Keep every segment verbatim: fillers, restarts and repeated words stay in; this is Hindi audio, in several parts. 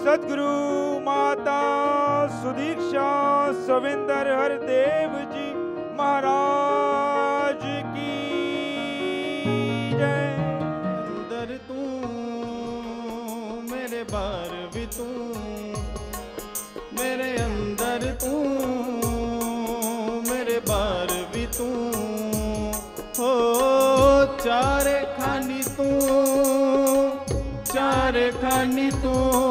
सतगुरु माता सुदीक्षा सविंदर हरदेव जी महाराज की जय। अंदर तू मेरे बाहर भी तू, मेरे अंदर तू मेरे बाहर भी तू हो। चारे खानी तू, चारे खानी तू,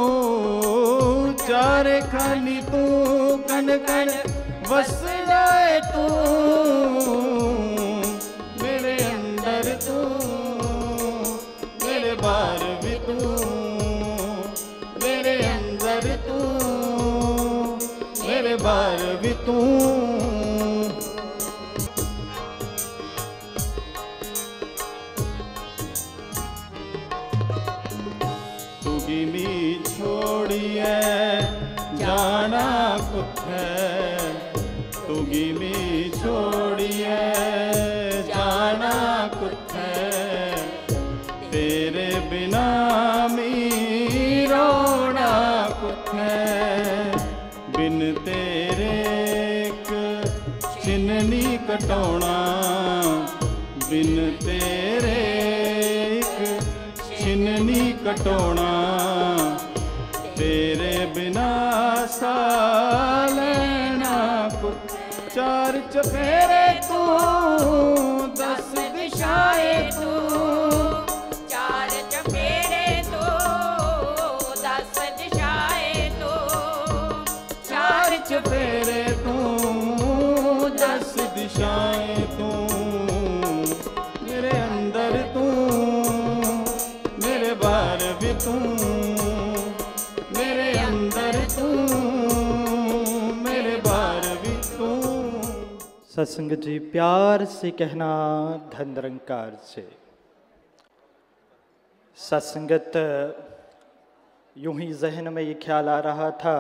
चारे खानी तू, कण कण बस जाए तू। मेरे अंदर तू मेरे बाहर भी तू, मेरे अंदर तू मेरे बाहर भी तू। तुगिनी छोड़िए जाना कुत्थे, तुगिनी छोड़िए जाना कुत्थे, तेरे बिना मी रोना कुत्थे। बिन तेरे एक चिन्हनी कटोना, बिन तेरे एक चिन्हनी कटोना, तेरे बिना सा लेना कुछ। चार चफेरे तू दस दिशाएं तू, चार चफेरे तू दस दिशाएं तू, चार चफेरे तू दस दिशाएं तू। मेरे अंदर तू मेरे बाहर भी तू, मेरे अंदर तू मेरे बाहर भी तू। सत्संग जी प्यार से कहना धन निरंकार से। सत्संगत यूं ही जहन में ये ख्याल आ रहा था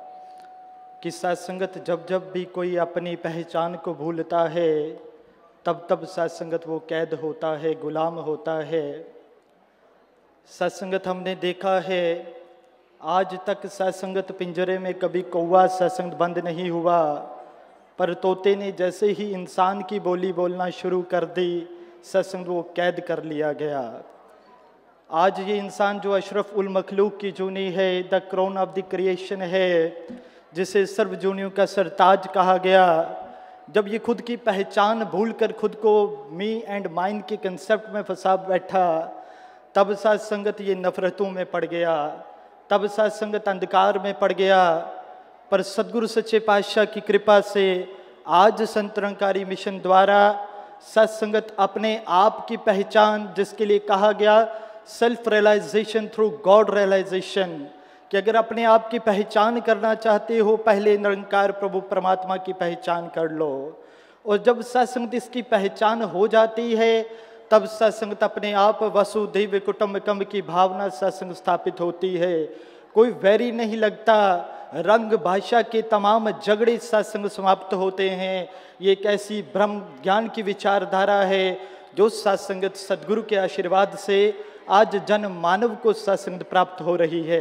कि सत्संगत जब जब भी कोई अपनी पहचान को भूलता है तब तब सत्संगत वो कैद होता है, गुलाम होता है। सत्संगत हमने देखा है आज तक सत्संगत पिंजरे में कभी कौवा सत्संग बंद नहीं हुआ, पर तोते ने जैसे ही इंसान की बोली बोलना शुरू कर दी सत्संग वो कैद कर लिया गया। आज ये इंसान जो अशरफ उल मखलूक की जूनी है, the crown of the creation है, जिसे सर्व जूनियों का सरताज कहा गया, जब ये खुद की पहचान भूलकर खुद को मी एंड माइन के कंसेप्ट में फंसा बैठा, तब सत्संगत ये नफरतों में पड़ गया, तब सत्संगत अंधकार में पड़ गया। पर सदगुरु सच्चे पातशाह की कृपा से आज संत निरंकारी मिशन द्वारा सत्संगत अपने आप की पहचान, जिसके लिए कहा गया self realisation through God realisation, कि अगर अपने आप की पहचान करना चाहते हो पहले निरंकार प्रभु परमात्मा की पहचान कर लो। और जब सत्संगत इसकी पहचान हो जाती है तब सत्संगत अपने आप वसुधैव कुटुंबकम की भावना सत्संग स्थापित होती है। कोई वैरी नहीं लगता, रंग भाषा के तमाम झगड़े सत्संग समाप्त होते हैं। ये एक ऐसी ब्रह्म ज्ञान की विचारधारा है जो सत्संगत सदगुरु के आशीर्वाद से आज जन मानव को सत्संग प्राप्त हो रही है।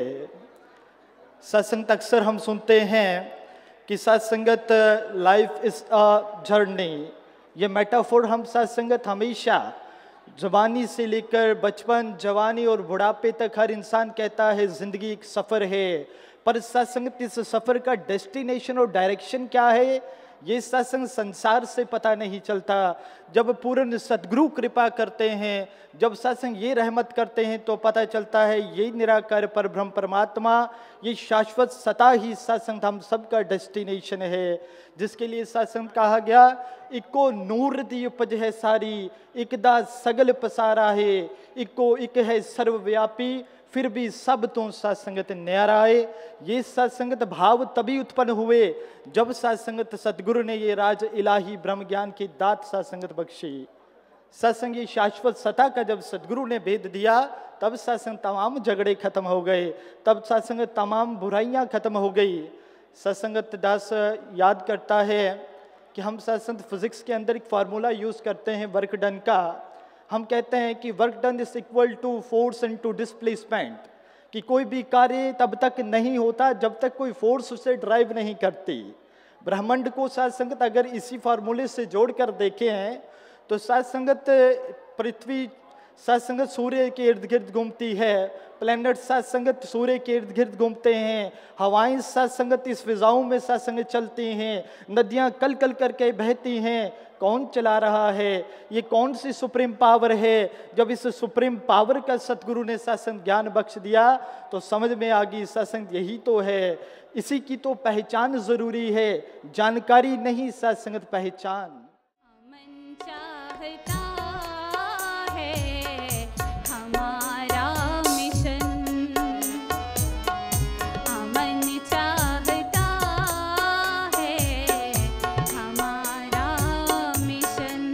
सत्संग अक्सर हम सुनते हैं कि सत्संगत लाइफ इज अ जर्नी। ये मेटाफोर हम सत्संगत हमेशा जवानी से लेकर बचपन, जवानी और बुढ़ापे तक हर इंसान कहता है जिंदगी एक सफ़र है, पर सत्संगत इस सफ़र का डेस्टिनेशन और डायरेक्शन क्या है ये सत्संग संसार से पता नहीं चलता। जब पूर्ण सदगुरु कृपा करते हैं, जब सत्संग ये रहमत करते हैं तो पता चलता है ये निराकार पर ब्रह्म परमात्मा, ये शाश्वत सता ही सत्संग हम सबका डेस्टिनेशन है, जिसके लिए सत्संग कहा गया इको नूर दी उपज है सारी, इकदा सगल पसारा है, इको इक है सर्वव्यापी, फिर भी सब तो सत्संगत न्यारा है। ये सत्संगत भाव तभी उत्पन्न हुए जब सत्संगत सदगुरु ने ये राज इलाही ब्रह्म ज्ञान की दात सत्संगत बख्शी। सत्संग ये शाश्वत सता का जब सदगुरु ने भेद दिया तब सत्संग तमाम झगड़े खत्म हो गए, तब सत्संग तमाम बुराइयां खत्म हो गई। सत्संगत दास याद करता है कि हम सत्संग फिजिक्स के अंदर एक फार्मूला यूज करते हैं वर्क डन का। हम कहते हैं कि work done is equal to force into displacement, कि कोई भी कार्य तब तक नहीं होता जब तक कोई फोर्स उसे ड्राइव नहीं करती। ब्रह्मांड को साथ संगत अगर इसी फार्मूले से जोड़कर देखे हैं तो साथ संगत पृथ्वी साथ संगत सूर्य के इर्द गिर्द घूमती है, प्लैनेट साथ संगत सूर्य के इर्द गिर्द घूमते हैं, हवाएं साथ संगत इस फिजाओं में साथ संगत चलती हैं, नदियां कल कल करके बहती हैं। कौन चला रहा है? ये कौन सी सुप्रीम पावर है? जब इस सुप्रीम पावर का सतगुरु ने सत्संग ज्ञान बख्श दिया तो समझ में आ गई सत्संग यही तो है, इसी की तो पहचान जरूरी है, जानकारी नहीं सत्संगत पहचान। मन चाहता है हमारा मिशन, अमन चाहता है हमारा मिशन।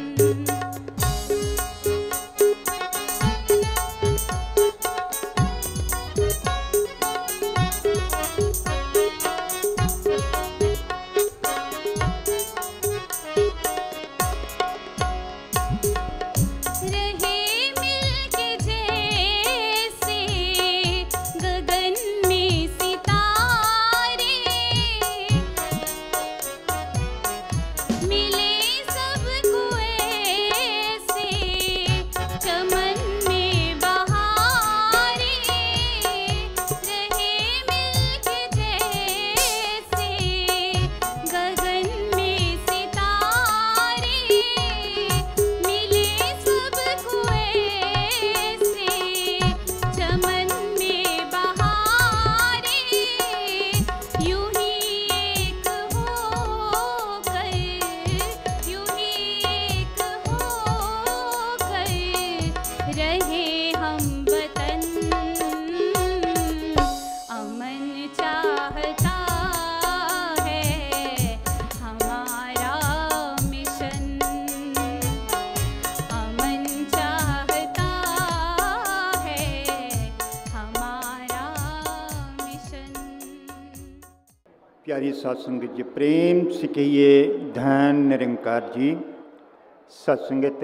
प्यारी सत्संगत जी, प्रेम से कहिए धन निरंकार जी। सत्संगत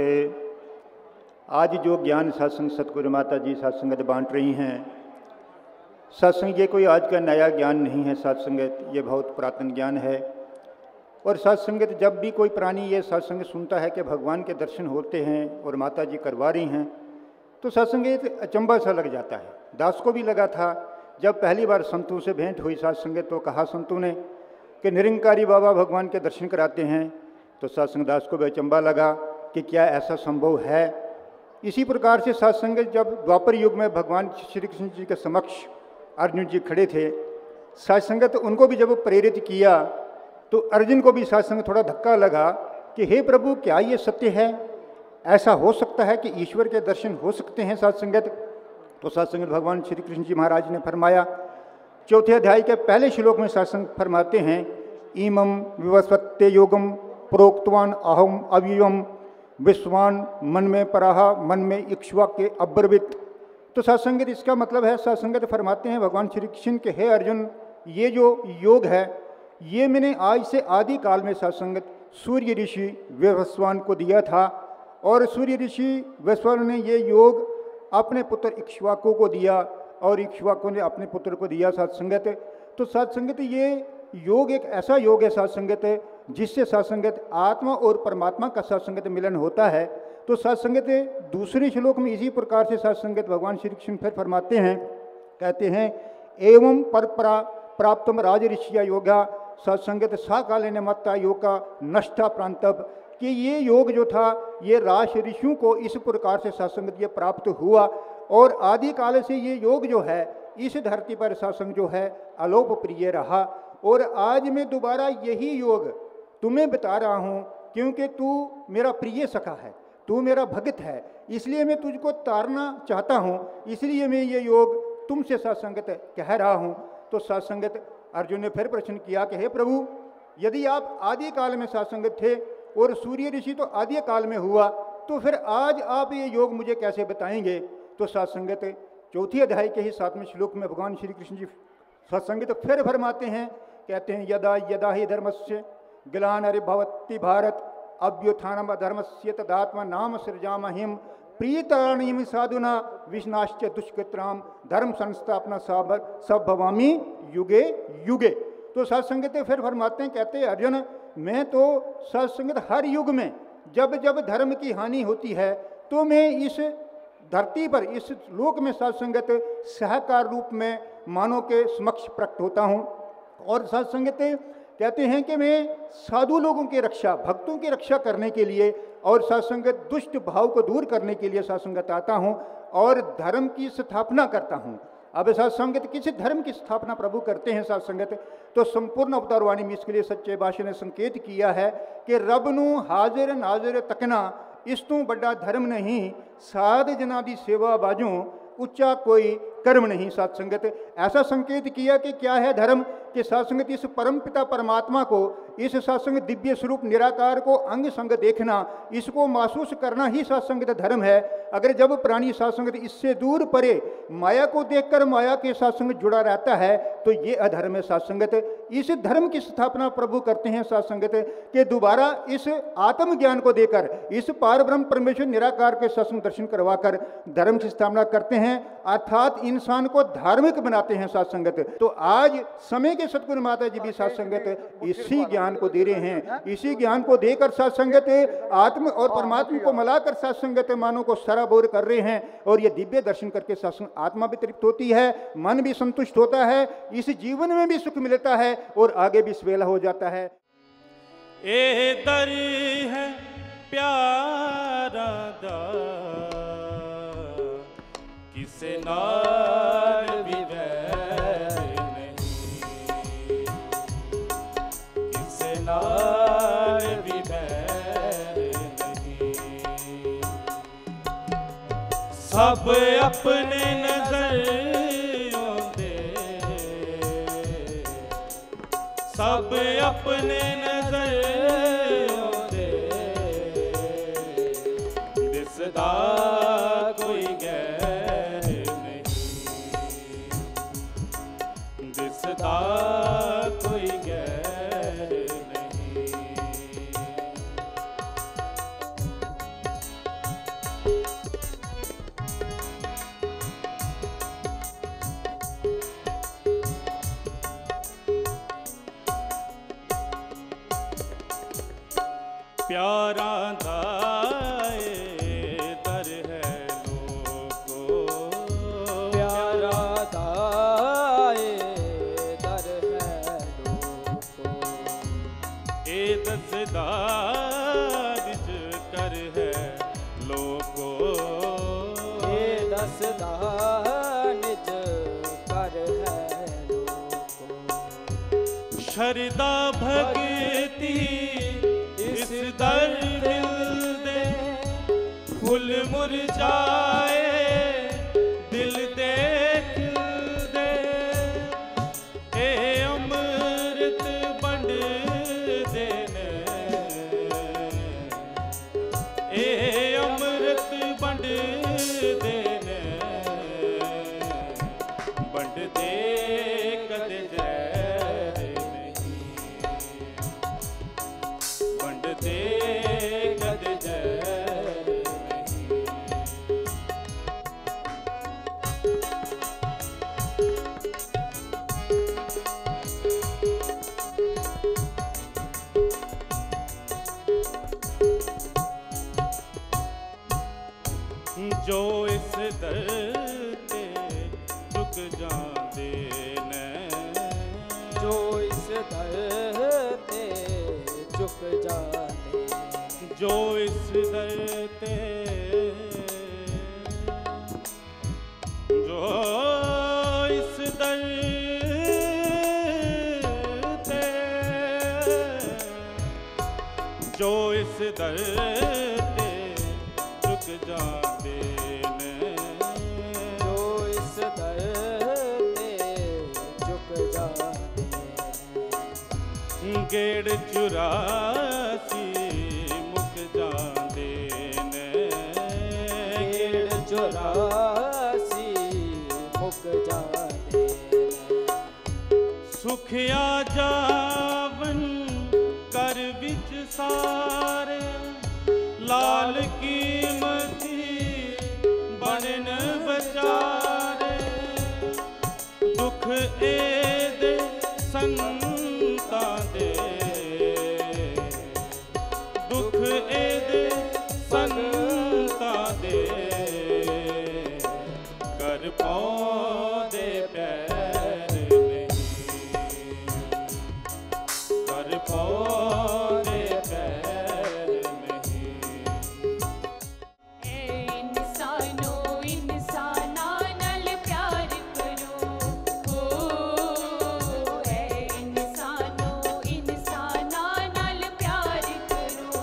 आज जो ज्ञान सत्संग सतगुरु माता जी सत्संगत बांट रही हैं, सत्संग ये कोई आज का नया ज्ञान नहीं है, सत्संगत ये बहुत पुरातन ज्ञान है। और सत्संगत जब भी कोई प्राणी ये सत्संग सुनता है कि भगवान के दर्शन होते हैं और माता जी करवा रही हैं, तो सत्संग अचंबा सा लग जाता है। दास को भी लगा था जब पहली बार संतों से भेंट हुई सत्संग, तो कहा संतों ने कि निरंकारी बाबा भगवान के दर्शन कराते हैं। तो सत्संग दास को भी अचंबा लगा कि क्या ऐसा संभव है। इसी प्रकार से सत्संग जब द्वापर युग में भगवान श्री कृष्ण जी के समक्ष अर्जुन जी खड़े थे, सत्संगत उनको भी जब प्रेरित किया तो अर्जुन को भी सत्संग थोड़ा धक्का लगा कि हे प्रभु, क्या ये सत्य है? ऐसा हो सकता है कि ईश्वर के दर्शन हो सकते हैं सत्संगत? तो सत्संग भगवान श्री कृष्ण जी महाराज ने फरमाया, चौथे अध्याय के पहले श्लोक में सत्संग फरमाते हैं, इमं विवस्वत्ते योगम प्रोक्तवान अहम अव्ययम विश्वान मन में पराहा मन में इक्ष्वा के अब्रवित। तो सत्संगत इसका मतलब है, सत्संगत फरमाते हैं भगवान श्री कृष्ण के, हे अर्जुन, ये जो योग है ये मैंने आज से आदि काल में सत्संगत सूर्य ऋषि वैवस्वान को दिया था, और सूर्य ऋषि वैवस्वान ने ये योग अपने पुत्र इक्ष्वाकु को दिया और इक्ष्वाकु ने अपने पुत्र को दिया सत्संगत। तो सत्संगत ये योग एक ऐसा योग है सत्संगत जिससे सत्संगत आत्मा और परमात्मा का सत्संगत मिलन होता है। तो सत्संगत दूसरे श्लोक में इसी प्रकार से सत्संगत भगवान श्री कृष्ण फिर फरमाते हैं, कहते हैं, एवं परपरा प्राप्तम राज ऋषिया योगा सत्संगत सा काले ने मत्ता योगा नष्टा प्रांतब, कि ये योग जो था ये राज ऋषियों को इस प्रकार से सत्संगत ये प्राप्त हुआ, और आदि काल से ये योग जो है इस धरती पर सत्संग जो है अलोप प्रिय रहा। और आज मैं दोबारा यही योग तुम्हें बता रहा हूँ, क्योंकि तू मेरा प्रिय सखा है, तू मेरा भगत है, इसलिए मैं तुझको तारना चाहता हूँ, इसलिए मैं ये योग तुमसे सत्संगत कह रहा हूँ। तो सत्संगत अर्जुन ने फिर प्रश्न किया कि हे प्रभु, यदि आप आदि काल में सत्संगत थे और सूर्य ऋषि तो आदि काल में हुआ, तो फिर आज आप ये योग मुझे कैसे बताएंगे? तो सत्संगत चौथी अध्याय के ही सातवें श्लोक में भगवान श्री कृष्ण जी सत्संगत फिर फरमाते हैं, कहते हैं, यदा यदा ही धर्मस्य ग्लानिर्भवति भारत अभ्युत्थानम अधर्मस्य तदात्मा नाम सृजामहिम प्रीतराणीम साधुना विष्णाश्च दुष्कृत्राम धर्म संस्थापना सब सब भवामी युगे युगे। तो सत्संगत फिर फरमाते हैं, कहते हैं अर्जुन मैं तो सत्संगत हर युग में जब जब धर्म की हानि होती है तो मैं इस धरती पर इस लोक में सत्संगत सहकार रूप में मानव के समक्ष प्रकट होता हूँ। और सत्संगत कहते हैं कि मैं साधु लोगों की रक्षा, भक्तों की रक्षा करने के लिए और सत्संगत दुष्ट भाव को दूर करने के लिए सत्संगत आता हूँ और धर्म की स्थापना करता हूँ। अब सत्संगत किसी धर्म की स्थापना प्रभु करते हैं सत्संगत, तो संपूर्ण अवतार वाणी में इसके लिए सच्चे भाषा ने संकेत किया है कि रब नू हाजिर नाजिर तकना इस तू बड़ा धर्म नहीं, साध जना दी सेवा बाजू उच्चा कोई कर्म नहीं। सत्संगत ऐसा संकेत किया कि क्या है धर्म, कि सत्संगत इस परम पिता परमात्मा को, इस सत्संग दिव्य स्वरूप निराकार को अंग संग देखना, इसको महसूस करना ही सत्संगत धर्म है। अगर जब प्राणी सत्संगत इससे दूर परे माया को देखकर माया के सत्संग जुड़ा रहता है तो ये अधर्म है। सत्संगत इस धर्म की स्थापना प्रभु करते हैं सत्संगत के दोबारा इस आत्मज्ञान को देकर, इस पार ब्रह्म परमेश्वर निराकार के सत्संग दर्शन करवाकर धर्म की स्थापना करते हैं, अर्थात इंसान को धार्मिक बनाते हैं सत्संगत। तो आज समय के सतगुरु माता जी भी सत्संगत इसी ज्ञान को दे रहे हैं, इसी ज्ञान को देकर सत्संगत आत्म और परमात्मा को मिलाकर सत्संगत मानव को सराबोर कर रहे हैं। और ये दिव्य दर्शन करके सत्संग आत्मा भी तृप्त होती है, मन भी संतुष्ट होता है, इस जीवन में भी सुख मिलता है और आगे भी स्वेला हो जाता है। ए दर है प्यारा दा किसे नाल भी वैर नहीं, किसे नाल भी वैर नहीं, सब अपने नजर आंदे, सब अपने नजर आंदे, दिसदा कोई गैर नहीं, दिसदा कोई गैर नहीं। प्यारा दाए दर है लोगो, प्यारा दाए दर है लोगो, ए दसदा निज कर है लोगो, ये दसदा निज कर है लोगो, शरदा भगती इस दर दिल दे, फूल मुरझाए दिल दे खिल दे, ए अमृत बंड देने, ए अमृत बंड देने, बंड दे कदे जैर नहीं, बंड दे कदे जैर नहीं। जो इस दर ते झुक जाते ने, जो इस दर ते झुक जाते, जो इस दर ते, जो इस दर ते, जो इस दर ते झुक जाते ने, जो इस दर ते झुक जाते, गेड़ चुरासी मुक जाते ने, गेड़ चौरासी मुक जाते, सुखिया जावन कर विच सारे, लाल कीमती पर पौधे पैर नहीं। ए इंसानों इंसाना नल प्यार करो, ओ ए इंसानों इंसाना नल प्यार करो।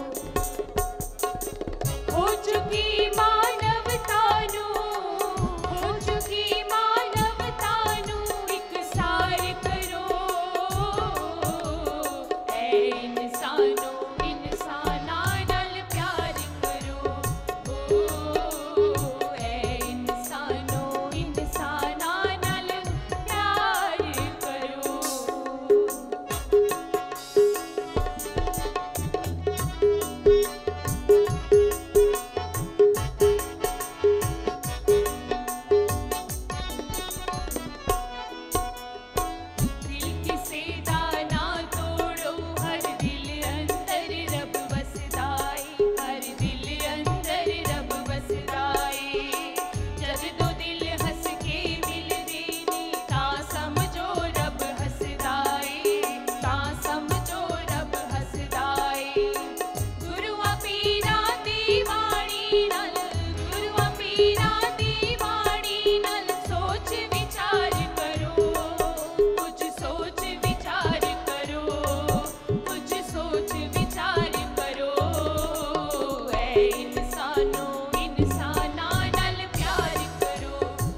हो चुकी मानवता नू, हो चुकी मानवता नू इकसार करो। ए इंसानों इंसाना नल प्यार करो, ओ ए इंसानों इंसाना नल प्यार करो। दिल किसे दा ना तोड़ो, हर दिल अंदर रब बसदाई, हर दिल अंदर रब बसदाई। जद दो दिल हंस के मिलदे ने, तां समझो रब हसदाई, तां समझो रब हसदाई। गुरुआ पीरा दी बाणी नल, गुरुआ पीरा दी बाणी नल सोच विचार करो, कुछ सोच विचार करो, कुछ सोच विचार करो। ए इंसानों इंसाना नल प्यार करो,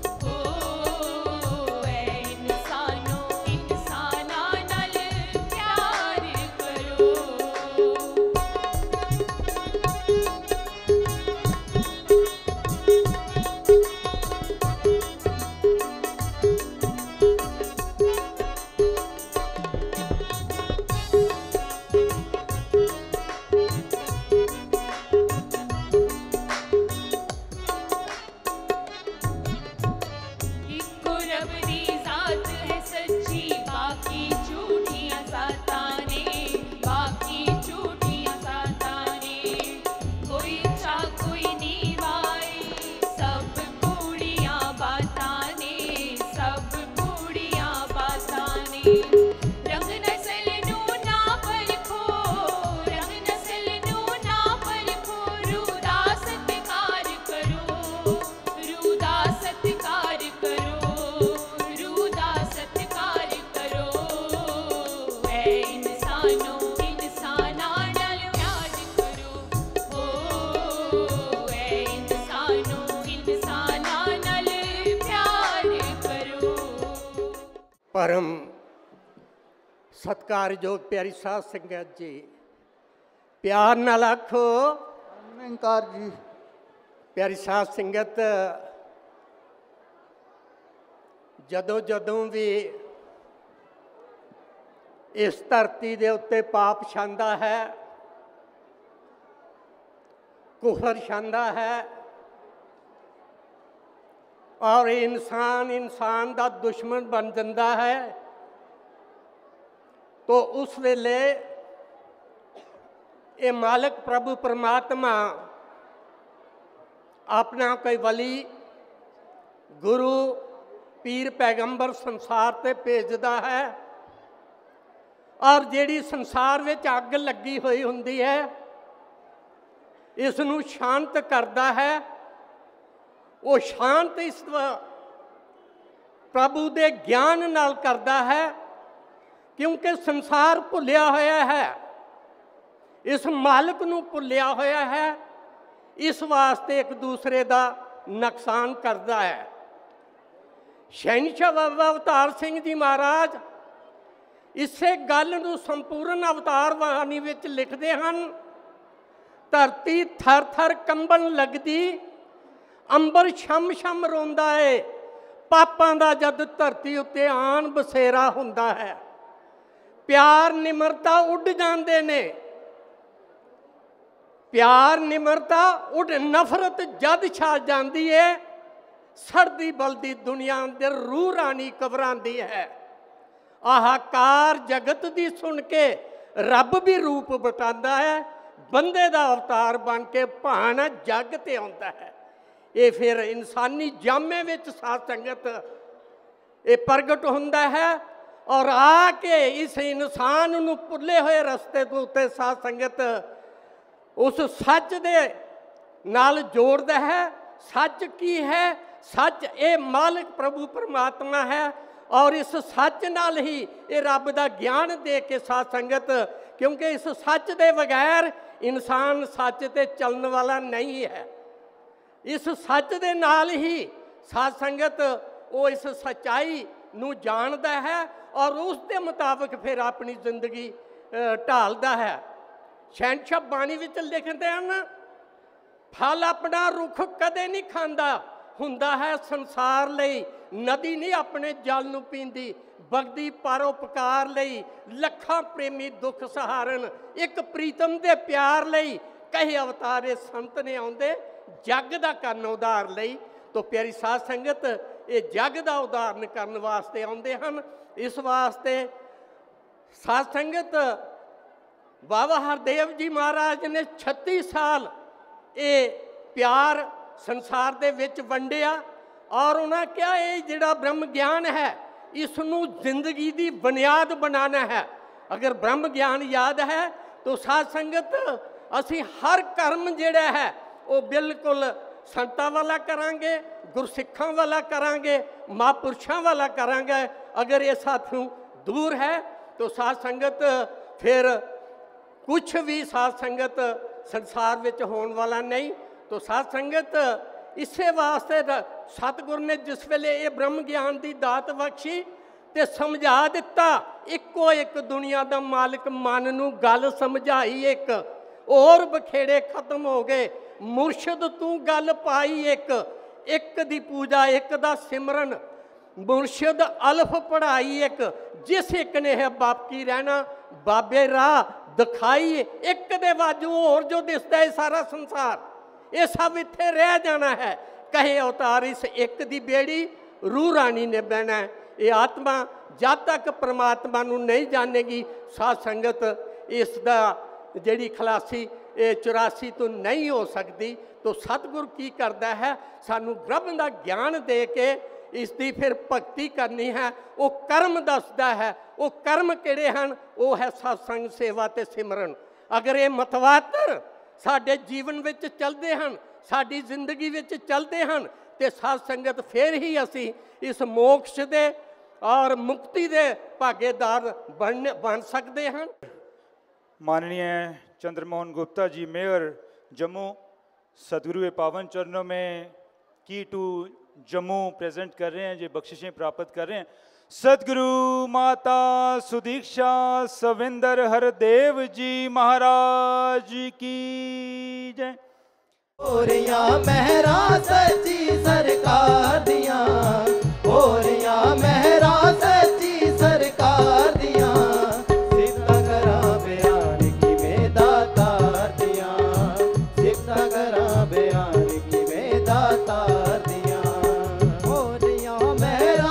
ओ ए इंसानों इंसाना नल प्यार करो। इको रब दी जात है सच्ची, बाकी झूठियां जातां ने, बाकी झूठियां जातां ने। कोई चा कोई नीवाई, सब कूड़ियां बातां ने, सब कूड़ियां बातां ने। रंग नस्ल नू ना परखो, रंग नस्ल नू ना परखो, रूह दा सत्कार करो, रूह दा सत्कार करो, रूह दा सत्कार करो। ए इंसानों इंसाना नल प्यार करो, ओ ए इंसानों इंसाना नल प्यार करो। परम सत्कारयोग प्यारी साध संगत जी, प्यार नाल आखो निरंकार जी। प्यारी साध संगत, जदों जदों भी इस धरती दे उत्ते पाप छांदा है, कुफर छांदा है, और इंसान इंसान दा दुश्मन बन जाता है, तो उस वेले ये मालिक प्रभु परमात्मा अपना कोई वली गुरु पीर पैगंबर संसार ते भेजदा है, और जिहड़ी संसार विच अग लगी हुई हुंदी है, इसनूं शांत करदा है। वो शांत इस प्रभु दे ज्ञान नाल करदा है, क्योंकि संसार भुलिया होया है, इस मालिक नूं भुलिया होया है, इस वास्ते एक दूसरे का नुकसान करता है। शहनशाह बाबा अवतार सिंह जी महाराज इसे गल नूं संपूर्ण अवतार बाणी विच लिखते हैं। धरती थर थर कंबन लगदी, अंबर छम छम रोंदा है, पापां दा जद धरती उत्ते आन बसेरा हुंदा है। प्यार निमरता उड़ जाते ने, प्यार निमरता उड़ नफरत जद छा जाती है, सड़दी बलदी दुनिया अंदर रूह रानी घबराती है। आहाकार जगत दी सुन के रब भी रूप बटांदा है, बंदे दा अवतार बन के भाण जग ते आउंदा है। ये फिर इंसानी जामे विच साध संगत ये प्रगट हुंदा है। और आके इस इंसान नूं भुले हुए रस्ते तो उत्ते साध संगत उस सच दे नाल जोड़दा है। सच की है? सच ये मालिक प्रभु परमात्मा है और इस सच नाल ही ये रब दा ज्ञान दे के साध संगत, क्योंकि इस सच दे बगैर इंसान सच ते चलने वाला नहीं है। इस सच दे नाल ही साध संगत वो इस सच्चाई नूं जानदा है और उस दे मुताबिक फिर अपनी जिंदगी ढालदा है। शहनशाह बाणी विच लिखदे हैं, फल अपना रुख कदे नहीं खांदा, हुंदा है संसार लई। नदी नहीं अपने जल नूं पींदी, बगदी परोपकार लई। लखां प्रेमी दुख सहारन, एक प्रीतम दे प्यार लई। कई अवतारे संत ने आउंदे जग दा करन उधार लई। तो प्यारी साध संगत ये जग दा उदाहरण करन वास्ते आउंदे हन। इस वास्ते साध संगत बाबा हरदेव जी महाराज ने छत्ती साल ये प्यार संसार दे विच वंडिया और उन्हें क्या ये जिहड़ा ब्रह्म ज्ञान है इसनूं जिंदगी की बुनियाद बनाना है। अगर ब्रह्म ज्ञान याद है तो साध संगत असी हर कर्म जिहड़ा है वो बिल्कुल संतां वाला करांगे, गुरसिखां वाला करांगे, महापुरुषां वाला करांगे। अगर ये साथों दूर है तो साध संगत फिर कुछ भी साध संगत संसार विच होने वाला नहीं। तो साध संगत इसे वास्ते सतगुरु ने जिस वेले ये ब्रह्म ज्ञान की दात बख्शी ते समझा दिता, इको एक दुनिया का मालिक मन नूं गल समझाई, एक और बखेड़े खत्म हो गए। मुर्शद तू गल पाई एक, एक दी पूजा एक दा सिमरन, मुर्शद अल्फ पढ़ाई एक, जिस एक ने है बाकी रहना बाबे राह दिखाई। एक दे बाजू और जो दिसदा है सारा संसार, ये सब इत्थे रह जाना है। कहे अवतार इस एक दी बेड़ी रूह रानी ने बहना है। ये आत्मा जब तक परमात्मा नूं नहीं जानेगी साध संगत इसदा जिहड़ी खलासी ये चौरासी तो नहीं हो सकती। तो सतगुरु की करता है, सानू ब्रह्म का ज्ञान दे के इसकी फिर भगती करनी है। वो कर्म दसदा है, वो कर्म किहड़े हन, वो है सत्संग सेवा ते सिमरन। अगर ये मतवातर साडे जीवन विच चलते हैं, साडी जिंदगी विच चलते हैं, तो साध संगत फिर ही असी इस मोक्ष दे और मुक्ति दे भागेदार बन बन सकते हैं। माननीय चंद्रमोहन गुप्ता जी मेयर जम्मू सदगुरु के पावन चरणों में की टू जम्मू प्रेजेंट कर रहे हैं, जो बख्शिशें प्राप्त कर रहे हैं। सदगुरु माता सुदीक्षा सविंदर हरदेव जी महाराज की जय। होरिया मेहरा सच्ची सरकार दिया, होरिया मेहरा सच्ची सरकार दिया, सिद्धा करा बयान की में दाता दिया, सिद्धा करा बयान की में दाता दिया। होरिया मेहरा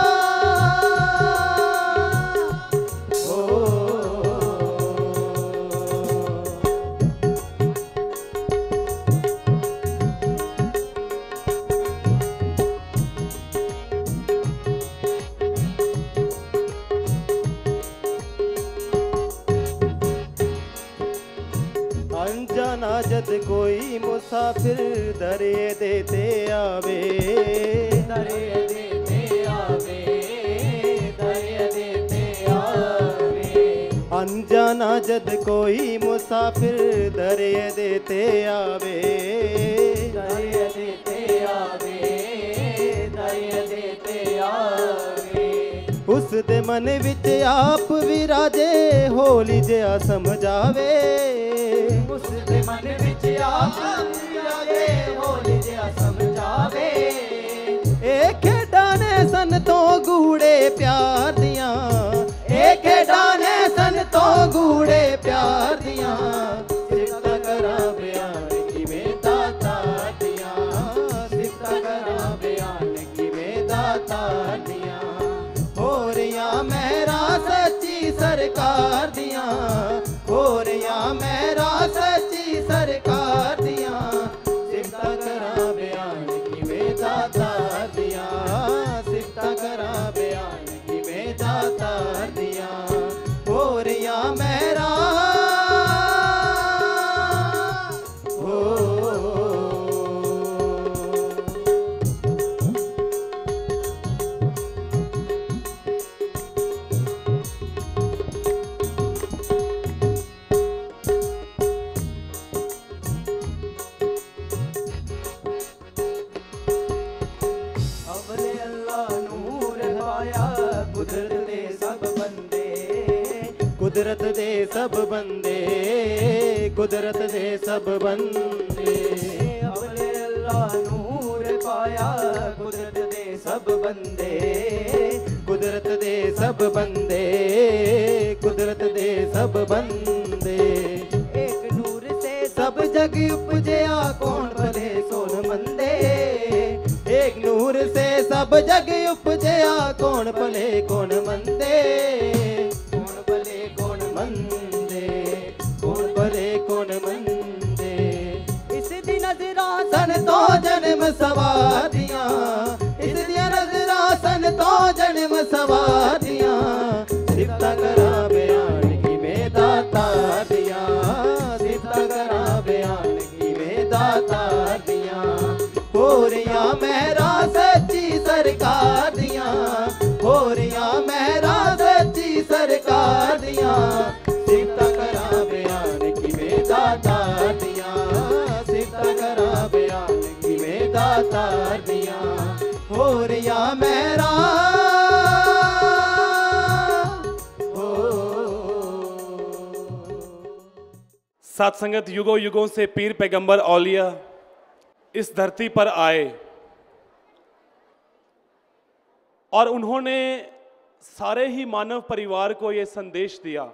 अनजाना जद कोई मुसाफिर दरे देते आवे, दरे देते आवे, दरे देते आवे। अनजाना जद कोई मुसाफिर दरे देते आवे, दरे देते आवे, दरे देते आवे। उस दे मन विच आप विराजे होली जिहा समझावे, उस दे मन विच आप विराजे होली जिहा समझावे। ए खेडां ने सन तो गूढ़े प्यार दियां, ए खेडां ने सन तो गूढ़े प्यार दियां, सिफ्तां करा बयान किवें दाता दियां, सिफ्तां करा बयान किवें दाता दियां। होरिया मेहरा सच्ची सरकार दियां, होरिया मेहरा सच्ची सरकार दियां, सिफ्तां करा बयान किवें दाता दियां, सिफ्तां करा बयान किवें दाता सब बंदे, कुदरत दे सब बंदे। अपने अल्लाह नूर पाया, कुदरत दे सब बंदे, कुदरत दे सब बंदे, कुदरत दे सब बंदे। एक नूर से सब जग उपजया, कौन भले कौन मंदे। एक नूर से सब जग उपजया, कौन भले कौन मंदे। कौन भले कौन मंदे, कौन भले कौन मंदे। इस दी नजरा सन तो जन्म सवादियां, इस दी नजरा सन तो जन्म सवादियां। सिफता करा बयान की में दाता दिया, सिफता करा बयान की में दाता दिया। होरिया मेरा सच्ची सरकार दिया, होरिया मेरा सच्ची सरकार दिया। सिफता करा बयान की में दाता दिया, सिफता करा बयान की में दाता दिया। होरिया मेरा साथ संगत, युगों युगों से पीर पैगंबर औलिया इस धरती पर आए और उन्होंने सारे ही मानव परिवार को यह संदेश दिया,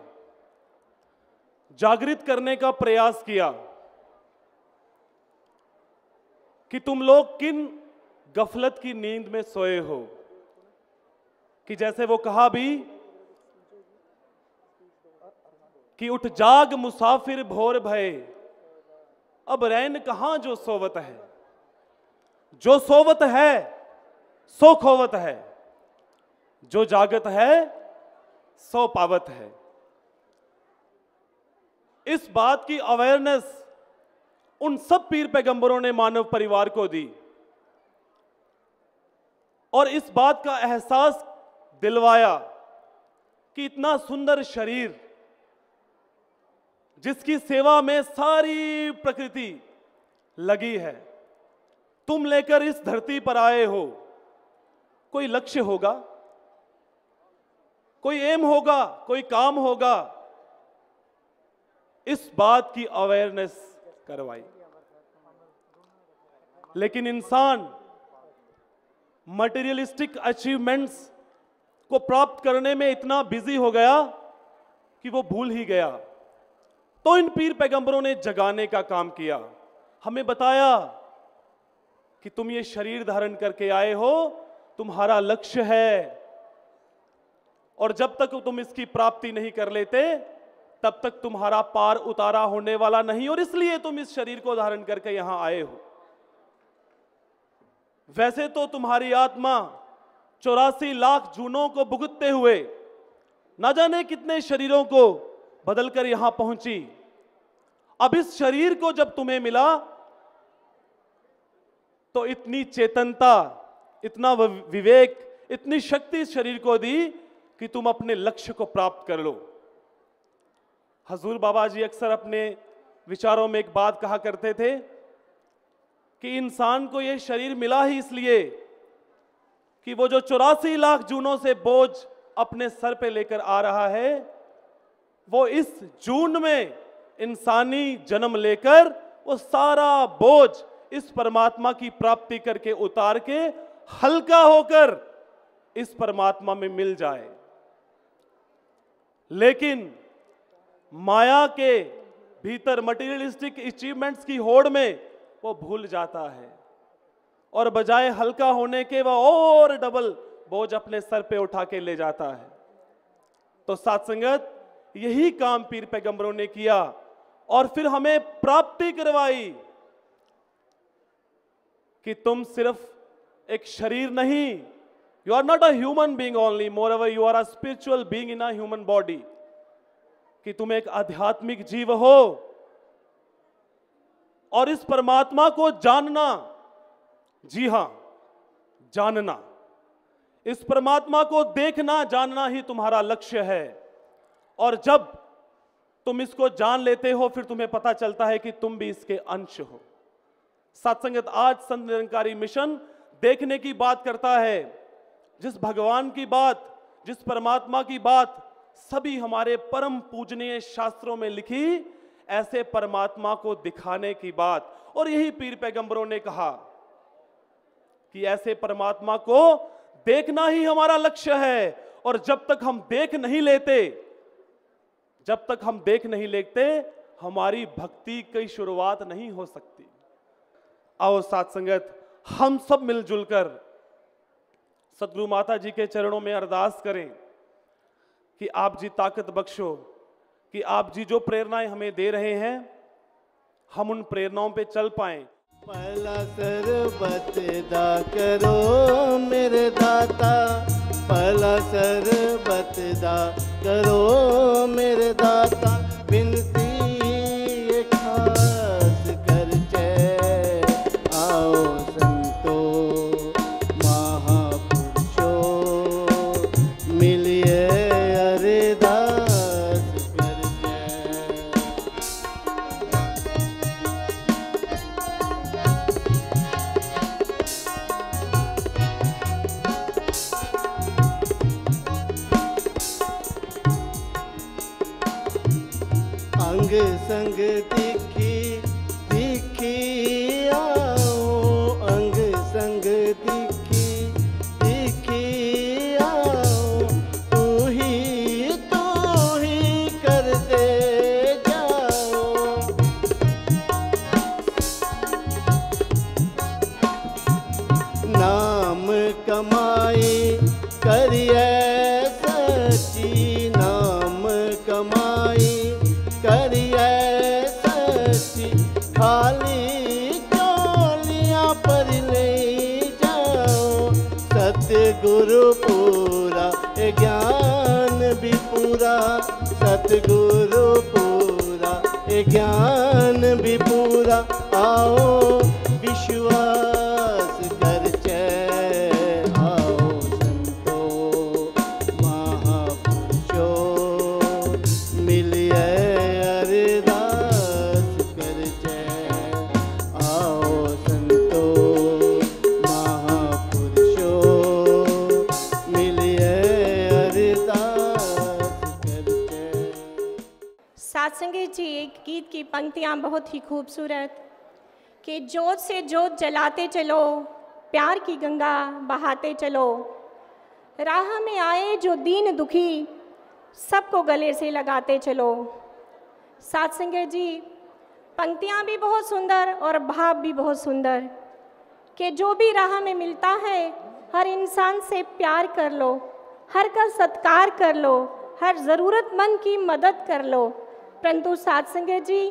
जागृत करने का प्रयास किया कि तुम लोग किन गफलत की नींद में सोए हो। कि जैसे वो कहा भी कि उठ जाग मुसाफिर भोर भये, अब रैन कहां जो सोवत है। जो सोवत है सो खोवत है, जो जागत है सो पावत है। इस बात की अवेयरनेस उन सब पीर पैगंबरों ने मानव परिवार को दी और इस बात का एहसास दिलवाया कि इतना सुंदर शरीर जिसकी सेवा में सारी प्रकृति लगी है, तुम लेकर इस धरती पर आए हो। कोई लक्ष्य होगा, कोई एम होगा, कोई काम होगा। इस बात की अवेयरनेस करवाई। लेकिन इंसान मटेरियलिस्टिक अचीवमेंट्स को प्राप्त करने में इतना बिजी हो गया कि वो भूल ही गया। तो इन पीर पैगंबरों ने जगाने का काम किया, हमें बताया कि तुम ये शरीर धारण करके आए हो, तुम्हारा लक्ष्य है और जब तक तुम इसकी प्राप्ति नहीं कर लेते तब तक तुम्हारा पार उतारा होने वाला नहीं, और इसलिए तुम इस शरीर को धारण करके यहां आए हो। वैसे तो तुम्हारी आत्मा चौरासी लाख जूनों को भुगतते हुए ना जाने कितने शरीरों को बदलकर यहां पहुंची। अब इस शरीर को जब तुम्हें मिला तो इतनी चेतनता, इतना विवेक, इतनी शक्ति इस शरीर को दी कि तुम अपने लक्ष्य को प्राप्त कर लो। हजूर बाबा जी अक्सर अपने विचारों में एक बात कहा करते थे कि इंसान को यह शरीर मिला ही इसलिए कि वो जो चौरासी लाख जूनों से बोझ अपने सर पे लेकर आ रहा है, वो इस जून में इंसानी जन्म लेकर वो सारा बोझ इस परमात्मा की प्राप्ति करके उतार के हल्का होकर इस परमात्मा में मिल जाए। लेकिन माया के भीतर मटेरियलिस्टिक अचीवमेंट्स की होड़ में वो भूल जाता है और बजाय हल्का होने के वह और डबल बोझ अपने सर पे उठा के ले जाता है। तो साथ संगत, यही काम पीर पैगंबरों ने किया और फिर हमें प्राप्ति करवाई कि तुम सिर्फ एक शरीर नहीं, you are not a human being only, moreover you are a spiritual being in a human body, कि तुम एक आध्यात्मिक जीव हो और इस परमात्मा को जानना, जी हां जानना, इस परमात्मा को देखना जानना ही तुम्हारा लक्ष्य है। और जब तुम इसको जान लेते हो फिर तुम्हें पता चलता है कि तुम भी इसके अंश हो। सत्संगत, आज संत निरंकारी मिशन देखने की बात करता है। जिस भगवान की बात, जिस परमात्मा की बात सभी हमारे परम पूजनीय शास्त्रों में लिखी ऐसे परमात्मा को दिखाने की बात। और यही पीर पैगंबरों ने कहा कि ऐसे परमात्मा को देखना ही हमारा लक्ष्य है। और जब तक हम देख नहीं लेते, जब तक हम देख नहीं लेते, हमारी भक्ति की शुरुआत नहीं हो सकती। आओ साथ संगत, हम सब मिलजुल कर सदगुरु माता जी के चरणों में अरदास करें कि आप जी ताकत बख्शो, कि आप जी जो प्रेरणाएं हमें दे रहे हैं हम उन प्रेरणाओं पे चल पाएं। पहला सरबत दा करो मेरे दाता, पहला सरबत दा करो मेरे दाता, बिनती ये खास कर जय आओ संतो महापुरुषो मिलिए अरदास कर जय। अंग संग दिखी दिखी आओ, अंग संग दिखी दिखी आओ, तू ही तू ही करते जाओ। नाम कमाई करिए सच्ची, नाम कमाई करिए सच्ची, खाली चोलियां पर ले जाओ। सतगुरु पूरा ए ज्ञान भी पूरा, सतगुरु पूरा ए ज्ञान भी पूरा, आओ विश्वास कर जय आओ संतो महापुरुषो मिलिए अरदास कर जय आओ संतो महापुरुषो मिलिए अरदास कर जय। सत्संगी जी, एक गीत की पंक्तियाँ बहुत ही खूबसूरत कि जोत से जोत जलाते चलो, प्यार की गंगा बहाते चलो, राह में आए जो दीन दुखी सबको गले से लगाते चलो। सत्संगी जी, पंक्तियाँ भी बहुत सुंदर और भाव भी बहुत सुंदर कि जो भी राह में मिलता है हर इंसान से प्यार कर लो, हर का सत्कार कर लो, हर ज़रूरतमंद की मदद कर लो। परंतु सत्संगी जी,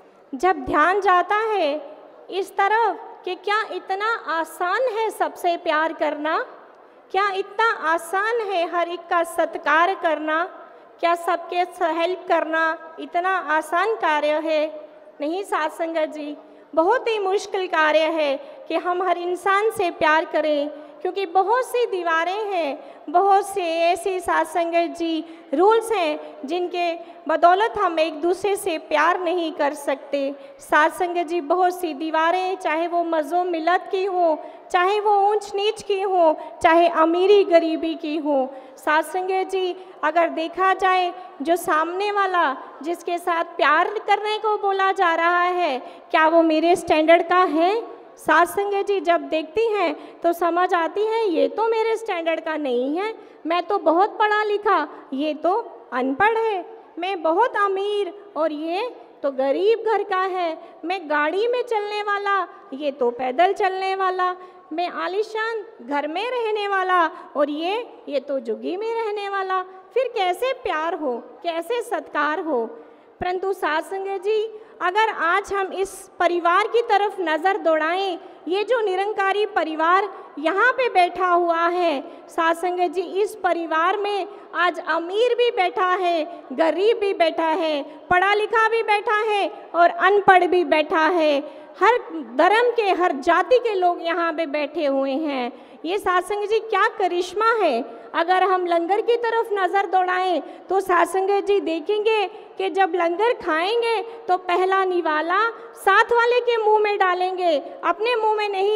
जब ध्यान जाता है इस तरफ कि क्या इतना आसान है सबसे प्यार करना, क्या इतना आसान है हर एक का सत्कार करना, क्या सबके हेल्प करना इतना आसान कार्य है? नहीं सत्संगी जी, बहुत ही मुश्किल कार्य है कि हम हर इंसान से प्यार करें, क्योंकि बहुत सी दीवारें हैं, बहुत से ऐसे सत्संगी जी रूल्स हैं जिनके बदौलत हम एक दूसरे से प्यार नहीं कर सकते। सत्संगी जी, बहुत सी दीवारें, चाहे वो मज़ो मिलत की हो, चाहे वो ऊंच नीच की हो, चाहे अमीरी गरीबी की हो। सत्संगी जी, अगर देखा जाए जो सामने वाला जिसके साथ प्यार करने को बोला जा रहा है, क्या वो मेरे स्टैंडर्ड का है? सत्संगी जी, जब देखती हैं तो समझ आती है ये तो मेरे स्टैंडर्ड का नहीं है, मैं तो बहुत पढ़ा लिखा, ये तो अनपढ़ है, मैं बहुत अमीर और ये तो गरीब घर का है, मैं गाड़ी में चलने वाला, ये तो पैदल चलने वाला, मैं आलीशान घर में रहने वाला और ये ये तो झुग्गी में रहने वाला। फिर कैसे प्यार हो, कैसे सत्कार हो? परंतु सत्संगी जी, अगर आज हम इस परिवार की तरफ नज़र दौड़ाएं, ये जो निरंकारी परिवार यहाँ पे बैठा हुआ है, सत्संगी जी, इस परिवार में आज अमीर भी बैठा है, गरीब भी बैठा है, पढ़ा लिखा भी बैठा है और अनपढ़ भी बैठा है, हर धर्म के, हर जाति के लोग यहाँ पे बैठे हुए हैं। ये सत्संगी जी क्या करिश्मा है। अगर हम लंगर की तरफ नज़र दौड़ाएं तो सत्संगी जी देखेंगे कि जब लंगर खाएंगे तो पहला निवाला साथ वाले के मुंह में डालेंगे, अपने मुंह में नहीं।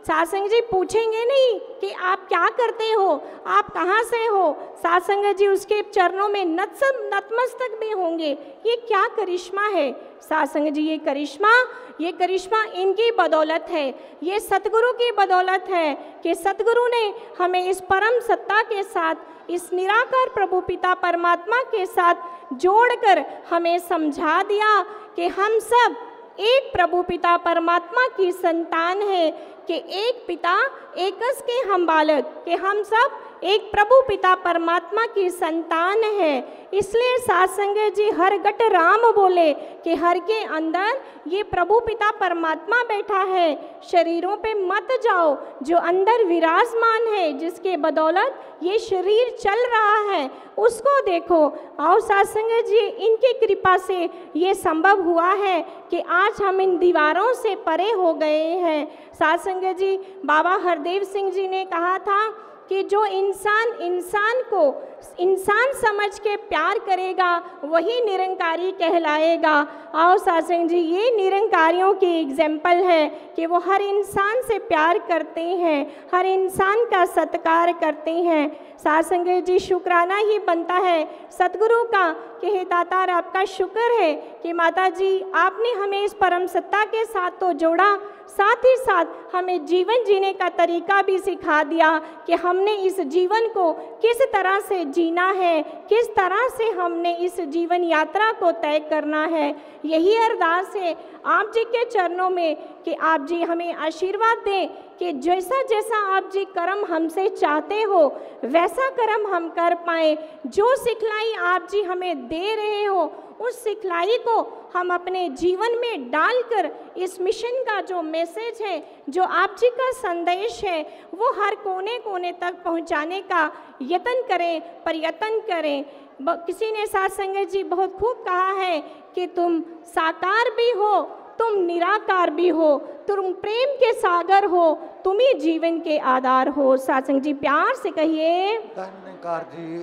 सात्संग जी पूछेंगे नहीं कि आप क्या करते हो, आप कहाँ से हो। सात्संग जी उसके चरणों में नतसम नतमस्तक भी होंगे। ये क्या करिश्मा है सात्संग जी, ये करिश्मा ये करिश्मा इनकी बदौलत है, ये सतगुरु की बदौलत है कि सतगुरु ने हमें इस परम सत्ता के साथ, इस निराकार प्रभु पिता परमात्मा के साथ जोड़कर हमें समझा दिया कि हम सब एक प्रभु पिता परमात्मा की संतान है, कि एक पिता एकस के हम बालक, कि हम सब एक प्रभु पिता परमात्मा की संतान है। इसलिए सात्संग जी हर गट राम बोले कि हर के अंदर ये प्रभु पिता परमात्मा बैठा है। शरीरों पे मत जाओ, जो अंदर विराजमान है, जिसके बदौलत ये शरीर चल रहा है, उसको देखो। और सात्संग जी इनकी कृपा से ये संभव हुआ है कि आज हम इन दीवारों से परे हो गए हैं। सात्संग जी बाबा हरदेव सिंह जी ने कहा था कि जो इंसान इंसान को इंसान समझ के प्यार करेगा वही निरंकारी कहलाएगा। और सात्संग जी ये निरंकारियों की एग्जाम्पल है कि वो हर इंसान से प्यार करते हैं, हर इंसान का सत्कार करते हैं। सात्संग जी शुक्राना ही बनता है सतगुरु का कि हे दातार आपका शुक्र है कि माता जी आपने हमें इस परम सत्ता के साथ तो जोड़ा, साथ ही साथ हमें जीवन जीने का तरीका भी सिखा दिया कि हमने इस जीवन को किस तरह से जीना है, किस तरह से हमने इस जीवन यात्रा को तय करना है। यही अरदास है आप जी के चरणों में कि आप जी हमें आशीर्वाद दें कि जैसा जैसा आप जी कर्म हमसे चाहते हो वैसा कर्म हम कर पाएँ। जो सिखलाई आप जी हमें दे रहे हो उस सिखलाई को हम अपने जीवन में डालकर इस मिशन का जो मैसेज है, जो आप जी का संदेश है, वो हर कोने कोने तक पहुंचाने का यत्न करें, प्रयत्न करें। किसी ने सात्संग जी बहुत खूब कहा है कि तुम साकार भी हो, तुम निराकार भी हो, तुम प्रेम के सागर हो, तुम ही जीवन के आधार हो। सात्संग जी प्यार से कहिए। धन्यकार जी।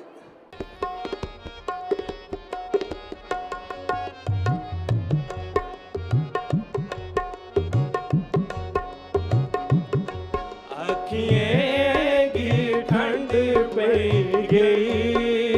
अखियाँ की ठंड पे गई,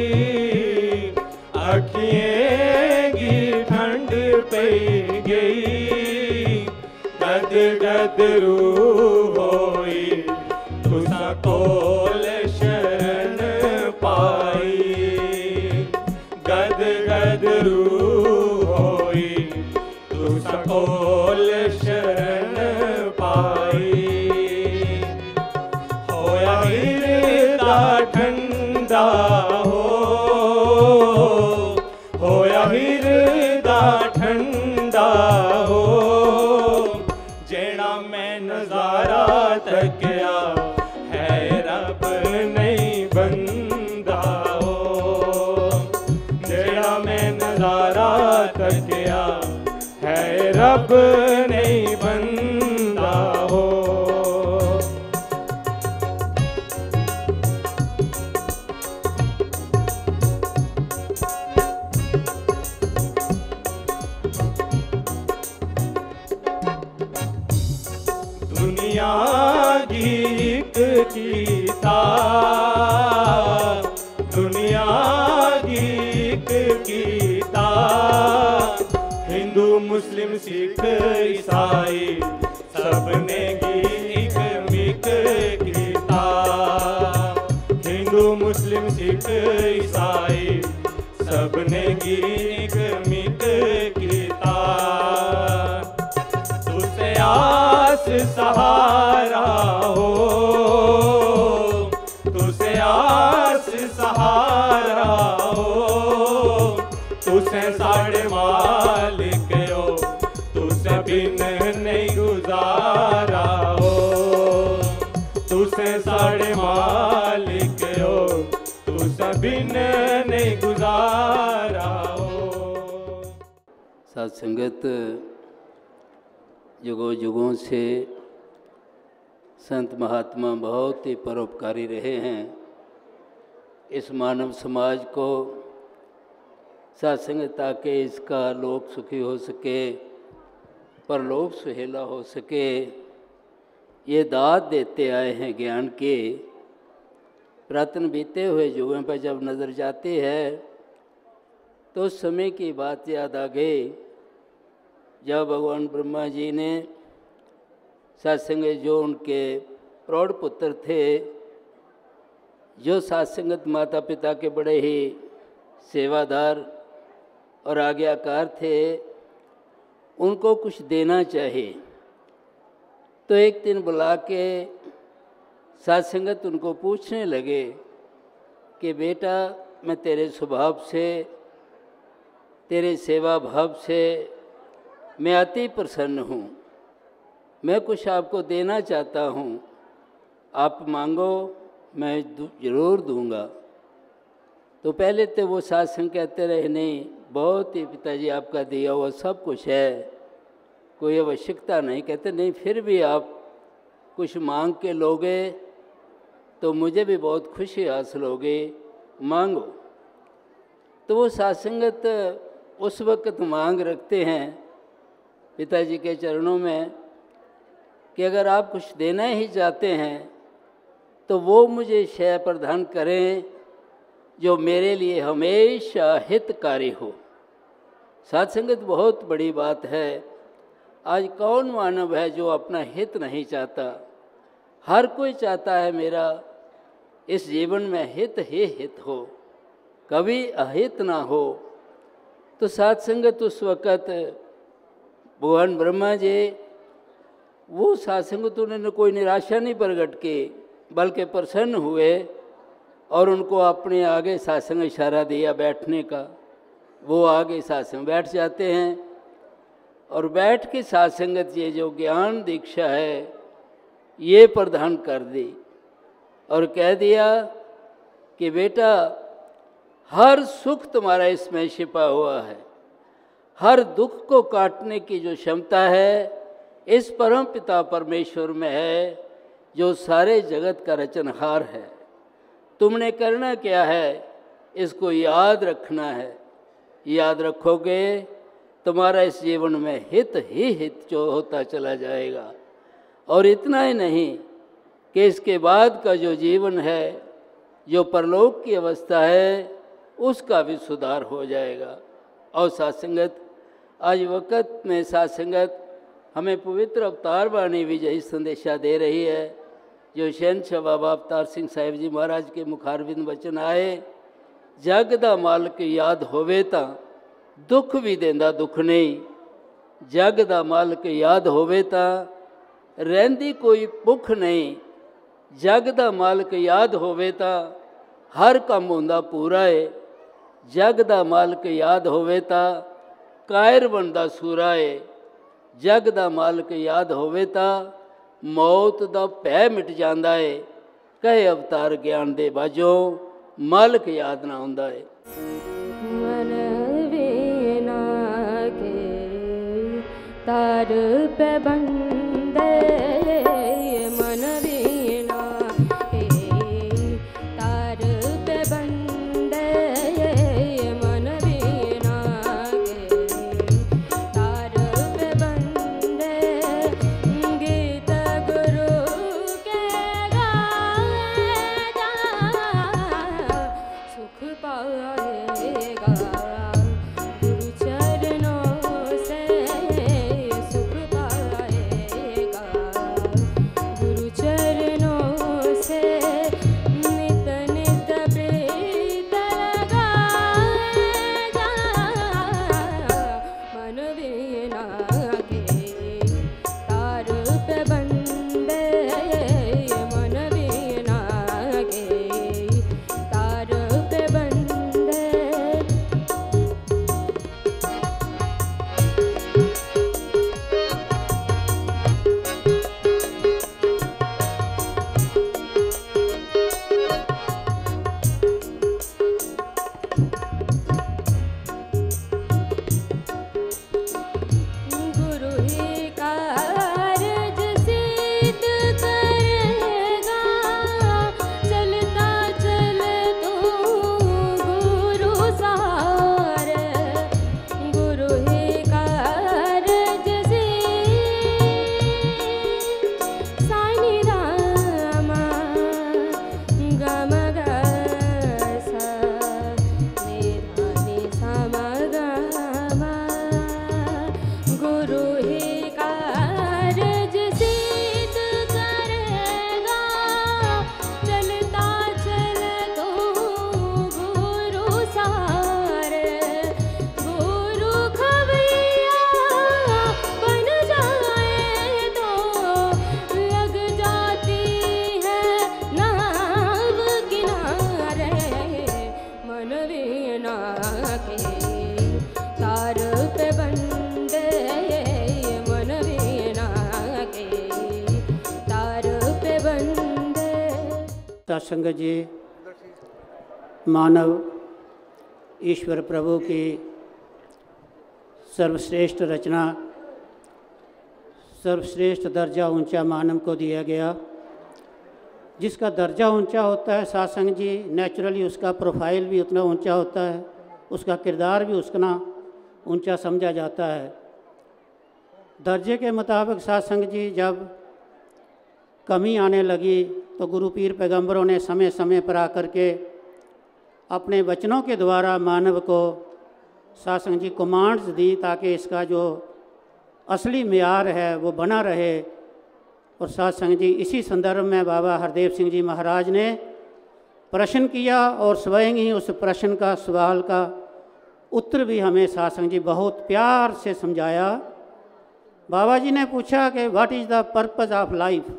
अखियाँ की ठंड पे गई, गद गद रूह होई तुसा कोल शरण पाई, गद गद रूह होई तुसा कोल शरण पाई, होया हिरदा ठंडा हो, होया हिरदा ठंडा हो, जेड़ा मैं नजारा तकिया है रब नहीं बंदा हो, जेड़ा मैं नजारा तकिया है रब नहीं बंदा हो। दुनिया की एक गीता, दुनिया की एक गीता, हिंदू मुस्लिम सिख ईसाई सबने की एक मिक गीता, हिंदू मुस्लिम सिख ईसाई सबने की एक मिक गीता, तुझसे आस सहारा हो, तुझसे आस सहारा हो, तुझसे साढ़े मालिक हो, तुझसे बिन नहीं गुजारा हो, तुझसे साढ़े मालिक हो, तुझसे बिन नहीं गुजारा हो। साथ संगत युगों युगों से संत महात्मा बहुत ही परोपकारी रहे हैं। इस मानव समाज को सत्संग ताकि इसका लोक सुखी हो सके, परलोक सुहेला हो सके, ये दात देते आए हैं ज्ञान के। प्रातन बीते हुए युगों पर जब नज़र जाती है तो उस समय की बात याद आ गई जब भगवान ब्रह्मा जी ने सत्संग, जो उनके प्रौढ़ पुत्र थे, जो सत्संगत माता पिता के बड़े ही सेवादार और आज्ञाकार थे, उनको कुछ देना चाहिए। तो एक दिन बुला के सत्संगत उनको पूछने लगे कि बेटा, मैं तेरे स्वभाव से, तेरे सेवा भाव से मैं अति प्रसन्न हूँ, मैं कुछ आपको देना चाहता हूँ, आप मांगो, मैं ज़रूर दूँगा। तो पहले तो वो सत्संग कहते रहे, नहीं, बहुत ही पिताजी आपका दिया हुआ सब कुछ है, कोई आवश्यकता नहीं। कहते नहीं, फिर भी आप कुछ मांग के लोगे तो मुझे भी बहुत खुशी हासिल होगी, मांगो। तो वो सत्संगत उस वक्त मांग रखते हैं पिताजी के चरणों में कि अगर आप कुछ देना ही चाहते हैं तो वो मुझे शय प्रदान करें जो मेरे लिए हमेशा हितकारी हो। सत्संगत बहुत बड़ी बात है। आज कौन मानव है जो अपना हित नहीं चाहता? हर कोई चाहता है मेरा इस जीवन में हित ही हित हो, कभी अहित ना हो। तो सत्संगत उस वक़्त भगवान ब्रह्मा जी, वो सत्संगत उन्होंने कोई निराशा नहीं प्रकट की, बल्कि प्रसन्न हुए और उनको अपने आगे सत्संग इशारा दिया बैठने का। वो आगे सत्संग बैठ जाते हैं और बैठ के सत्संगत ये जो ज्ञान दीक्षा है ये प्रदान कर दी और कह दिया कि बेटा, हर सुख तुम्हारा इसमें छिपा हुआ है, हर दुख को काटने की जो क्षमता है इस परम पिता परमेश्वर में है, जो सारे जगत का रचनहार है। तुमने करना क्या है? इसको याद रखना है। याद रखोगे तुम्हारा इस जीवन में हित ही हित जो होता चला जाएगा। और इतना ही नहीं कि इसके बाद का जो जीवन है, जो परलोक की अवस्था है, उसका भी सुधार हो जाएगा। और सत्संगत, आज वक़्त में सत्संगत हमें पवित्र अवतार वाणी भी यही संदेशा दे रही है, जो शहनशाह बाबा अवतार सिंह साहिब जी महाराज के मुखारबिंद वचन आए, जग दा मालक याद होवे तां दुख भी देंदा दुख नहीं, जग दा मालक याद होवे तां रहंदी कोई भुख नहीं, जग दा मालक याद होवे तां हर काम होंदा पूरा है, जग दा मालक याद होवे तां कायर बनदा सूरा है, जग दा मालक याद होवे तां मौत दा भै मिट जांदा है, कहे अवतार ज्ञान दे बाजों मालक याद ना हुंदा है। मन वीणा के तार पे बंदे, मन वीणा के तार पे बंदे, मन वीणा के तार पे बंदे, गीत गुरु के गाए जा, सुख पाएगा गुरु चरणों से, सुख पाएगा गुरु चरणों से, नित नित प्रीत लगाए जा, मन वीणा के तार पे बंदे, मन वीणा के तार पे बंदे। सत्संग जी, मानव ईश्वर प्रभु की सर्वश्रेष्ठ रचना, सर्वश्रेष्ठ दर्जा ऊंचा मानव को दिया गया। जिसका दर्जा ऊंचा होता है सत्संग जी, नेचुरली उसका प्रोफाइल भी उतना ऊंचा होता है, उसका किरदार भी उतना ऊंचा समझा जाता है। दर्जे के मुताबिक सत्संग जी जब कमी आने लगी तो गुरु पीर पैगंबरों ने समय समय पर आकर के अपने वचनों के द्वारा मानव को सत्संग जी कमांड्स दी ताकि इसका जो असली मियार है वो बना रहे। और सत्संग जी इसी संदर्भ में बाबा हरदेव सिंह जी महाराज ने प्रश्न किया और स्वयं ही उस प्रश्न का सवाल का उत्तर भी हमें सत्संग जी बहुत प्यार से समझाया। बाबा जी ने पूछा कि what is the purpose of life.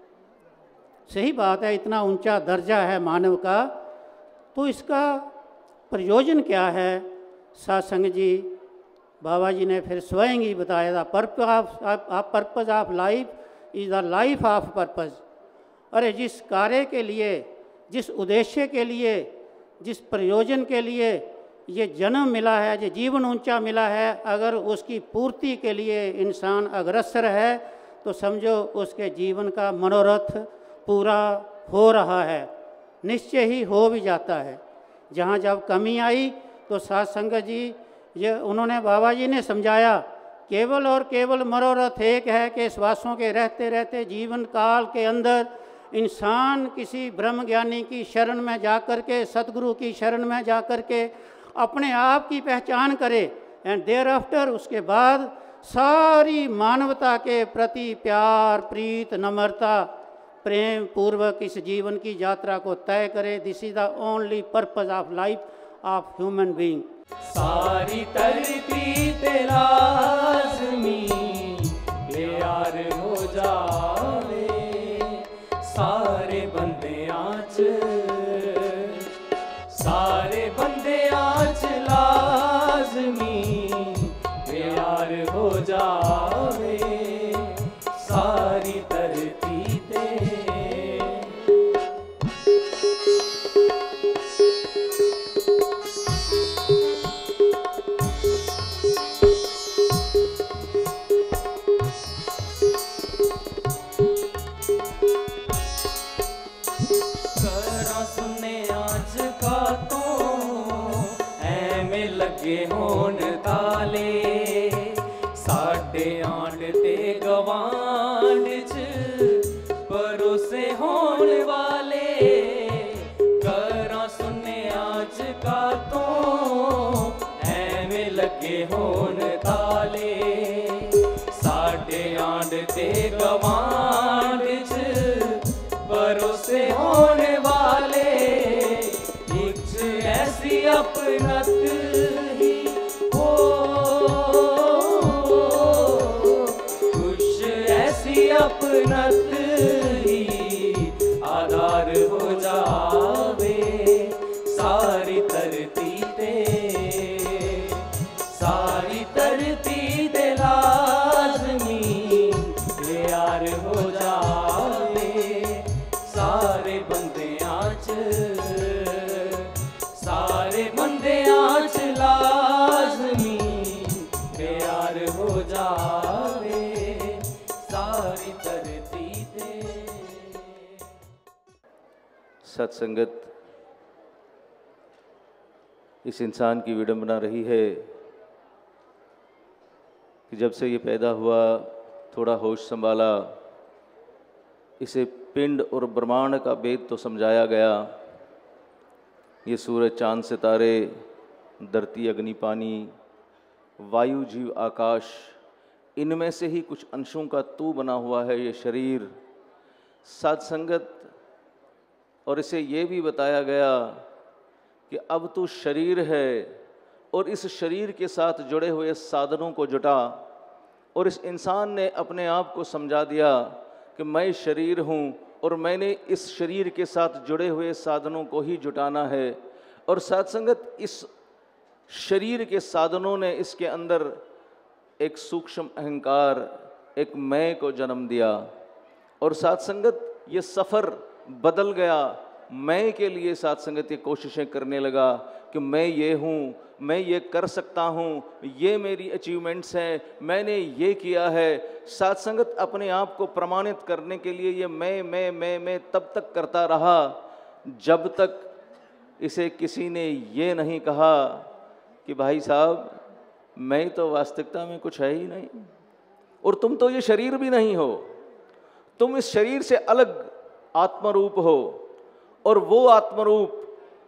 सही बात है, इतना ऊंचा दर्जा है मानव का, तो इसका प्रयोजन क्या है। सत्संग जी बाबा जी ने फिर स्वयं ही बताया था, purpose of life is the life of purpose. अरे जिस कार्य के लिए, जिस उद्देश्य के लिए, जिस प्रयोजन के लिए ये जन्म मिला है, जो जीवन ऊंचा मिला है, अगर उसकी पूर्ति के लिए इंसान अग्रसर है तो समझो उसके जीवन का मनोरथ पूरा हो रहा है, निश्चय ही हो भी जाता है। जहाँ जब कमी आई तो सत्संग जी ये उन्होंने बाबा जी ने समझाया, केवल और केवल मनोरथ एक है कि श्वासों के रहते रहते जीवन काल के अंदर इंसान किसी ब्रह्म ज्ञानी की शरण में जाकर के, सतगुरु की शरण में जाकर के अपने आप की पहचान करे एंड देयर आफ्टर उसके बाद सारी मानवता के प्रति प्यार, प्रीत, नम्रता, प्रेम पूर्वक इस जीवन की यात्रा को तय करे। This is the only purpose of life of human being. सारी तरती ते लाज़मी प्यार हो जावे, सारे बंदियां च सारे बंदियां च लाज़मी प्यार हो जावे, सारी तरती ते। होन ताले साडे आंड ते गवांड च परोसे होन वाले, करां सुने आज का तो ऐवें लगे होन ताले साडे आंड ते गवांड च परोसे होन वाले। कुछ ऐसी अपनत अपनत ही आधार हो जावे, सारी तरती ते सारी तरती ते लाज़मी प्यार हो जावे, सारे बंदियां च सारे बंदियां च लाज़मी प्यार हो जावे, सारी तरती ते। सत्संगत इस इंसान की विडंबना रही है कि जब से ये पैदा हुआ, थोड़ा होश संभाला, इसे पिंड और ब्रह्मांड का भेद तो समझाया गया। ये सूरज, चांद, सितारे, धरती, अग्नि, पानी, वायु, जीव, आकाश, इनमें से ही कुछ अंशों का तू बना हुआ है ये शरीर। सत्संगत और इसे ये भी बताया गया कि अब तू शरीर है और इस शरीर के साथ जुड़े हुए साधनों को जुटा। और इस इंसान ने अपने आप को समझा दिया कि मैं शरीर हूँ और मैंने इस शरीर के साथ जुड़े हुए साधनों को ही जुटाना है। और सत्संगत इस शरीर के साधनों ने इसके अंदर एक सूक्ष्म अहंकार, एक मैं को जन्म दिया। और सत्संगत ये सफ़र बदल गया मैं के लिए साथ संगत ये कोशिशें करने लगा कि मैं ये हूँ, मैं ये कर सकता हूँ, ये मेरी अचीवमेंट्स हैं, मैंने ये किया है। साथ संगत अपने आप को प्रमाणित करने के लिए ये मैं मैं मैं मैं तब तक करता रहा जब तक इसे किसी ने ये नहीं कहा कि भाई साहब मैं तो वास्तविकता में कुछ है ही नहीं, और तुम तो ये शरीर भी नहीं हो, तुम इस शरीर से अलग आत्मरूप हो, और वो आत्मरूप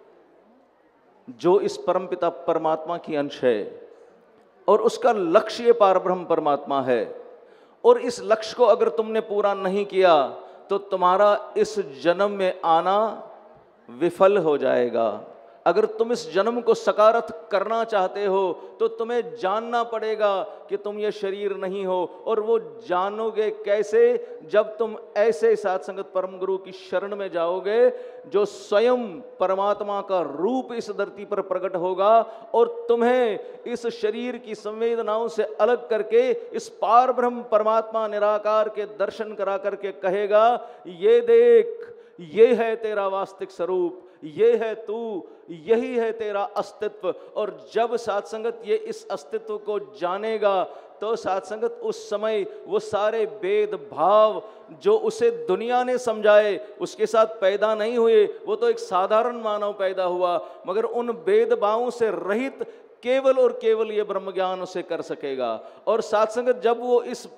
जो इस परमपिता परमात्मा की अंश है और उसका लक्ष्य पारब्रह्म परमात्मा है। और इस लक्ष्य को अगर तुमने पूरा नहीं किया तो तुम्हारा इस जन्म में आना विफल हो जाएगा। अगर तुम इस जन्म को सकारात्मक करना चाहते हो तो तुम्हें जानना पड़ेगा कि तुम ये शरीर नहीं हो। और वो जानोगे कैसे? जब तुम ऐसे साथ संगत परम गुरु की शरण में जाओगे जो स्वयं परमात्मा का रूप इस धरती पर प्रकट होगा और तुम्हें इस शरीर की संवेदनाओं से अलग करके इस पार ब्रह्म परमात्मा निराकार के दर्शन करा करके कहेगा, ये देख, ये है तेरा वास्तविक स्वरूप, ये है तू, यही है तेरा अस्तित्व। और जब साथ संगत ये इस अस्तित्व को जानेगा तो साथ संगत उस समय वो सारे भेद भाव जो उसे दुनिया ने समझाए उसके साथ पैदा नहीं हुए, वो तो एक साधारण मानव पैदा हुआ, मगर उन भेद भावों से रहित केवल और केवल ये ब्रह्म ज्ञान उसे कर सकेगा। और साथ संगत जब वो इस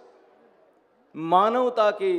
मानवता की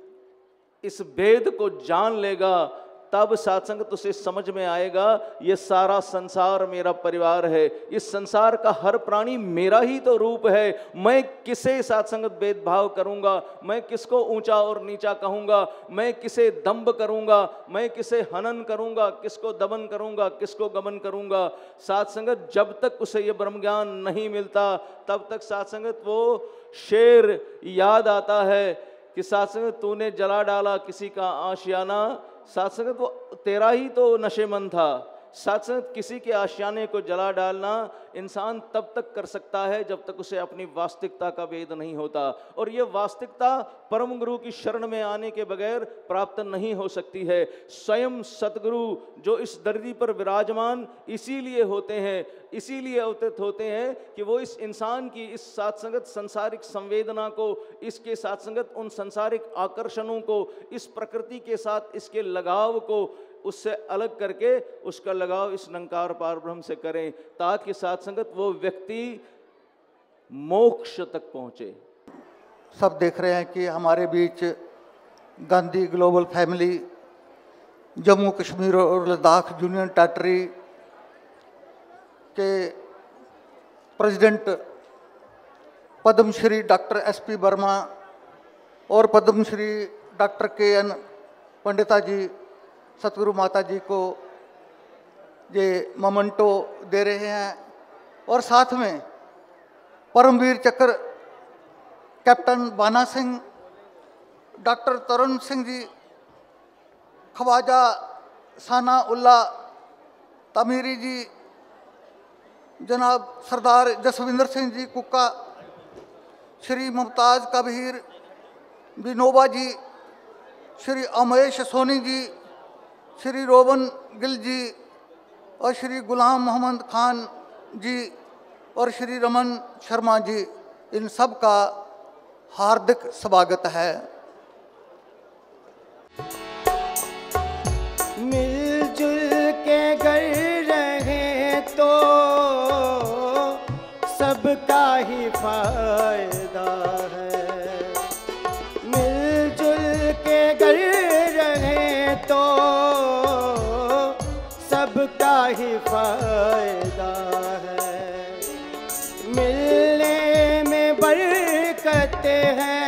इस भेद को जान लेगा तब साथ संगत उसे समझ में आएगा ये सारा संसार मेरा परिवार है, इस संसार का हर प्राणी मेरा ही तो रूप है। मैं किसे साथ संगत भेदभाव करूंगा, मैं किसको ऊंचा और नीचा कहूंगा, मैं किसे दंभ करूंगा, मैं किसे हनन करूंगा, किसको दमन करूंगा, किसको गमन करूंगा। साथ संगत जब तक उसे ये ब्रह्म ज्ञान नहीं मिलता तब तक साथ संगत वो शेर याद आता है कि साथ संगत तूने जला डाला किसी का आशियाना, साथ संगत वो तेरा ही तो नशेमंद था। साथ संगत किसी के आशियाने को जला डालना इंसान तब तक कर सकता है जब तक उसे अपनी वास्तविकता का भेद नहीं होता। और ये वास्तविकता परम गुरु की शरण में आने के बगैर प्राप्त नहीं हो सकती है। स्वयं सतगुरु जो इस धरती पर विराजमान इसीलिए होते हैं, इसीलिए अवतरित होते हैं कि वो इस इंसान की इस साथ संगत संसारिक संवेदना को, इसके साथ संगत उन संसारिक आकर्षणों को, इस प्रकृति के साथ इसके लगाव को उससे अलग करके उसका लगाव इस निरंकार पार ब्रह्म से करें, ताकि साथ संगत वो व्यक्ति मोक्ष तक पहुंचे। सब देख रहे हैं कि हमारे बीच गांधी ग्लोबल फैमिली, जम्मू कश्मीर और लद्दाख यूनियन टेरिटरी के president Padmashri doctor S P Verma और पद्मश्री डॉक्टर के एन पंडिता जी सतगुरु माता जी को ये मोमेंटो दे रहे हैं। और साथ में Paramvir Chakra captain Bana Singh, doctor Tarun Singh ji, Khwaja Sanaullah Tamiri ji, जनाब सरदार जसविंदर सिंह जी कुक्का, श्री मुमताज़ कबीर विनोबा जी, श्री अमेश सोनी जी, श्री रोबन गिल जी और श्री गुलाम मोहम्मद खान जी और श्री रमन शर्मा जी, इन सब का हार्दिक स्वागत है। मिलजुल के घर रहे तो सबका ही फायदा है, मिलजुल के घर रहे तो सबका ही फायदा है। मिलने में बरकत है,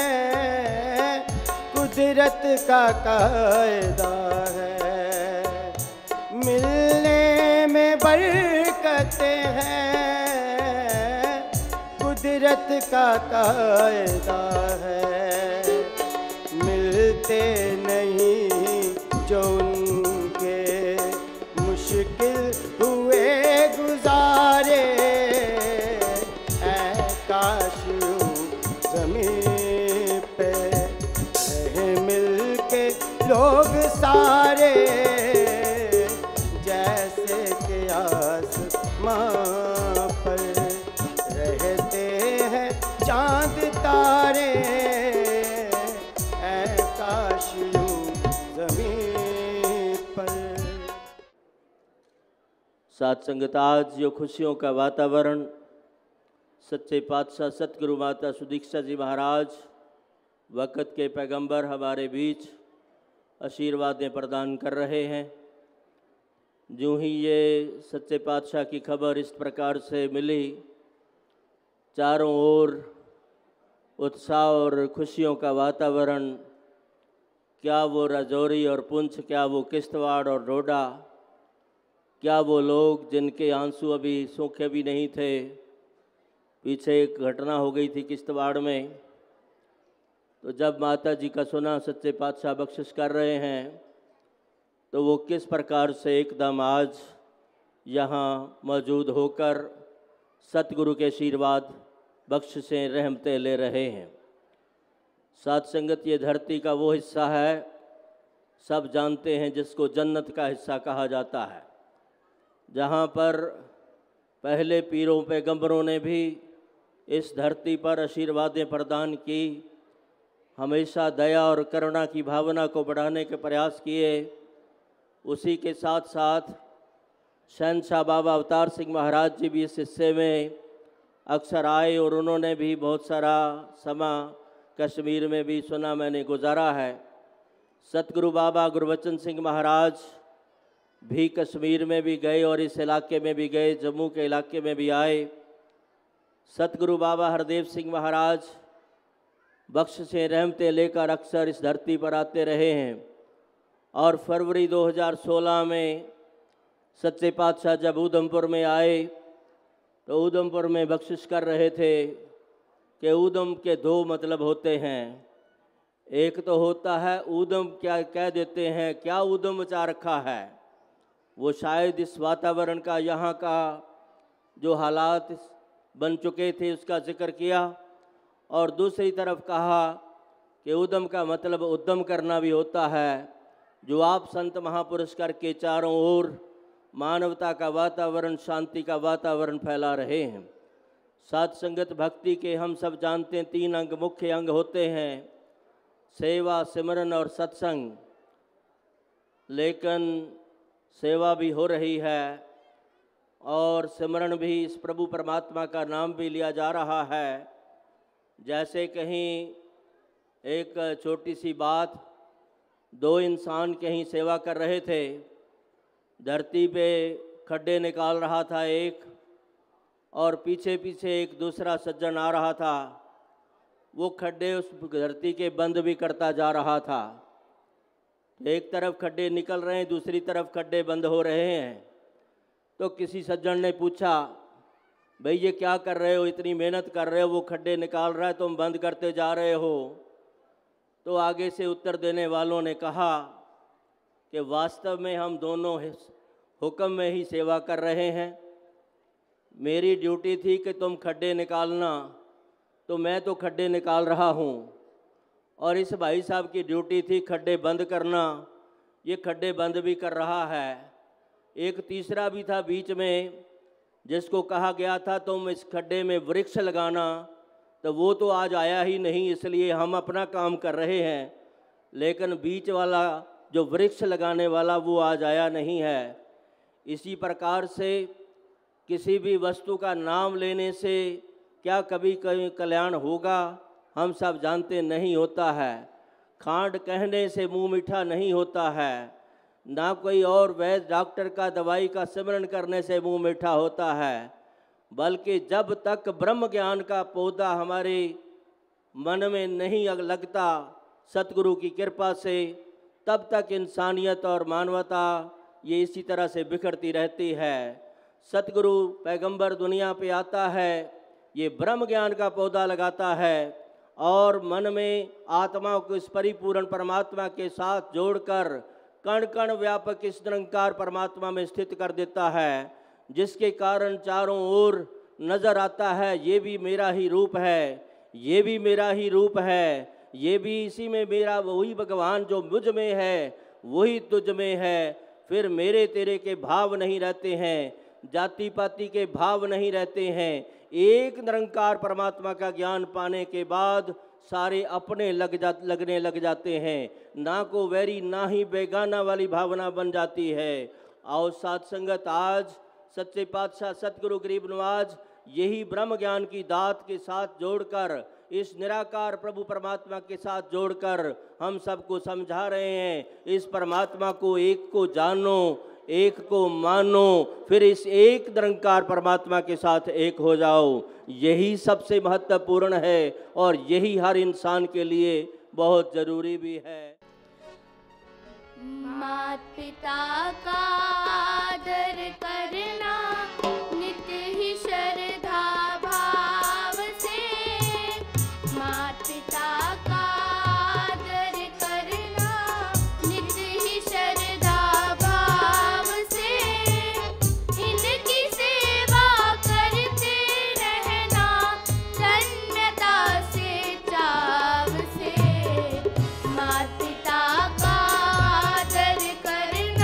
कुदरत का कायदा है। मिलने में बरकत है, कुदरत का कायदा है। मिलते नहीं जो उनके मुश्किल हुए गुजारे, ऐ काश ज़मीं पे रहे मिल के लोग सारे जैसे के आसमां पर रहते हैं चांद तारे, ऐ काश यूं ज़मीं पर। साथ संगत, आज जो खुशियों का वातावरण सच्चे पातशाह सतगुरु माता सुदीक्षा जी महाराज वक़्त के पैगंबर हमारे बीच आशीर्वादें प्रदान कर रहे हैं। जो ही ये सच्चे पातशाह की खबर इस प्रकार से मिली, चारों ओर उत्साह और खुशियों का वातावरण, क्या वो राजौरी और पुंछ, क्या वो किश्तवाड़ और डोडा, क्या वो लोग जिनके आंसू अभी सूखे भी नहीं थे। पीछे एक घटना हो गई थी किश्तवाड़ में, तो जब माता जी का सुना सच्चे पातशाह बख्शिश कर रहे हैं, तो वो किस प्रकार से एकदम आज यहाँ मौजूद होकर सतगुरु के आशीर्वाद बख्शिशें रहमतें ले रहे हैं। साथ संगत, ये धरती का वो हिस्सा है, सब जानते हैं, जिसको जन्नत का हिस्सा कहा जाता है, जहाँ पर पहले पीरों पैगंबरों ने भी इस धरती पर आशीर्वादें प्रदान की, हमेशा दया और करुणा की भावना को बढ़ाने के प्रयास किए। उसी के साथ साथ शहंशाह बाबा अवतार सिंह महाराज जी भी इस हिस्से में अक्सर आए और उन्होंने भी बहुत सारा समा कश्मीर में भी सुना मैंने गुजारा है। सतगुरु बाबा गुरबचन सिंह महाराज भी कश्मीर में भी गए और इस इलाके में भी गए, जम्मू के इलाके में भी आए। सतगुरु बाबा हरदेव सिंह महाराज बख्शिशें रहमतें लेकर अक्सर इस धरती पर आते रहे हैं। और फरवरी दो हज़ार सोलह में सच्चे पातशाह जब उधमपुर में आए, तो उधमपुर में बख्शिश कर रहे थे कि ऊधम के दो मतलब होते हैं। एक तो होता है ऊधम, क्या कह देते हैं, क्या ऊधम मचा रखा है, वो शायद इस वातावरण का, यहाँ का जो हालात बन चुके थे उसका जिक्र किया। और दूसरी तरफ कहा कि उद्यम का मतलब उद्यम करना भी होता है, जो आप संत महापुरुष करके चारों ओर मानवता का वातावरण, शांति का वातावरण फैला रहे हैं। साथ संगत, भक्ति के हम सब जानते हैं तीन अंग, मुख्य अंग होते हैं, सेवा, सिमरन और सत्संग। लेकिन सेवा भी हो रही है और सिमरन भी, इस प्रभु परमात्मा का नाम भी लिया जा रहा है। जैसे कहीं एक छोटी सी बात, दो इंसान कहीं सेवा कर रहे थे, धरती पे खड्डे निकाल रहा था एक, और पीछे पीछे एक दूसरा सज्जन आ रहा था, वो खड्डे उस धरती के बंद भी करता जा रहा था। एक तरफ खड्डे निकल रहे हैं, दूसरी तरफ खड्डे बंद हो रहे हैं। तो किसी सज्जन ने पूछा, भाई ये क्या कर रहे हो, इतनी मेहनत कर रहे हो, वो खड्डे निकाल रहा है, तुम बंद करते जा रहे हो। तो आगे से उत्तर देने वालों ने कहा कि वास्तव में हम दोनों हुक्म में ही सेवा कर रहे हैं। मेरी ड्यूटी थी कि तुम खड्डे निकालना, तो मैं तो खड्डे निकाल रहा हूँ, और इस भाई साहब की ड्यूटी थी खड्डे बंद करना, ये खड्डे बंद भी कर रहा है। एक तीसरा भी था बीच में, जिसको कहा गया था तुम इस खड्डे में वृक्ष लगाना, तो वो तो आज आया ही नहीं, इसलिए हम अपना काम कर रहे हैं। लेकिन बीच वाला जो वृक्ष लगाने वाला, वो आज आया नहीं है। इसी प्रकार से किसी भी वस्तु का नाम लेने से क्या कभी कभी कल्याण होगा, हम सब जानते नहीं होता है। खांड कहने से मुंह मीठा नहीं होता है, ना कोई और वैद्य डॉक्टर का दवाई का सिमरन करने से मुंह मीठा होता है, बल्कि जब तक ब्रह्म ज्ञान का पौधा हमारे मन में नहीं लगता सतगुरु की कृपा से, तब तक इंसानियत और मानवता ये इसी तरह से बिखरती रहती है। सतगुरु पैगंबर दुनिया पे आता है, ये ब्रह्म ज्ञान का पौधा लगाता है और मन में आत्मा को इस परिपूर्ण परमात्मा के साथ जोड़कर कण कण व्यापक इस निरंकार परमात्मा में स्थित कर देता है, जिसके कारण चारों ओर नज़र आता है ये भी मेरा ही रूप है, ये भी मेरा ही रूप है, ये भी इसी में मेरा वही भगवान जो मुझ में है वही तुझ में है। फिर मेरे तेरे के भाव नहीं रहते हैं, जाति पाति के भाव नहीं रहते हैं। एक निरंकार परमात्मा का ज्ञान पाने के बाद सारे अपने लग जा लगने लग जाते हैं, ना को वैरी ना ही बेगाना वाली भावना बन जाती है। और साथ संगत, आज सच्चे पातशाह सतगुरु गरीब नवाज यही ब्रह्म ज्ञान की दात के साथ जोड़कर, इस निराकार प्रभु परमात्मा के साथ जोड़कर हम सबको समझा रहे हैं, इस परमात्मा को एक को जानो, एक को मानो, फिर इस एक निरंकार परमात्मा के साथ एक हो जाओ। यही सबसे महत्वपूर्ण है और यही हर इंसान के लिए बहुत जरूरी भी है। मात पिता का आदर करना नित्य ही श्रद्धा भाव से। मात पिता का आदर करना नित्य ही श्रद्धा भाव से। इनकी सेवा करते रहना धन्यता से चाव से। मात पिता का आदर करना।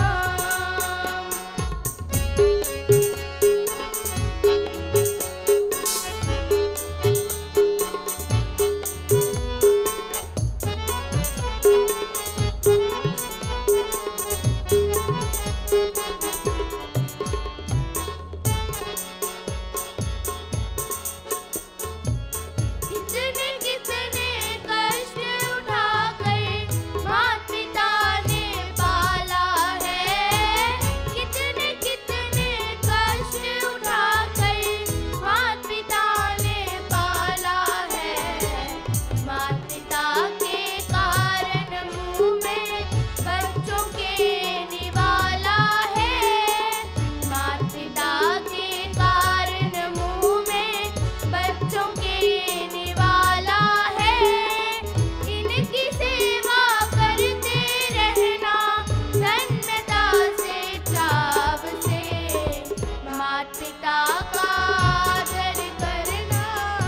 कितने कितने कष्ट उठाकर मात पिता ने पाला है। कितने कितने कष्ट उठाकर मात पिता ने पाला है। मात पिता के कारण मुँह में बच्चों के निवाला है। मात पिता के कारण मुँह में बच्चों के निवाला है। इनकी सेवा करते रहना धन्यता से चाव से। मात पिता का आदर करना।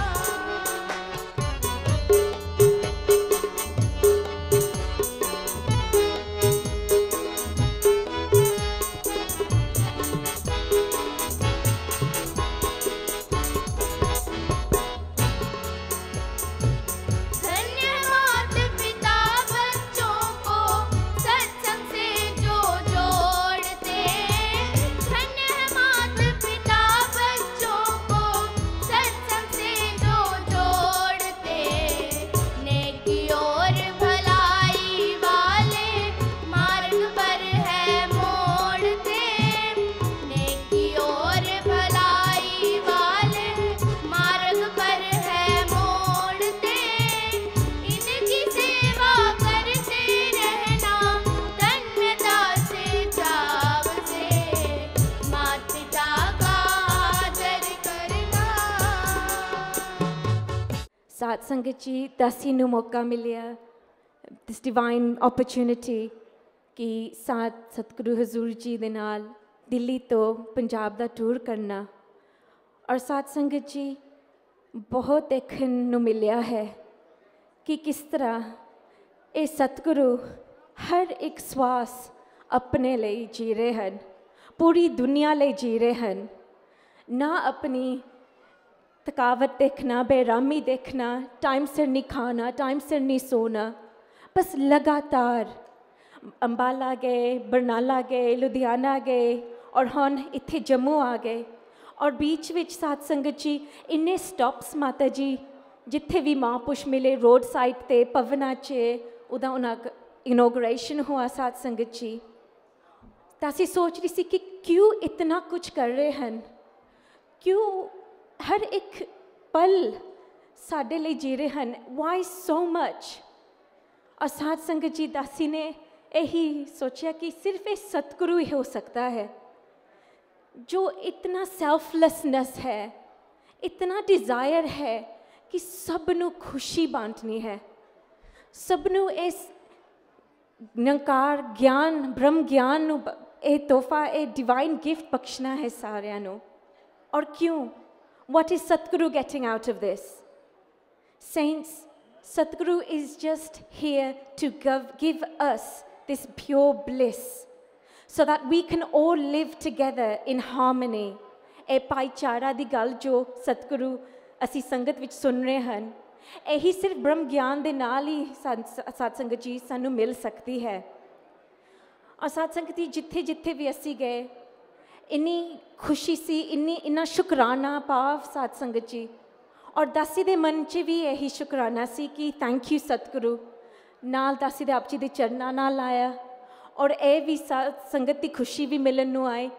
धन्य मात पिता बच्चों को सत्संग से जो जोड़ते। धन्य मात पिता बच्चों को सत्संग से जो जोड़ते। नेकी और भलाई वाले मार्ग पर है मोड़ते। नेकी और भलाई वाले मार्ग पर है मोड़ते। इनकी सेवा करते रहना धन्यता से चाव से। मात पिता का आदर करना। साथ संगत जी, दासी ਨੂੰ ਮੌਕਾ ਮਿਲਿਆ ਦਿਸ ਡਿਵਾਈਨ ਓਪਰਚੁਨਿਟੀ ਕਿ ਸਾਥ ਸਤਿਗੁਰੂ ਹਜ਼ੂਰ ਜੀ ਦੇ ਨਾਲ ਦਿੱਲੀ ਤੋਂ ਪੰਜਾਬ ਦਾ ਟੂਰ ਕਰਨਾ। ਔਰ ਸਾਥ ਸੰਗਤ ਜੀ, ਬਹੁਤ ਦੇਖਣ ਨੂੰ ਮਿਲਿਆ ਹੈ ਕਿ ਕਿਸ ਤਰ੍ਹਾਂ ਇਹ ਸਤਿਗੁਰੂ ਹਰ ਇੱਕ ਸਵਾਸ ਆਪਣੇ ਲਈ ਜੀ ਰਹੇ ਹਨ, ਪੂਰੀ ਦੁਨੀਆ ਲਈ ਜੀ ਰਹੇ ਹਨ। ਨਾ ਆਪਣੀ थकावट देखना, बेरामी देखना, टाइम से नहीं खाना, टाइम से नहीं सोना, बस लगातार अंबाला गए, बरनाला गए, लुधियाना गए और हुण इत्थे जम्मू आ गए। और बीच विच साथ संगत जी इन्ने स्टॉप्स माता जी जिथे भी महापुरुष मिले रोड साइड ते पवना च उदा उना इनोग्रेशन हुआ साथ संगत जी। तो असी सोच रही सी कि क्यों इतना कुछ कर रहे हैं, क्यों हर एक पल साढ़े लिए जी रहे हैं, वाई सो मच। और साथ संगत जी दासी ने यही सोचा कि सिर्फ ये सतगुरु ही हो सकता है जो इतना सेल्फलेसनेस है, इतना डिज़ायर है कि सबनों खुशी बांटनी है, सबनों इस निरंकार ज्ञान ब्रह्म ज्ञान नू ये तोहफा ये डिवाइन गिफ्ट बख्शना है सारियां नू। और क्यों? What is Satguru getting out of this? Saints, Satguru is just here to give, give us this pure bliss so that we can all live together in harmony. ਇਹ ਭਾਈਚਾਰਾ ਦੀ ਗੱਲ ਜੋ ਸਤਿਗੁਰੂ ਅਸੀਂ ਸੰਗਤ ਵਿੱਚ ਸੁਣ ਰਹੇ ਹਨ, ਇਹੀ ਸਿਰਫ ਬ੍ਰਹਮ ਗਿਆਨ ਦੇ ਨਾਲ ਹੀ ਸਾਧ ਸੰਗਤ ਜੀ ਸਾਨੂੰ ਮਿਲ ਸਕਦੀ ਹੈ। ਔਰ ਸਾਧ ਸੰਗਤ ਜੀ ਜਿੱਥੇ ਜਿੱਥੇ ਵੀ ਅਸੀਂ ਗਏ, ਇੰਨੀ ਖੁਸ਼ੀ ਸੀ, ਇੰਨੀ ਇੰਨਾ ਸ਼ੁਕਰਾਨਾ ਭਾਵ ਸਾਧ ਸੰਗਤ ਜੀ। ਔਰ ਦਾਸੀ ਦੇ ਮਨ 'ਚ ਵੀ ਇਹੀ ਸ਼ੁਕਰਾਨਾ ਸੀ ਕਿ ਥੈਂਕ ਯੂ ਸਤਿਗੁਰੂ, ਨਾਲ ਦਾਸੀ ਦੇ ਆਪ ਜੀ ਦੇ ਚਰਨਾਂ ਨਾਲ ਆਇਆ ਔਰ ਇਹ ਵੀ ਸਾਧ ਸੰਗਤ ਦੀ ਖੁਸ਼ੀ ਵੀ ਮਿਲਣ ਨੂੰ ਆਏ।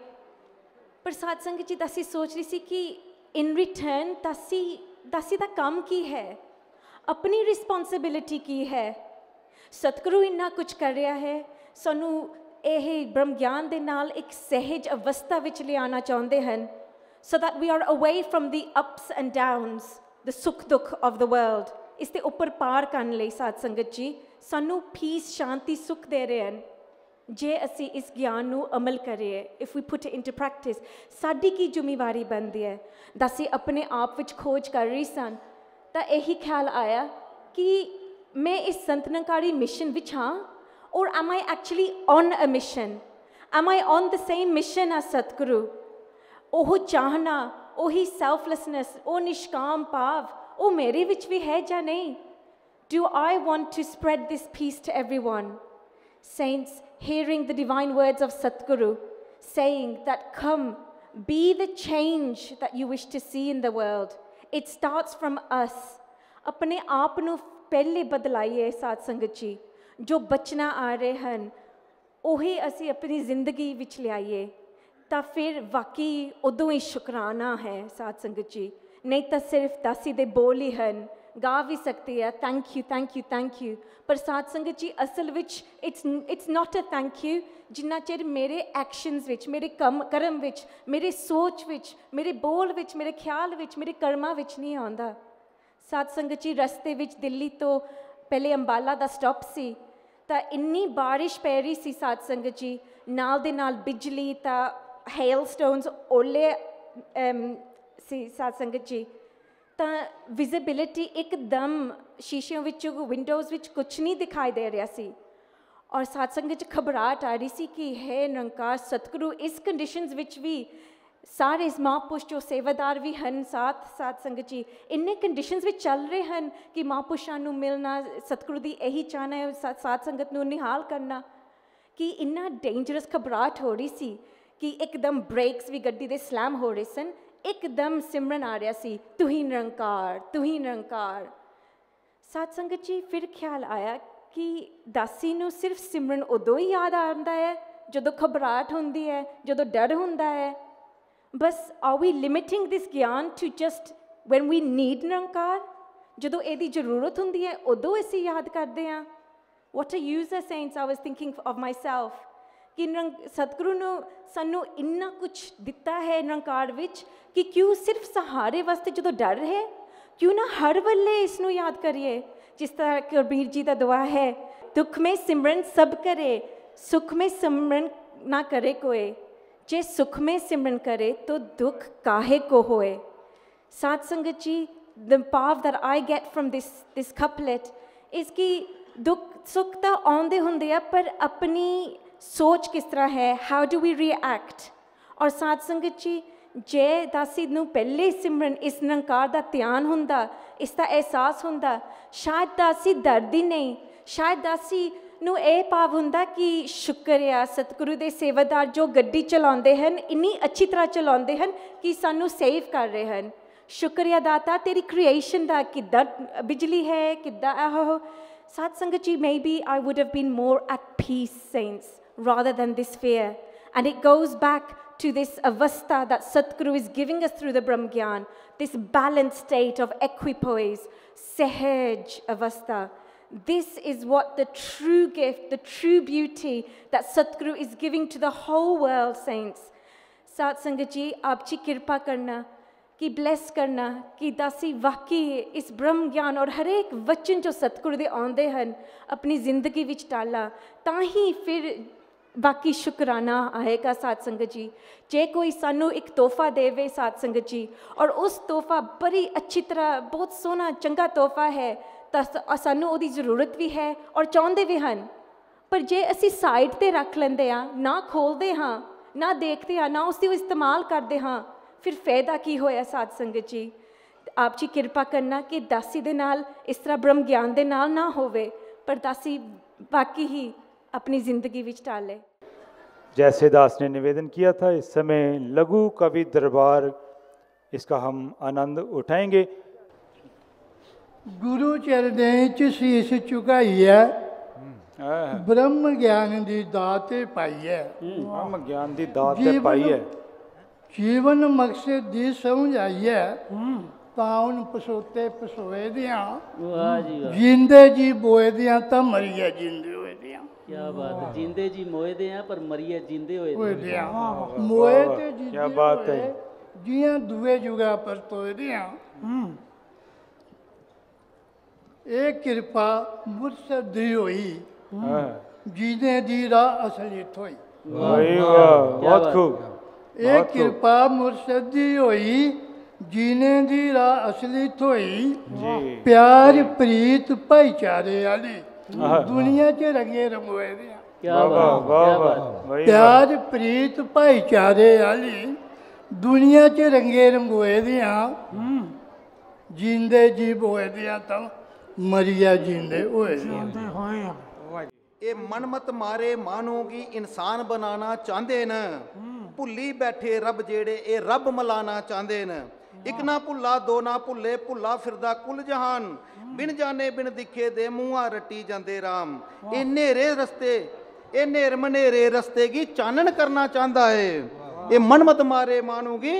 ਪਰ ਸਾਧ ਸੰਗਤ ਜੀ ਦਾਸੀ ਸੋਚ ਰਹੀ ਸੀ ਕਿ ਇਨ ਰਿਟਰਨ ਦਾਸੀ ਦਾਸੀ ਦਾ ਕੰਮ ਕੀ ਹੈ, ਆਪਣੀ ਰਿਸਪੋਂਸਿਬਿਲਿਟੀ ਕੀ ਹੈ। ਸਤਿਗੁਰੂ ਇੰਨਾ ਕੁਝ ਕਰ ਰਿਹਾ ਹੈ, ਸਾਨੂੰ ਇਹ ਬ੍ਰਹਮ ਗਿਆਨ ਦੇ ਨਾਲ ਇੱਕ ਸਹਿਜ ਅਵਸਥਾ ਵਿੱਚ ਲਿਆਉਣਾ ਚਾਹੁੰਦੇ ਹਨ so that we are away from the ups and downs, the ਸੁੱਖ ਦੁੱਖ of the world। ਇਸ ਦੇ ਉੱਪਰ ਪਾਰ ਕਰਨ ਲਈ ਸਾਧ ਸੰਗਤ ਜੀ ਸਾਨੂੰ ਪੀਸ, ਸ਼ਾਂਤੀ, ਸੁੱਖ ਦੇ ਰਹੇ ਹਨ ਜੇ ਅਸੀਂ ਇਸ ਗਿਆਨ ਨੂੰ ਅਮਲ ਕਰੀਏ। if we put it into practice, ਸਾਡੀ ਕੀ ਜ਼ਿੰਮੇਵਾਰੀ ਬਣਦੀ ਹੈ। ਦਾਸੀ ਆਪਣੇ ਆਪ ਵਿੱਚ ਖੋਜ ਕਰ ਰਹੀ ਸਨ ਤਾਂ ਇਹੀ ਖਿਆਲ ਆਇਆ ਕਿ ਮੈਂ ਇਸ ਸੰਤ ਨਿਰੰਕਾਰੀ ਮਿਸ਼ਨ ਵਿੱਚ ਹਾਂ, or am I actually on a mission? Am I on the same mission as Satguru? ਉਹ ਚਾਹਨਾ, ਉਹੀ selflessness, ਉਹ ਨਿਸ਼ਕਾਮ ਭਾਵ, ਉਹ ਮੇਰੇ ਵਿੱਚ ਵੀ ਹੈ ਜਾਂ ਨਹੀਂ? Do I want to spread this peace to everyone? Saints, hearing the divine words of Satguru, saying that come, be the change that you wish to see in the world. It starts from us. ਆਪਣੇ ਆਪ ਨੂੰ ਪਹਿਲੇ ਬਦਲਾਈਏ ਸਾਧ ਸੰਗਤ ਜੀ। ਜੋ ਬਚਨਾ ਆ ਰਹੇ ਹਨ ਉਹੀ ਅਸੀਂ ਆਪਣੀ ਜ਼ਿੰਦਗੀ ਵਿੱਚ ਲਿਆਈਏ ਤਾਂ ਫਿਰ ਵਾਕਈ ਉਦੋਂ ਹੀ ਸ਼ੁਕਰਾਨਾ ਹੈ ਸਾਧ ਸੰਗਤ ਜੀ। ਨਹੀਂ ਤਾਂ ਸਿਰਫ ਦਾਸੀ ਦੇ ਬੋਲ ਹੀ ਹਨ, ਗਾ ਵੀ ਸਕਦੀ ਹੈ thank you thank you thank you, ਪਰ ਸਾਧ ਸੰਗਤ ਜੀ ਅਸਲ ਵਿੱਚ it's it's not a thank you ਜਿੰਨਾ ਚਿਰ ਮੇਰੇ ਐਕਸ਼ਨਸ ਵਿੱਚ, ਮੇਰੇ ਕੰਮ ਕਰਮ ਵਿੱਚ, ਮੇਰੇ ਸੋਚ ਵਿੱਚ, ਮੇਰੇ ਬੋਲ ਵਿੱਚ, ਮੇਰੇ ਖਿਆਲ ਵਿੱਚ, ਮੇਰੇ ਕਰਮਾਂ ਵਿੱਚ ਨਹੀਂ ਆਉਂਦਾ। ਸਾਧ ਸੰਗਤ ਜੀ ਰਸਤੇ ਵਿੱਚ ਦਿੱਲੀ ਤੋਂ ਪਹਿਲੇ ਅੰਬਾਲਾ ਦਾ ਸਟਾਪ ਸੀ ਤਾਂ ਇੰਨੀ ਬਾਰਿਸ਼ ਪੈ ਰਹੀ ਸੀ ਸਾਧ ਸੰਗਤ ਜੀ, ਨਾਲ ਦੇ ਨਾਲ ਬਿਜਲੀ ਤਾਂ ਹੇਲ ਸਟੋਨਸ ਓਲੇ ਸੀ ਸਾਧ ਸੰਗਤ ਜੀ। ਤਾਂ ਵਿਜ਼ਿਬਿਲਿਟੀ ਇੱਕਦਮ ਸ਼ੀਸ਼ਿਆਂ ਵਿੱਚੋਂ, ਵਿੰਡੋਜ਼ ਵਿੱਚ ਕੁਛ ਨਹੀਂ ਦਿਖਾਈ ਦੇ ਰਿਹਾ ਸੀ ਔਰ ਸਾਧ ਸੰਗਤ 'ਚ ਘਬਰਾਹਟ ਆ ਰਹੀ ਸੀ ਕਿ ਹੈ ਨਿਰੰਕਾਰ ਸਤਿਗੁਰੂ ਇਸ ਕੰਡੀਸ਼ਨਸ ਵਿੱਚ ਵੀ ਸਾਰੇ ਮਹਾਂਪੁਰਸ਼ ਜੋ ਸੇਵਾਦਾਰ ਵੀ ਹਨ ਸਾਥ ਸਾਧ ਸੰਗਤ ਜੀ ਇੰਨੇ ਕੰਡੀਸ਼ਨਸ ਵਿੱਚ ਚੱਲ ਰਹੇ ਹਨ ਕਿ ਮਹਾਂਪੁਰਸ਼ਾਂ ਨੂੰ ਮਿਲਣਾ, ਸਤਿਗੁਰੂ ਦੀ ਇਹੀ ਚਾਹਨਾ ਹੈ ਸਾਧ ਸੰਗਤ ਨੂੰ ਨਿਹਾਲ ਕਰਨਾ, ਕਿ ਇੰਨਾ ਡੇਂਜਰਸ ਘਬਰਾਹਟ ਹੋ ਰਹੀ ਸੀ ਕਿ ਇੱਕਦਮ ਬ੍ਰੇਕਸ ਵੀ ਗੱਡੀ ਦੇ ਸਲੈਮ ਹੋ ਰਹੇ ਸਨ। ਇੱਕਦਮ ਸਿਮਰਨ ਆ ਰਿਹਾ ਸੀ, ਤੂੰ ਹੀ ਨਿਰੰਕਾਰ, ਤੂੰ ਹੀ ਨਿਰੰਕਾਰ। ਸਾਧ ਸੰਗਤ ਜੀ ਫਿਰ ਖਿਆਲ ਆਇਆ ਕਿ ਦਾਸੀ ਨੂੰ ਸਿਰਫ ਸਿਮਰਨ ਉਦੋਂ ਹੀ ਯਾਦ ਆਉਂਦਾ ਹੈ ਜਦੋਂ ਘਬਰਾਹਟ ਹੁੰਦੀ ਹੈ, ਜਦੋਂ ਡਰ ਹੁੰਦਾ ਹੈ। ਬਸ are we limiting this ਗਿਆਨ to just when we need ਨਿਰੰਕਾਰ? ਜਦੋਂ ਇਹਦੀ ਜ਼ਰੂਰਤ ਹੁੰਦੀ ਹੈ ਉਦੋਂ ਅਸੀਂ ਯਾਦ ਕਰਦੇ ਹਾਂ। what a user, saints, I was thinking of myself ਕਿ ਸਤਿਗੁਰੂ ਨੂੰ ਸਾਨੂੰ ਇੰਨਾ ਕੁਛ ਦਿੱਤਾ ਹੈ ਨਿਰੰਕਾਰ ਵਿੱਚ ਕਿ ਕਿਉਂ ਸਿਰਫ ਸਹਾਰੇ ਵਾਸਤੇ ਜਦੋਂ ਡਰ ਹੈ, ਕਿਉਂ ਨਾ ਹਰ ਵੇਲੇ ਇਸ ਨੂੰ ਯਾਦ ਕਰੀਏ। ਜਿਸ ਤਰ੍ਹਾਂ ਕਬੀਰ ਜੀ ਦਾ ਦੁਆ ਹੈ, ਦੁੱਖ ਮੇਂ ਸਿਮਰਨ ਸਭ ਕਰੇ, ਸੁਖ ਮੇਂ ਸਿਮਰਨ ਨਾ ਕਰੇ ਕੋਏ, ਜੇ ਸੁਖ में सिमरन करे तो दुख काहे को होए। साध संगत जी, the pav that I get from this this couplet is कि दुख सुख तो आंदे हुंदे आ पर अपनी सोच किस तरह है, how do we react। और साध संगत जी जे दासी नूं पहले सिमरन इस निरंकार दा ध्यान हुंदा, इसका एहसास हुंदा, शायद दासी दर्दी नहीं, शायद दासी ਨੂੰ ਇਹ ਭਾਵ ਹੁੰਦਾ ਕਿ ਸ਼ੁਕਰ ਆ ਸਤਿਗੁਰੂ ਦੇ ਸੇਵਾਦਾਰ ਜੋ ਗੱਡੀ ਚਲਾਉਂਦੇ ਹਨ ਇੰਨੀ ਅੱਛੀ ਤਰ੍ਹਾਂ ਚਲਾਉਂਦੇ ਹਨ ਕਿ ਸਾਨੂੰ ਸੇਵ ਕਰ ਰਹੇ ਹਨ। ਸ਼ੁਕਰੀਆ ਦਾਤਾ ਤੇਰੀ ਕ੍ਰੀਏਸ਼ਨ ਦਾ, ਕਿੱਦਾਂ ਬਿਜਲੀ ਹੈ, ਕਿੱਦਾਂ ਆਹੋ। ਸਾਧ ਸੰਗਤ ਜੀ, maybe I would have been more at peace, saints, rather than this fear. And it goes back to this avastha that Satguru is giving us through the Brahm Gyan, this balanced state of equipoise, sehaj avastha. This is what the true gift, the true beauty that Satguru is giving to the whole world, saints. Sat Sangat ji, aap ji kirpa karna, कि bless करना कि दासी वाकई इस ब्रह्म ज्ञान और हर एक वचन जो सतगुरु दे आउंदे हन अपनी जिंदगी विच डाला तां ही फिर बाकी शुकराना आएगा। साध संगत जी, जे कोई सानू एक तोहफा देवे साध संगत जी और उस तोहफा बड़ी अच्छी तरह बहुत सोहना चंगा तोहफा है ਤਾਂ ਸ- ਸਾਨੂੰ ਉਹਦੀ ਜ਼ਰੂਰਤ ਵੀ ਹੈ ਔਰ ਚਾਹੁੰਦੇ ਵੀ ਹਨ। ਪਰ ਜੇ ਅਸੀਂ ਸਾਈਡ 'ਤੇ ਰੱਖ ਲੈਂਦੇ ਹਾਂ, ਨਾ ਖੋਲ੍ਹਦੇ ਹਾਂ, ਨਾ ਦੇਖਦੇ ਹਾਂ, ਨਾ ਉਸ ਦੀ ਇਸਤੇਮਾਲ ਕਰਦੇ ਹਾਂ, ਫਿਰ ਫਾਇਦਾ ਕੀ ਹੋਇਆ ਸਾਧ ਸੰਗਤ ਜੀ? ਆਪ ਜੀ ਕਿਰਪਾ ਕਰਨਾ ਕਿ ਦਾਸੀ ਦੇ ਨਾਲ ਇਸ ਤਰ੍ਹਾਂ ਬ੍ਰਹਮ ਗਿਆਨ ਦੇ ਨਾਲ ਨਾ ਹੋਵੇ, पर दासी बाकी ही अपनी जिंदगी विच डाले। जैसे दास ने निवेदन किया था, इस समय लघु कवि दरबार, इसका हम आनंद उठाएंगे। गुरु चरणें च शीश झुकाई है, ब्रह्म ज्ञान दी दात पाई है, ब्रह्म ज्ञान दी दात पाई है, जीवन मकसद दी समझ आई है, ताउन पसोते पसोए दियां, जिंदे जी बोए दियां ता मरिए जिंदे होए दियां। क्या बात है, जिंदे जी मोए दे हैं पर मरिए जिंदे होए दियां। मोए ते जिंदे, क्या बात है, जियां दुए जुगा पर तोए दियां। एक कृपा मुर्शद दी होई, जिने दी राह असलियत होई। बहुत खूब। एक कृपा मुर्शद दी होई, जीने दी राह असली थोई, प्यार प्रीत भाईचारे वाली दुनिया च रंगे रंगोए दियां। क्या बात, क्या बात। प्यार प्रीत भाईचारे वाली दुनिया च रंगे रंगोए दियां, जिंदे जी बोए दियां तो मरिया जिंदे होए दियां। ये मनमत मारे मानो की इंसान बनाना चाहते न, भुली बैठे रब जेड़े ये रब मलाना चाहते न। एक ना भुला दो ना भुले, भुला फिरदा कुल जहान, बिन जाने बिन दिखे दे मुँहा रट्टी जाते राम। ये नेरे रस्ते, ये नेर मनेरे रस्ते की चानन करना चाहता है। ये मनमत मारे मानू की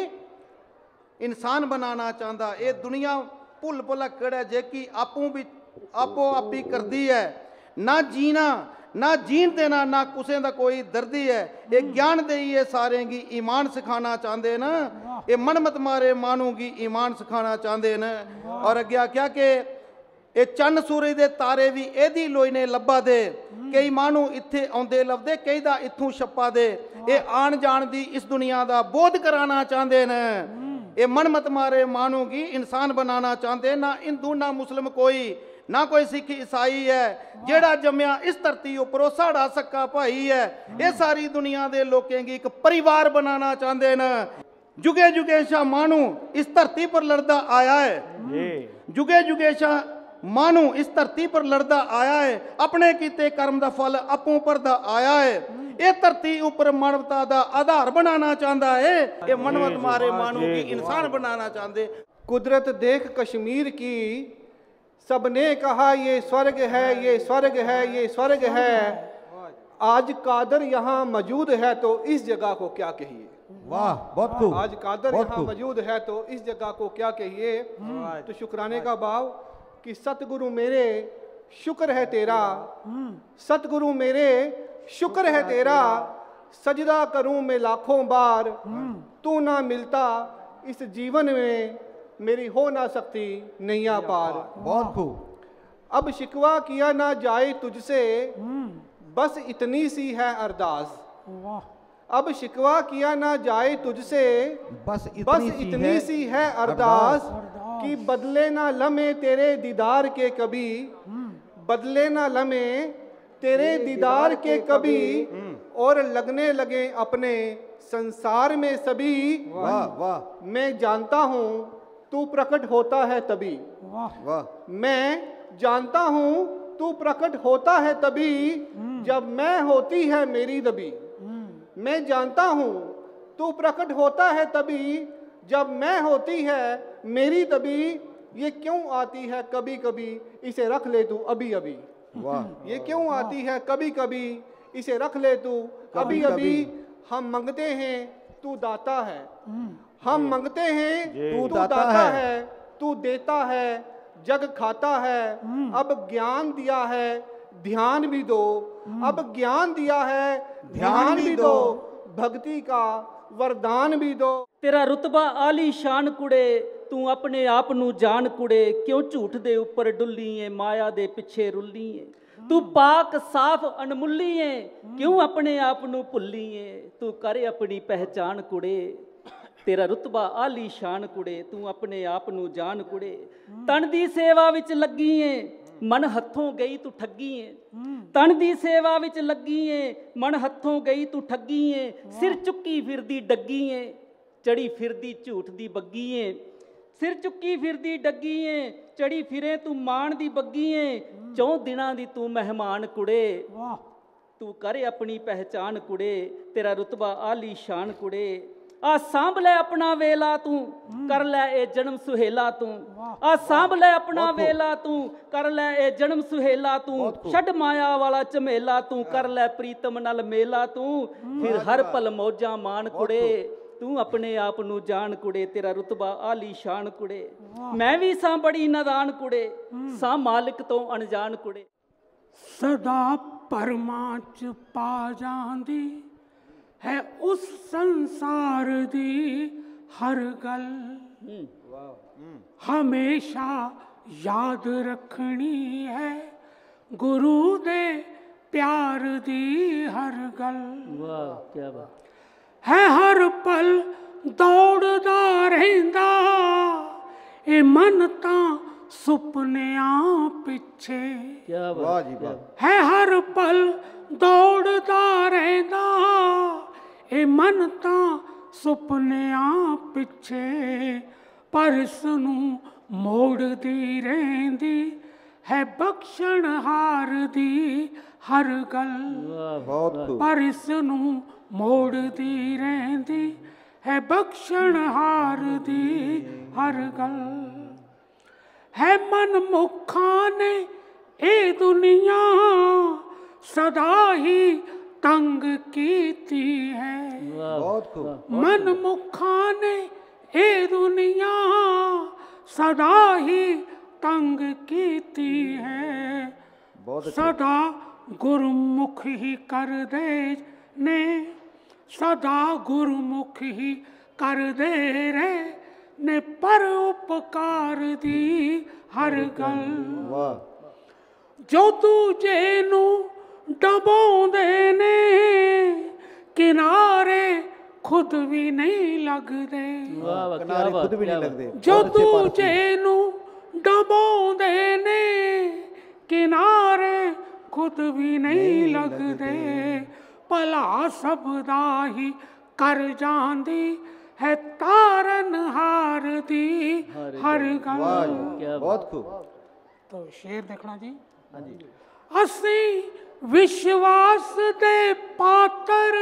इंसान बनाना चाहता। ये दुनिया भुल भुलक्कड़ है जेकी आपू भी आपो आपी करती है, ना जीना ना जीन देना, ना कुसे दा कोई दर्दी है। ये ज्ञान दे ये सारे की ईमान सिखाना चाहते न, ये मनमत मारे मानू की ईमान सिखाना चाहते न। और अग्या क्या के ये चन्न सूरज दे तारे भी एदी लोई ने लब्बा दे, कई मानू इत्थे आउंदे लभदे, कई दा इत्थों छप्पा दे। ये आन जान दी इस दुनिया दा बोध कराना चाहते न। ये मनमत मारे मानू की इंसान बनाना चाहते, ना हिंदू ना मुस्लिम कोई, ना कोई सिख ईसाई है, जेड़ा जम्या इस धरती उपरों साड़ा सक्का भाई है। ये सारी दुनिया दे लोकें की एक परिवार बनाना चाहते न। जुगे जुगे शाह मानू इस धरती पर लड़दा आया है, जुगे जुगे शाह मानू इस धरती पर लड़दा आया है, अपने कीते कर्म दा फल अपों भरदा आया है। ये धरती ऊपर मानवता दा आधार बनाना चाहता है। ये मनमत मारे मानू की इंसान बनाना चाहते। कुदरत देख कश्मीर की, सबने कहा ये स्वर्ग है, ये स्वर्ग है, ये स्वर्ग है। आज कादर यहाँ मौजूद है तो इस जगह को क्या कहिए। वाह, बहुत खूब। आज कादर यहाँ मौजूद है तो इस जगह को क्या कहिए। तो शुक्राने का भाव कि सतगुरु मेरे शुक्र है तेरा, सतगुरु मेरे शुक्र है तेरा, सजदा करूं मैं लाखों बार, तू ना मिलता इस जीवन में मेरी हो ना सकती नैया पार। बहुत खूब। अब शिकवा किया ना जाए तुझसे, बस इतनी सी है अरदास। अब शिकवा किया ना जाए तुझसे, बस इतनी, बस सी, इतनी है सी है अरदास, कि बदले ना लम्हे तेरे दीदार के कभी, बदले ना लम्हे तेरे दीदार के कभी, और लगने लगे अपने संसार में सभी। वाह वाह। मैं जानता हूँ तू प्रकट होता है तभी, वाह। मैं जानता हूँ तू प्रकट होता है तभी, जब मैं होती है मेरी दबी। मैं जानता हूँ तू प्रकट होता है तभी, जब मैं होती है मेरी दबी। ये क्यों आती है कभी कभी, इसे रख ले तू अभी अभी। वाह। ये क्यों आती है कभी कभी, इसे रख ले तू अभी अभी। हम मंगते हैं तू दाता है, हम मंगते हैं तू दाता है, तू देता है जग खाता है। अब ज्ञान दिया है ध्यान भी दो, अब ज्ञान दिया है ध्यान भी दो, भक्ति का वरदान भी दो। तेरा रुतबा आली शान कुड़े, तू अपने आप नू जान कुड़े। क्यों झूठ दे उपर डुल्ली है, माया दे पिछे रुल्ली है। तू पाक साफ अनमुल्ली है, क्यों अपने आप नू भुल्ली है। तू करे अपनी पहचान कुड़े, तेरा रुतबा आली शान कुड़े। तू अपने आप नू जान कुड़े। तन दी सेवा विच लगी है, मन हथों गई तू ठगी है तन दी सेवा विच लगी है मन हथों गई तू ठगी है सिर चुक्की फिरदी डग्गी है चढ़ी फिरदी झूठ दी बग्गी है सिर चुक्की फिरदी डग्गी है चढ़ी फिरे तू मान दी बग्गी है चौ दिनां दी तू मेहमान कुड़े तू करे अपनी पहचान कुड़े तेरा रुतबा आली शान कुड़े आ सांभ ले अपना वेला तू कर ले ए जन्म सुहेला तू आ सांभ ले अपना वेला तू कर ले ए जन्म सुहेला तू छड़ माया वाला झमेला तू कर ले प्रीतम नाल मेला तू फिर हर पल मौजा मान कुड़े तू अपने आप नू जान कुड़े तेरा रुतबा आली शान कुड़े मैं भी सां बड़ी नादान कुड़े सां मालिक तो अनजान कुड़े सदा परमा च पा जांदी है उस संसार दी हर गल हमेशा याद रखनी है गुरु दे प्यार दी हर गल वाह क्या बात है हर पल दौड़दा रहिंदा ए मन तां सुपनियां पिछे क्या बात क्या है हर पल दौड़दा रहिंदा ए मन तां सुपनियां पिछे पर इसनू मोड़दी रहिंदी है बख्शण हार दी हर गल पर इसनू मोड़दी रहिंदी है बख्शण हार दी हर गल है मन मुखा ने ए दुनिया सदा ही तंग कीती है मन मुखा ने ए दुनिया सदा ही तंग कीती है सदा गुरमुख ही कर दे ने सदा गुरमुख ही कर दे रे ने पर उपकार दी हर गल जो दूजे नू डबोंदे ने किनारे खुद भी नहीं लगदे किनारे खुद भी नहीं लगदे जो दूजे नू डबोंदे ने किनारे खुद भी नहीं लगदे भला सबदा ही कर जांदी है तारन हार दी हर गल बहुत खूब तो शेर देखना जी असी विश्वास दे पात्र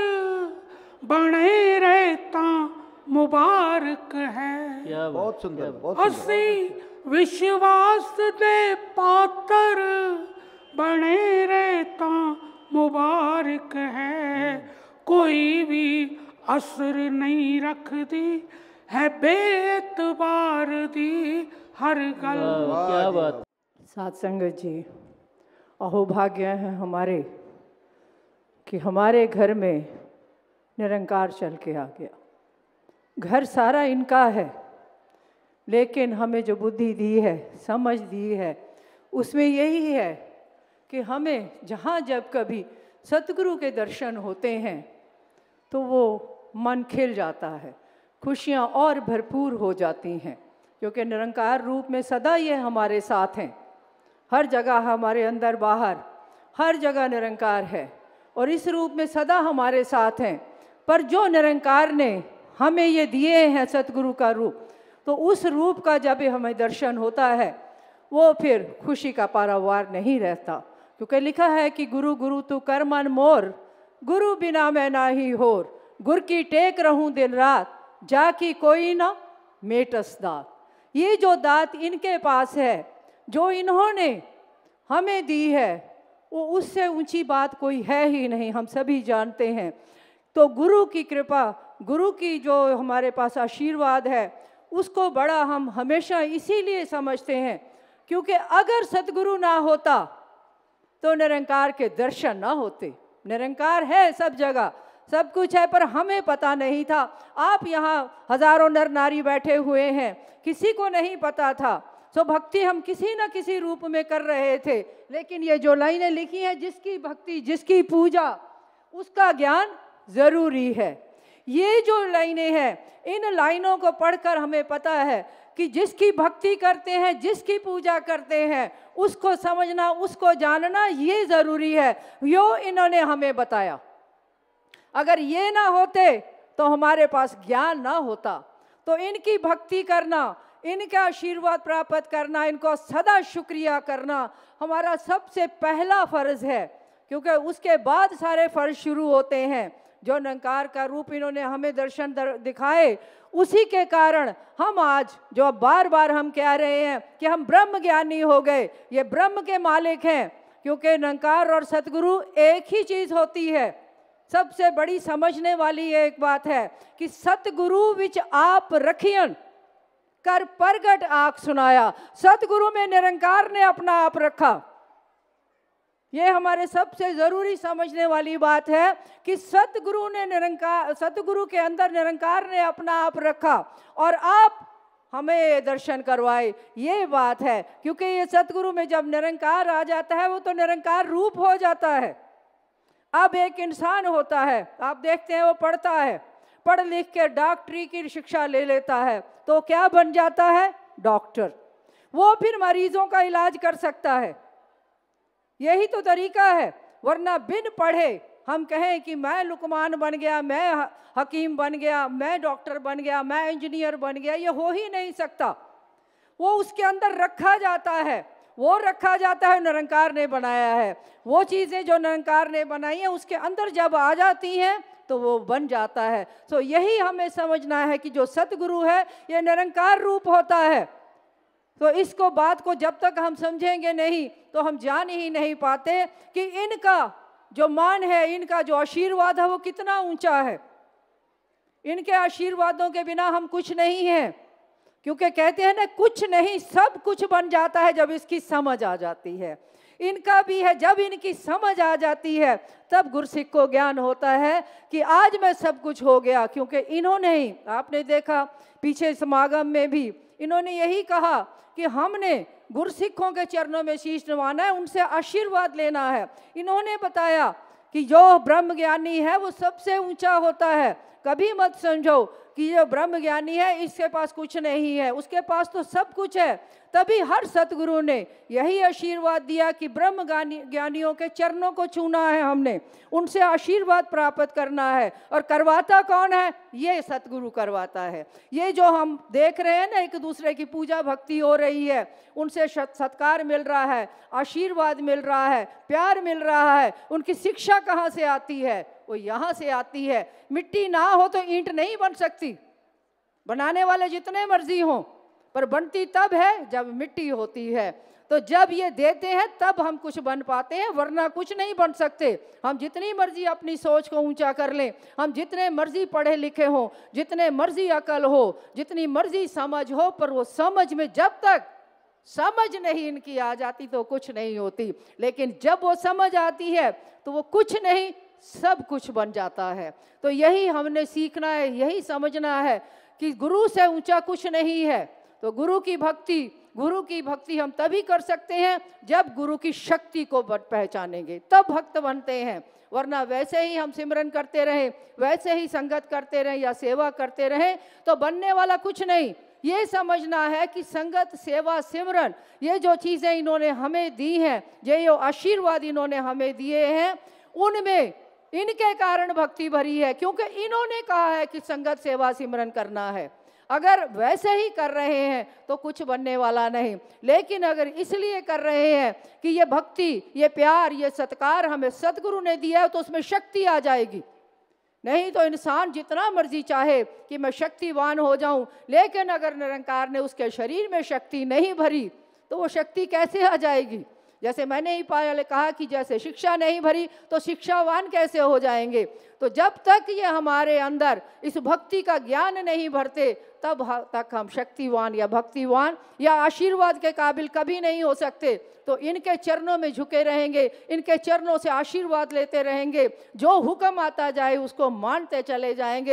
बने रहता मुबारक है बहुत सुंदर बहुत असी विश्वास दे पात्र बने रहता मुबारक है कोई भी असर नहीं रखती है बेतबार दी हर गल क्या बात सत्संग जी अहोभाग्य है हमारे कि हमारे घर में निरंकार चल के आ गया घर सारा इनका है लेकिन हमें जो बुद्धि दी है समझ दी है उसमें यही है कि हमें जहाँ जब कभी सतगुरु के दर्शन होते हैं तो वो मन खिल जाता है खुशियाँ और भरपूर हो जाती हैं क्योंकि निरंकार रूप में सदा ये हमारे साथ हैं हर जगह हमारे अंदर बाहर हर जगह निरंकार है और इस रूप में सदा हमारे साथ हैं पर जो निरंकार ने हमें ये दिए हैं सतगुरु का रूप तो उस रूप का जब हमें दर्शन होता है वो फिर खुशी का पारावार नहीं रहता क्योंकि लिखा है कि गुरु गुरु तू कर मन मोर गुरु बिना मैं ना ही होर गुर की टेक रहूं दिन रात जाकी कोई ना मेटस दात ये जो दात इनके पास है जो इन्होंने हमें दी है वो उससे ऊंची बात कोई है ही नहीं हम सभी जानते हैं तो गुरु की कृपा गुरु की जो हमारे पास आशीर्वाद है उसको बड़ा हम हमेशा इसीलिए समझते हैं क्योंकि अगर सतगुरु ना होता तो निरंकार के दर्शन ना होते निरंकार है सब जगह सब कुछ है पर हमें पता नहीं था आप यहाँ हजारों नर नारी बैठे हुए हैं किसी को नहीं पता था सो भक्ति हम किसी न किसी रूप में कर रहे थे लेकिन ये जो लाइनें लिखी हैं जिसकी भक्ति जिसकी पूजा उसका ज्ञान जरूरी है ये जो लाइनें हैं इन लाइनों को पढ़कर हमें पता है कि जिसकी भक्ति करते हैं, जिसकी पूजा करते हैं, उसको समझना, उसको जानना ये ज़रूरी है। यो इन्होंने हमें बताया। अगर ये ना होते तो हमारे पास ज्ञान ना होता। तो इनकी भक्ति करना, इनका आशीर्वाद प्राप्त करना, इनको सदा शुक्रिया करना हमारा सबसे पहला फर्ज है, क्योंकि उसके बाद सारे फर्ज शुरू होते हैं। जो निरंकार का रूप इन्होंने हमें दर्शन दर, दिखाए, उसी के कारण हम आज जो बार बार हम कह रहे हैं कि हम ब्रह्म ज्ञानी हो गए, ये ब्रह्म के मालिक हैं। क्योंकि निरंकार और सतगुरु एक ही चीज़ होती है। सबसे बड़ी समझने वाली एक बात है कि सतगुरु विच आप रखियन कर प्रगट आख सुनाया। सतगुरु में निरंकार ने अपना आप रखा। ये हमारे सबसे ज़रूरी समझने वाली बात है कि सतगुरु ने निरंकार, सतगुरु के अंदर निरंकार ने अपना आप रखा और आप हमें दर्शन करवाए। ये बात है, क्योंकि ये सतगुरु में जब निरंकार आ जाता है वो तो निरंकार रूप हो जाता है। अब एक इंसान होता है, आप देखते हैं वो पढ़ता है, पढ़ लिख के डॉक्टरी की शिक्षा ले लेता है, तो क्या बन जाता है? डॉक्टर। वो फिर मरीजों का इलाज कर सकता है। यही तो तरीका है। वरना बिन पढ़े हम कहें कि मैं लुकमान बन गया, मैं हकीम बन गया, मैं डॉक्टर बन गया, मैं इंजीनियर बन गया, ये हो ही नहीं सकता। वो उसके अंदर रखा जाता है, वो रखा जाता है, निरंकार ने बनाया है। वो चीज़ें जो निरंकार ने बनाई हैं उसके अंदर जब आ जाती हैं तो वो बन जाता है। तो यही हमें समझना है कि जो सतगुरु है ये निरंकार रूप होता है। तो इसको बात को जब तक हम समझेंगे नहीं तो हम जान ही नहीं पाते कि इनका जो मान है, इनका जो आशीर्वाद है वो कितना ऊंचा है। इनके आशीर्वादों के बिना हम कुछ नहीं हैं, क्योंकि कहते हैं ना कुछ नहीं सब कुछ बन जाता है जब इसकी समझ आ जाती है। इनका भी है, जब इनकी समझ आ जाती है तब गुरसिख को ज्ञान होता है कि आज मैं सब कुछ हो गया। क्योंकि इन्होंने ही, आपने देखा पीछे समागम में भी इन्होंने यही कहा कि हमने गुरसिखों के चरणों में शीश नवाना है, उनसे आशीर्वाद लेना है। इन्होंने बताया कि जो ब्रह्म ज्ञानी है वो सबसे ऊंचा होता है। कभी मत समझो कि जो ब्रह्म ज्ञानी है इसके पास कुछ नहीं है, उसके पास तो सब कुछ है। तभी हर सतगुरु ने यही आशीर्वाद दिया कि ब्रह्म ज्ञानियों के चरणों को छूना है, हमने उनसे आशीर्वाद प्राप्त करना है। और करवाता कौन है? ये सतगुरु करवाता है। ये जो हम देख रहे हैं ना, एक दूसरे की पूजा भक्ति हो रही है, उनसे सत्कार मिल रहा है, आशीर्वाद मिल रहा है, प्यार मिल रहा है। उनकी शिक्षा कहाँ से आती है? वो यहाँ से आती है। मिट्टी ना हो तो ईंट नहीं बन सकती, बनाने वाले जितने मर्जी हों, पर बनती तब है जब मिट्टी होती है। तो जब ये देते हैं तब हम कुछ बन पाते हैं, वरना कुछ नहीं बन सकते। हम जितनी मर्जी अपनी सोच को ऊंचा कर लें, हम जितने मर्जी पढ़े लिखे हों, जितने मर्जी अकल हो, जितनी मर्जी समझ हो, पर वो समझ में जब तक समझ नहीं इनकी आ जाती तो कुछ नहीं होती। लेकिन जब वो समझ आती है तो वो कुछ नहीं सब कुछ बन जाता है। तो यही हमने सीखना है, यही समझना है कि गुरु से ऊंचा कुछ नहीं है। तो गुरु की भक्ति गुरु की भक्ति हम तभी कर सकते हैं जब गुरु की शक्ति को पहचानेंगे, तब भक्त बनते हैं। वरना वैसे ही हम सिमरन करते रहें, वैसे ही संगत करते रहें या सेवा करते रहें तो बनने वाला कुछ नहीं। ये समझना है कि संगत, सेवा, सिमरन, ये जो चीज़ें इन्होंने हमें दी हैं, ये जो आशीर्वाद इन्होंने हमें दिए हैं, उनमें इनके कारण भक्ति भरी है। क्योंकि इन्होंने कहा है कि संगत, सेवा, सिमरन करना है। अगर वैसे ही कर रहे हैं तो कुछ बनने वाला नहीं। लेकिन अगर इसलिए कर रहे हैं कि ये भक्ति, ये प्यार, ये सत्कार हमें सतगुरु ने दिया है तो उसमें शक्ति आ जाएगी। नहीं तो इंसान जितना मर्जी चाहे कि मैं शक्तिवान हो जाऊं, लेकिन अगर निरंकार ने उसके शरीर में शक्ति नहीं भरी तो वो शक्ति कैसे आ जाएगी? जैसे मैंने ही पहले कहा कि जैसे शिक्षा नहीं भरी तो शिक्षावान कैसे हो जाएंगे। तो जब तक ये हमारे अंदर इस भक्ति का ज्ञान नहीं भरते तब तक हम शक्तिवान या भक्तिवान या आशीर्वाद के काबिल कभी नहीं हो सकते। तो इनके चरणों में झुके रहेंगे, इनके चरणों से आशीर्वाद लेते रहेंगे, जो हुक्म आता जाए उसको मानते चले जाएंगे।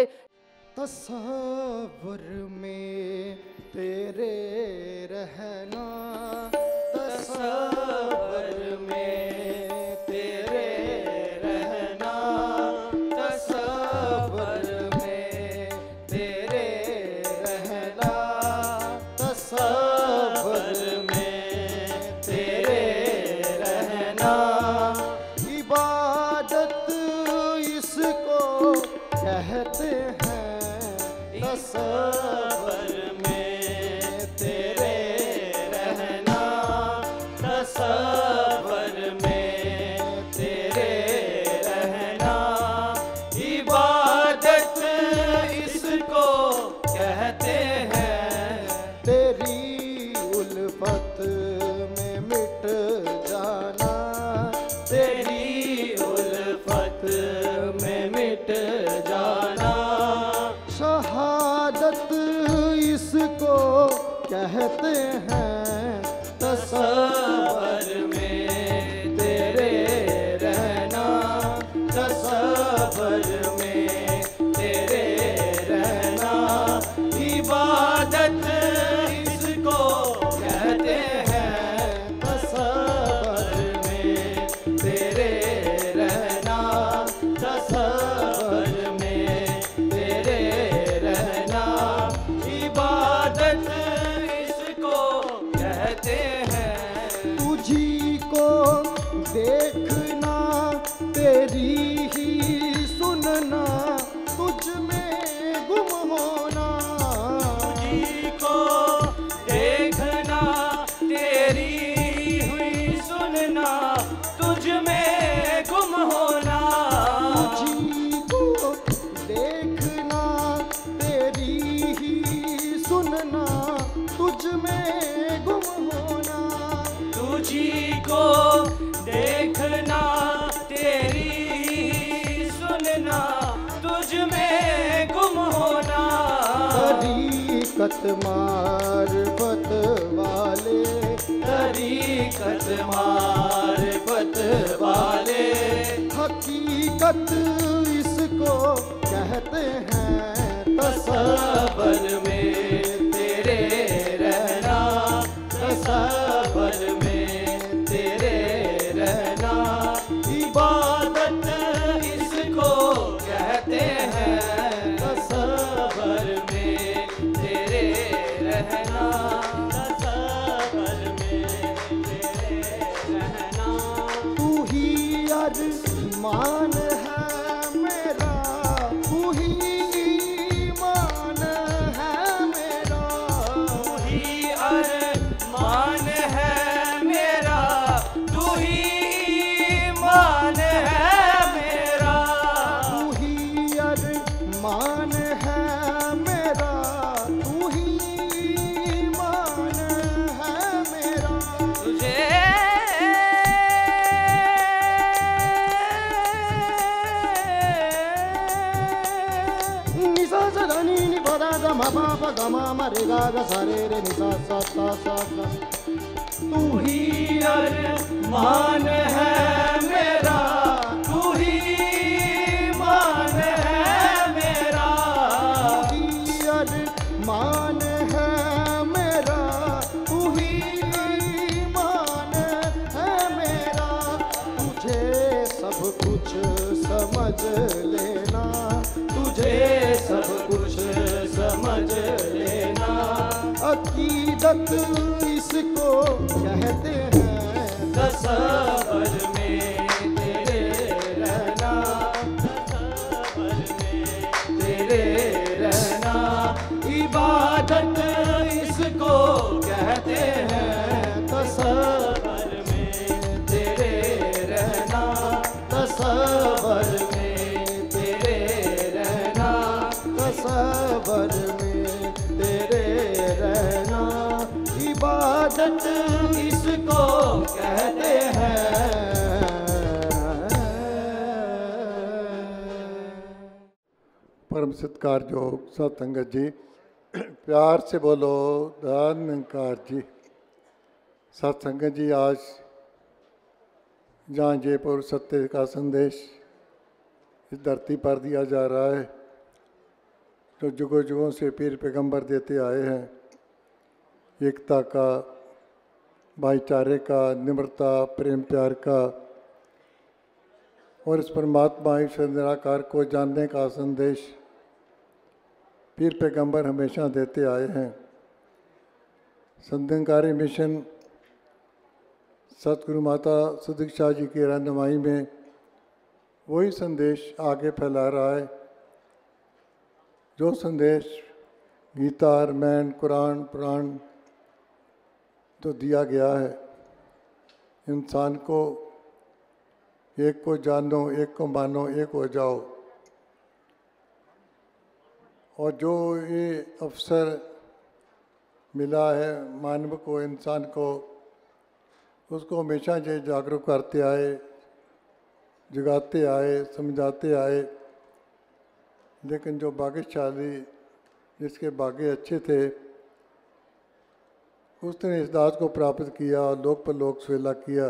तसव्वुर में तेरे रहना, तसव्वुर में तेरे रहना, तसव्वुर में तेरे रहना, तसव्वुर तसव्वुर में तेरे रहना, इबादत इसको कहते हैं। तेरी उल्फत में मिट जाना, तेरी उल्फत में मिट जाना, शहादत इसको कहते हैं। तसव्वुर में तेरे रहना, तसव्वुर में तेरे रहना, इबादत इसको कहते हैं। तसव्वुर में तेरे रहना, तसव्वुर में तेरे रहना, इबादत इसको कहते हैं। तुझी को देखना, तेरी ही सुनना, तुझ में गुम होना। तुझी को देखना, तेरी हुई सुनना, तुझ में गुम होना। तुझी को देखना, तेरी ही सुनना, तुझ में गुम होना। तुझी को देखना, तेरी सुनना, तुझ में गुम होना। तरीकत मार्फत वाले, तरीकत मार्फत वाले, हकीकत इसको कहते हैं। तसव्वुर में तेरे रहना, तसव्वुर में तेरे रहना, इबादत इसको कहते हैं। तसव्वुर में तेरे रहना, तसव्वुर में तेरे रहना। तू ही अरमान है मेरा, तू ही ईमान है मेरा। तू ही अरमान है मेरा, तू ही ईमान है मेरा। तू ही अरमान है मेरा, तू ही ईमान है मेरा। तुझे निसा सा नी नि पदा ग म पा प ग म म रे गा ग सा रे रे नि सा सा सा सा सा। तू ही अरमान है मेरा, तू ही ईमान है मेरा। तू ही अरमान है मेरा, तू ही ईमान है मेरा। तुझे सब कुछ समझ लेना, तुझे सब कुछ समझ लेना, अकीदत इसको कहते हैं। तसव्वुर में तेरे रहना, तसव्वुर में तेरे रहना, इबादत इसको कहते हैं। तसव्वुर में तेरे रहना, तसव्वुर में तेरे रहना, तसव्वुर में तेरे रहना, इबादत इसको कहते हैं। परम सत्कार योग सत्संगत जी, प्यार से बोलो निरंकार जी। सत्संगत जी, आज जहाँ जयपुर सत्य का संदेश इस धरती पर दिया जा रहा है, जो जुगों जुगों से पीर पैगंबर देते आए हैं, एकता का, भाईचारे का, निम्रता, प्रेम प्यार का और इस परमात्मा ईश्वर निराकार को जानने का संदेश पीर पैगंबर हमेशा देते आए हैं। संत निरंकारी मिशन सतगुरु माता सुदीक्षा जी की रहनुमाई में वही संदेश आगे फैला रहा है, जो संदेश गीता, रामायण, कुरान, पुराण तो दिया गया है। इंसान को एक को जानो, एक को मानो, एक हो जाओ। और जो ये अवसर मिला है मानव को, इंसान को, उसको हमेशा ये जागरूक करते आए, जगाते आए, समझाते आए। लेकिन जो भाग्यशाली, जिसके भाग्य अच्छे थे, उसने इस दास को प्राप्त किया और लोक पर लोक सुहेला किया।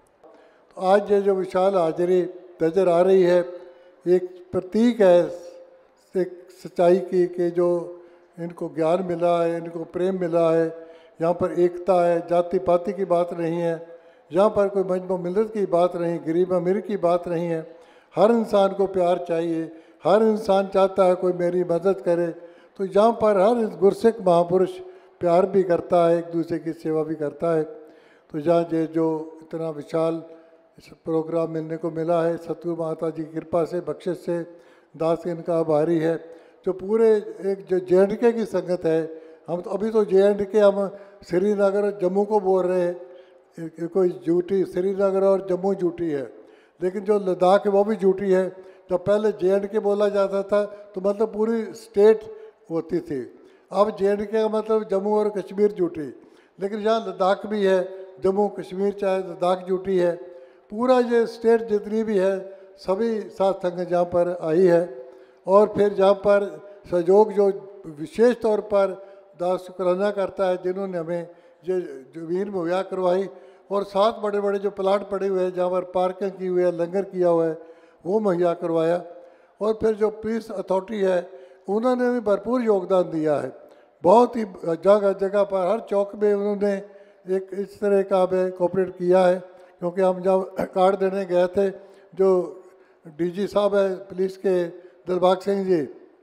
तो आज ये जो विशाल हाजिरी नजर आ रही है, एक प्रतीक है एक सच्चाई की कि जो इनको ज्ञान मिला है, इनको प्रेम मिला है। यहाँ पर एकता है, जाति पाति की बात नहीं है, यहाँ पर कोई मजमू मिल्लत की बात नहीं, गरीब अमीर की बात नहीं है। हर इंसान को प्यार चाहिए, हर इंसान चाहता है कोई मेरी मदद करे। तो यहाँ पर हर गुरसिख महापुरुष प्यार भी करता है, एक दूसरे की सेवा भी करता है। तो यहाँ ये जो इतना विशाल इस प्रोग्राम मिलने को मिला है, सतगुरु माता जी की कृपा से, बख्शिश से, दास इनका आभारी है। जो पूरे एक जो जे एंड के की संगत है, हम तो अभी तो जे एंड के हम श्रीनगर जम्मू को बोल रहे हैं, कोई जूटी श्रीनगर और जम्मू जूटी है, लेकिन जो लद्दाख है वो भी जूटी है। जब पहले जे एंड के बोला जाता था तो मतलब पूरी स्टेट होती थी, अब जे एंड के का मतलब जम्मू और कश्मीर जूटी। लेकिन यहाँ लद्दाख भी है, जम्मू कश्मीर चाहे लद्दाख जूटी है, पूरा ये स्टेट जितनी भी है सभी साथ संगत यहाँ पर आई है। और फिर जहाँ पर सहयोग जो विशेष तौर पर दास शुक्राना करता है, जिन्होंने हमें ये ज़मीन मुहैया करवाई और सात बड़े बड़े जो प्लाट पड़े हुए हैं जहाँ पर पार्किंग की हुई है, लंगर किया हुआ है, वो मुहैया करवाया। और फिर जो पुलिस अथॉरिटी है उन्होंने भी भरपूर योगदान दिया है, बहुत ही जगह जगह पर हर चौक में उन्होंने एक इस तरह का हमें कोऑपरेट किया है। क्योंकि हम जब कार्ड देने गए थे, जो डीजी साहब है पुलिस के दिलबाग सिंह जी,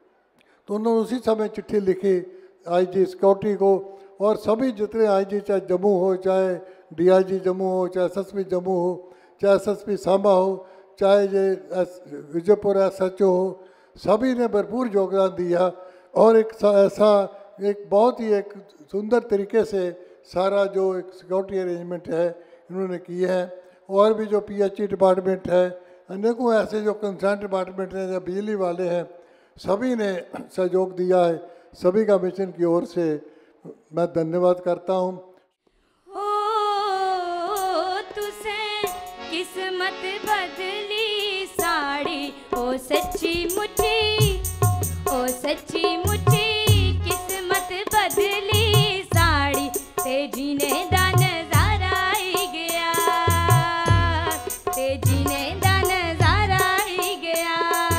तो उन्होंने उसी समय चिट्ठी लिखी आईजी सिक्योरिटी को, और सभी जितने आईजी, चाहे जम्मू हो, चाहे डीआईजी जम्मू हो, चाहे एसएसपी जम्मू हो, चाहे एसएसपी सांबा हो, चाहे ये विजयपुर एस एच ओ हो, सभी ने भरपूर योगदान दिया। और एक ऐसा एक बहुत ही एक सुंदर तरीके से सारा जो एक सिक्योरिटी अरेंजमेंट है इन्होंने किए हैं। और भी जो पीएचई डिपार्टमेंट है, अनेकों ऐसे जो कंसर्न डिपार्टमेंट हैं, या बिजली वाले हैं, सभी ने सहयोग दिया है। सभी का मिशन की ओर से मैं धन्यवाद करता हूँ। ओ तुसे किस्मत बदली साड़ी, ओ सच्ची मुच्ची, ओ सच्ची मुच्ची किस्मत बदली साड़ी, ते जीने दा नजारा आई गया, ते जीने दा नजारा आई गया।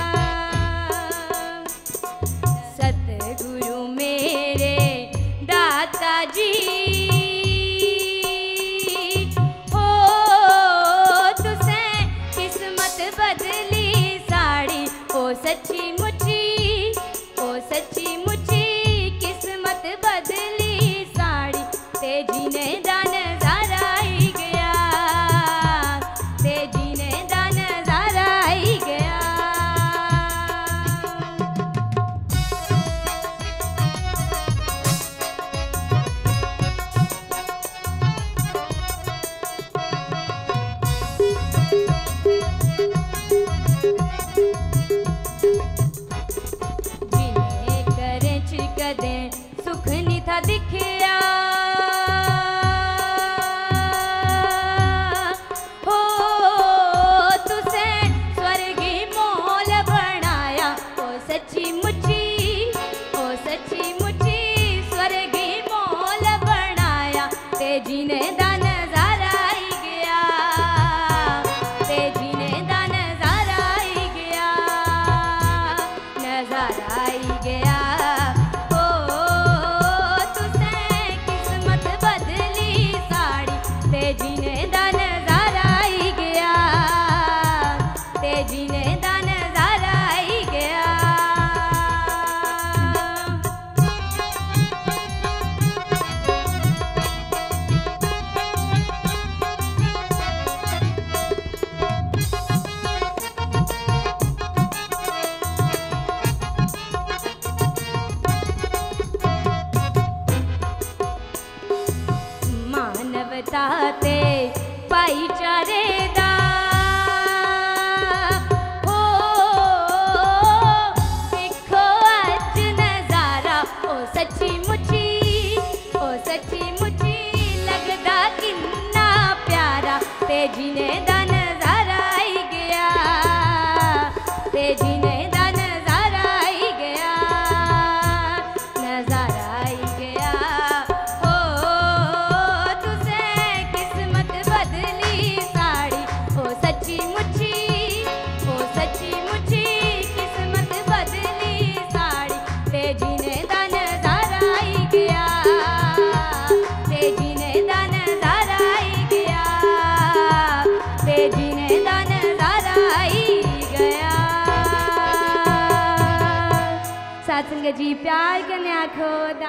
सतगुरु मेरे दाता जी, हो तुसे किस्मत बदली साड़ी, ओ सच्ची मुच्ची, ओ सच्ची मुच्ची किस्मत बदली साड़ी, ते जीने दा नजारा आई गया, ते जीने दा नजारा आई गया। जिन्हें करे चिकदे सुख नहीं था दिखया, हो तुसे स्वर्गी मोल बनाया, ओ सच्ची मुच्ची, ओ सच्ची मुच्ची स्वर्गी मोल बनाया, ते जीने दा नजारा आई गया, ते जीने दा नजारा आई गया, नजारा आई गया। ओ तुसे किस्मत बदली साड़ी, ते जीने दा नजारा आई गया, ते जीने दा नजारा आई गया। मानवता ते तेजी ने दा नजारा आई गया, तेजी ने दा नजारा आई गया, नजारा आई गया। ओ तुसे किस्मत बदली साड़ी, ओ सच्ची मुच्ची, ओ सच्ची मुच्ची किस्मत बदली साड़ी। तेजी ने दा नजारा आई गया, तेजी ने दा नजारा आई गया, तेजी ने दा नजारा आई गया। सत्संग जी प्यार कन्या खोदा।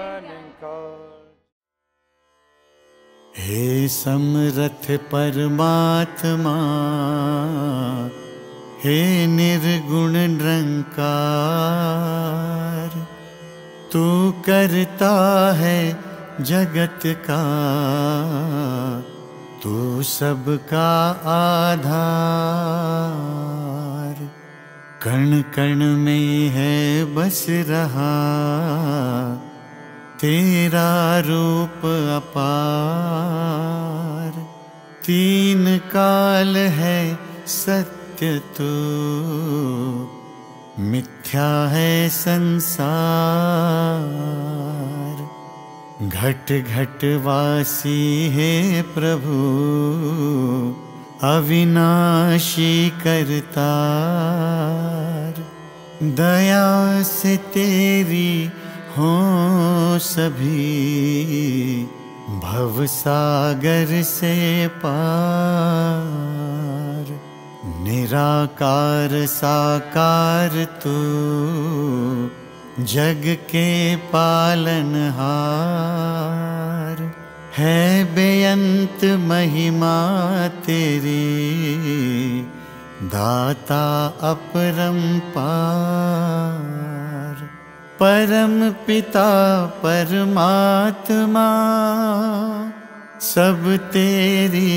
हे समरथ परमात्मा, हे निर्गुण निरंकार, तू करता है जगत का, तू सबका आधार। कण कण में है बस रहा तेरा रूप अपार। तीन काल है सत्य तू, मिथ्या है संसार। घट घट वासी है प्रभु, अविनाशी करतार। दया से तेरी हो सभी, भवसागर से पार। निराकार साकार तू, जग के पालनहार। है बेअंत महिमा तेरी, दाता अपरंपार। परम पिता परमात्मा, सब तेरी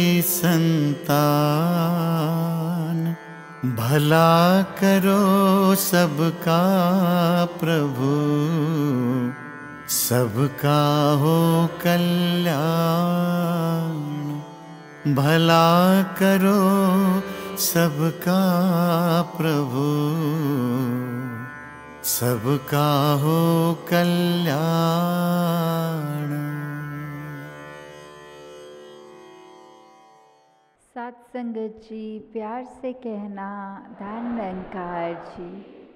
संतान। भला करो सबका प्रभु, सबका हो कल्याण। भला करो सबका प्रभु, सबका हो कल्याण। सत्संग जी प्यार से कहना धन निरंकार जी।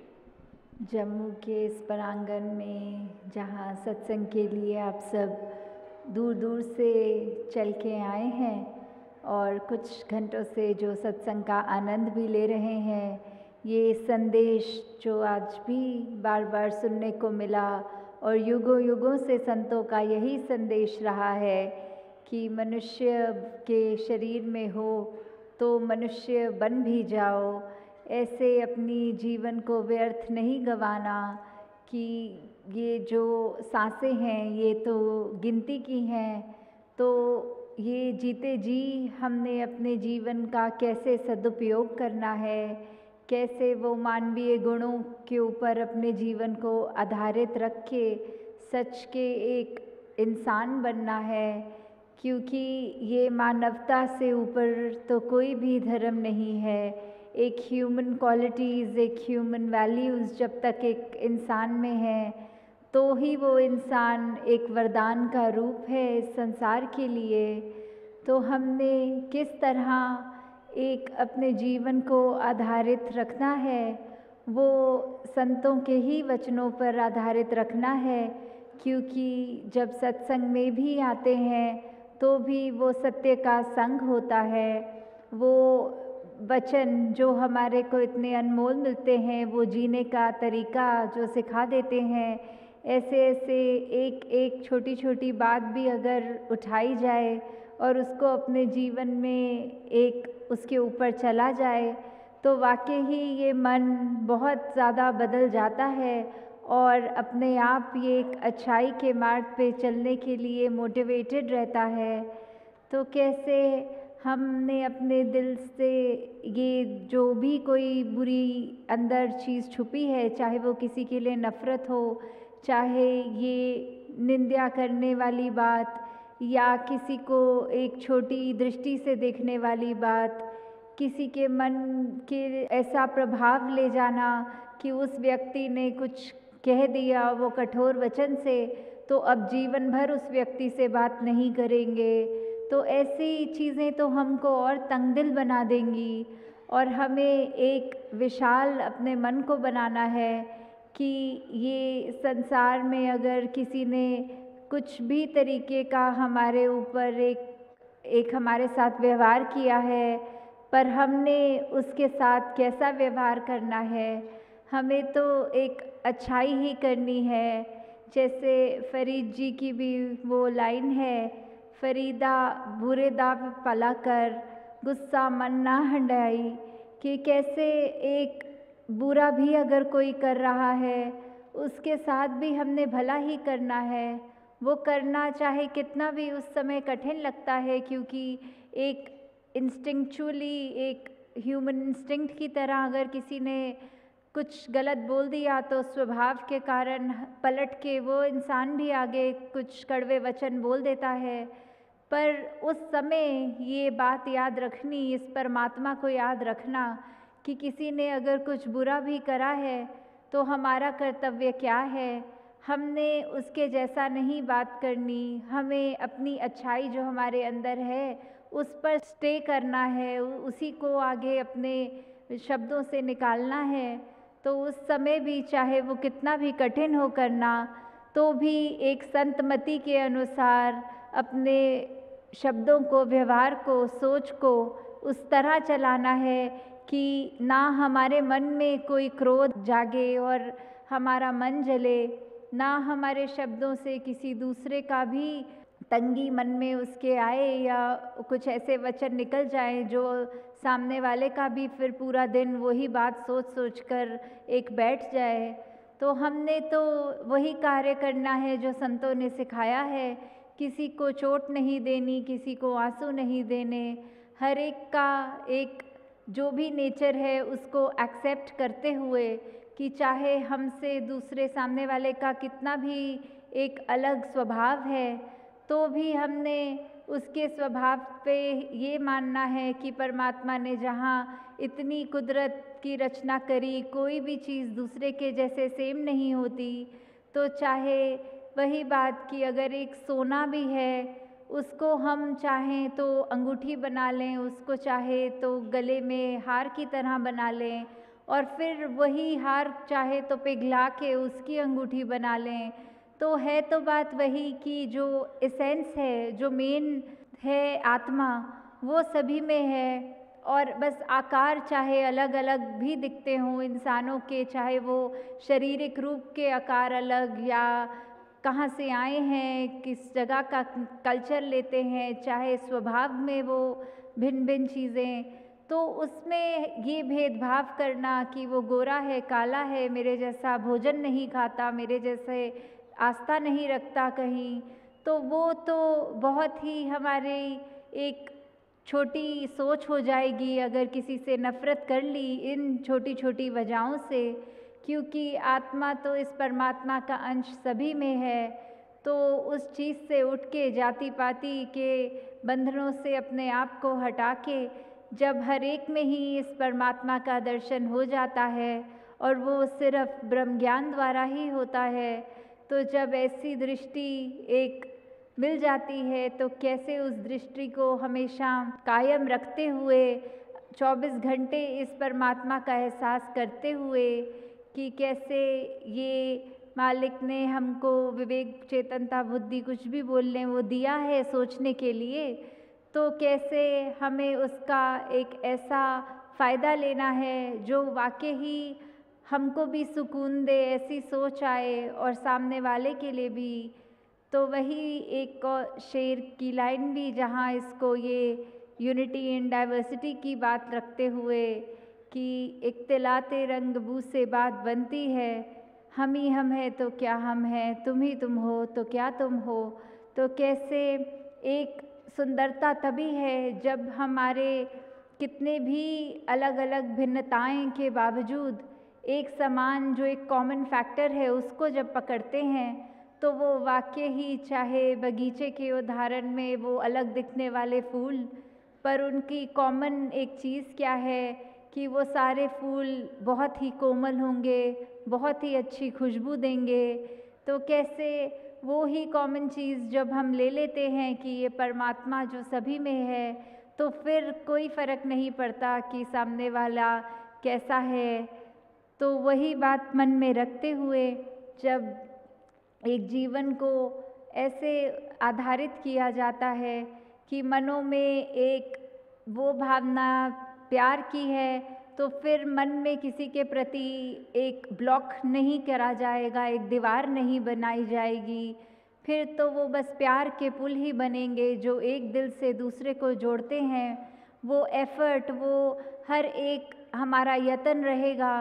जम्मू के इस प्रांगण में जहाँ सत्संग के लिए आप सब दूर दूर से चल के आए हैं और कुछ घंटों से जो सत्संग का आनंद भी ले रहे हैं, ये संदेश जो आज भी बार बार सुनने को मिला और युगों युगों से संतों का यही संदेश रहा है कि मनुष्य के शरीर में हो तो मनुष्य बन भी जाओ। ऐसे अपनी जीवन को व्यर्थ नहीं गंवाना कि ये जो सांसें हैं ये तो गिनती की हैं, तो ये जीते जी हमने अपने जीवन का कैसे सदुपयोग करना है, कैसे वो मानवीय गुणों के ऊपर अपने जीवन को आधारित रख के सच के एक इंसान बनना है। क्योंकि ये मानवता से ऊपर तो कोई भी धर्म नहीं है। एक ह्यूमन क्वालिटीज़, एक ह्यूमन वैल्यूज़ जब तक एक इंसान में है तो ही वो इंसान एक वरदान का रूप है इस संसार के लिए। तो हमने किस तरह एक अपने जीवन को आधारित रखना है, वो संतों के ही वचनों पर आधारित रखना है। क्योंकि जब सत्संग में भी आते हैं तो भी वो सत्य का संग होता है। वो वचन जो हमारे को इतने अनमोल मिलते हैं, वो जीने का तरीका जो सिखा देते हैं, ऐसे ऐसे एक एक छोटी छोटी बात भी अगर उठाई जाए और उसको अपने जीवन में एक उसके ऊपर चला जाए तो वाकई ही ये मन बहुत ज़्यादा बदल जाता है और अपने आप ये एक अच्छाई के मार्ग पे चलने के लिए मोटिवेटेड रहता है। तो कैसे हमने अपने दिल से ये जो भी कोई बुरी अंदर चीज़ छुपी है, चाहे वो किसी के लिए नफ़रत हो, चाहे ये निंदा करने वाली बात या किसी को एक छोटी दृष्टि से देखने वाली बात, किसी के मन के ऐसा प्रभाव ले जाना कि उस व्यक्ति ने कुछ कह दिया वो कठोर वचन से, तो अब जीवन भर उस व्यक्ति से बात नहीं करेंगे। तो ऐसी चीज़ें तो हमको और तंगदिल बना देंगी। और हमें एक विशाल अपने मन को बनाना है कि ये संसार में अगर किसी ने कुछ भी तरीके का हमारे ऊपर एक एक हमारे साथ व्यवहार किया है, पर हमने उसके साथ कैसा व्यवहार करना है, हमें तो एक अच्छाई ही करनी है। जैसे फरीद जी की भी वो लाइन है, फरीदा बुरे दाव पला कर गुस्सा मन ना हंडाई, कि कैसे एक बुरा भी अगर कोई कर रहा है उसके साथ भी हमने भला ही करना है। वो करना चाहे कितना भी उस समय कठिन लगता है, क्योंकि एक इंस्टिंक्चुअली एक ह्यूमन इंस्टिंक्ट की तरह अगर किसी ने कुछ गलत बोल दिया तो स्वभाव के कारण पलट के वो इंसान भी आगे कुछ कड़वे वचन बोल देता है। पर उस समय ये बात याद रखनी, इस परमात्मा को याद रखना कि किसी ने अगर कुछ बुरा भी करा है तो हमारा कर्तव्य क्या है, हमने उसके जैसा नहीं बात करनी, हमें अपनी अच्छाई जो हमारे अंदर है उस पर स्टे करना है, उसी को आगे अपने शब्दों से निकालना है। तो उस समय भी चाहे वो कितना भी कठिन हो करना, तो भी एक संतमति के अनुसार अपने शब्दों को, व्यवहार को, सोच को उस तरह चलाना है कि ना हमारे मन में कोई क्रोध जागे और हमारा मन जले, ना हमारे शब्दों से किसी दूसरे का भी तंगी मन में उसके आए या कुछ ऐसे वचन निकल जाएं जो सामने वाले का भी फिर पूरा दिन वही बात सोच सोच कर एक बैठ जाए। तो हमने तो वही कार्य करना है जो संतों ने सिखाया है, किसी को चोट नहीं देनी, किसी को आंसू नहीं देने, हर एक का एक जो भी नेचर है उसको एक्सेप्ट करते हुए कि चाहे हमसे दूसरे सामने वाले का कितना भी एक अलग स्वभाव है, तो भी हमने उसके स्वभाव पे ये मानना है कि परमात्मा ने जहाँ इतनी कुदरत की रचना करी, कोई भी चीज़ दूसरे के जैसे सेम नहीं होती। तो चाहे वही बात कि अगर एक सोना भी है, उसको हम चाहें तो अंगूठी बना लें, उसको चाहे तो गले में हार की तरह बना लें, और फिर वही हार चाहे तो पिघला के उसकी अंगूठी बना लें। तो है तो बात वही कि जो एसेंस है, जो मेन है आत्मा, वो सभी में है। और बस आकार चाहे अलग अलग भी दिखते हों इंसानों के, चाहे वो शारीरिक रूप के आकार अलग या कहाँ से आए हैं, किस जगह का कल्चर लेते हैं, चाहे स्वभाव में वो भिन्न भिन्न चीज़ें, तो उसमें ये भेदभाव करना कि वो गोरा है, काला है, मेरे जैसा भोजन नहीं खाता, मेरे जैसे आस्था नहीं रखता कहीं, तो वो तो बहुत ही हमारी एक छोटी सोच हो जाएगी अगर किसी से नफ़रत कर ली इन छोटी छोटी वजहों से। क्योंकि आत्मा तो इस परमात्मा का अंश सभी में है, तो उस चीज़ से उठ के जाति पाति के बंधनों से अपने आप को हटा के जब हर एक में ही इस परमात्मा का दर्शन हो जाता है, और वो सिर्फ ब्रह्म ज्ञान द्वारा ही होता है, तो जब ऐसी दृष्टि एक मिल जाती है तो कैसे उस दृष्टि को हमेशा कायम रखते हुए चौबीस घंटे इस परमात्मा का एहसास करते हुए कि कैसे ये मालिक ने हमको विवेक, चेतनता, बुद्धि कुछ भी बोल लें वो दिया है सोचने के लिए, तो कैसे हमें उसका एक ऐसा फ़ायदा लेना है जो वाकई ही हमको भी सुकून दे, ऐसी सोच आए और सामने वाले के लिए भी। तो वही एक शेर की लाइन भी जहाँ इसको ये यूनिटी इन डाइवर्सिटी की बात रखते हुए कि इख्तिलाते रंग बू से बात बनती है, हम ही हम हैं तो क्या हम हैं, तुम ही तुम हो तो क्या तुम हो। तो कैसे एक सुंदरता तभी है जब हमारे कितने भी अलग अलग भिन्नताएं के बावजूद एक समान जो एक कॉमन फैक्टर है उसको जब पकड़ते हैं, तो वो वाकई ही, चाहे बगीचे के उदाहरण में वो अलग दिखने वाले फूल, पर उनकी कॉमन एक चीज़ क्या है कि वो सारे फूल बहुत ही कोमल होंगे, बहुत ही अच्छी खुशबू देंगे। तो कैसे वो ही कॉमन चीज़ जब हम ले लेते हैं कि ये परमात्मा जो सभी में है, तो फिर कोई फ़र्क नहीं पड़ता कि सामने वाला कैसा है। तो वही बात मन में रखते हुए जब एक जीवन को ऐसे आधारित किया जाता है कि मनों में एक वो भावना प्यार की है, तो फिर मन में किसी के प्रति एक ब्लॉक नहीं करा जाएगा, एक दीवार नहीं बनाई जाएगी। फिर तो वो बस प्यार के पुल ही बनेंगे जो एक दिल से दूसरे को जोड़ते हैं। वो एफ़र्ट, वो हर एक हमारा यत्न रहेगा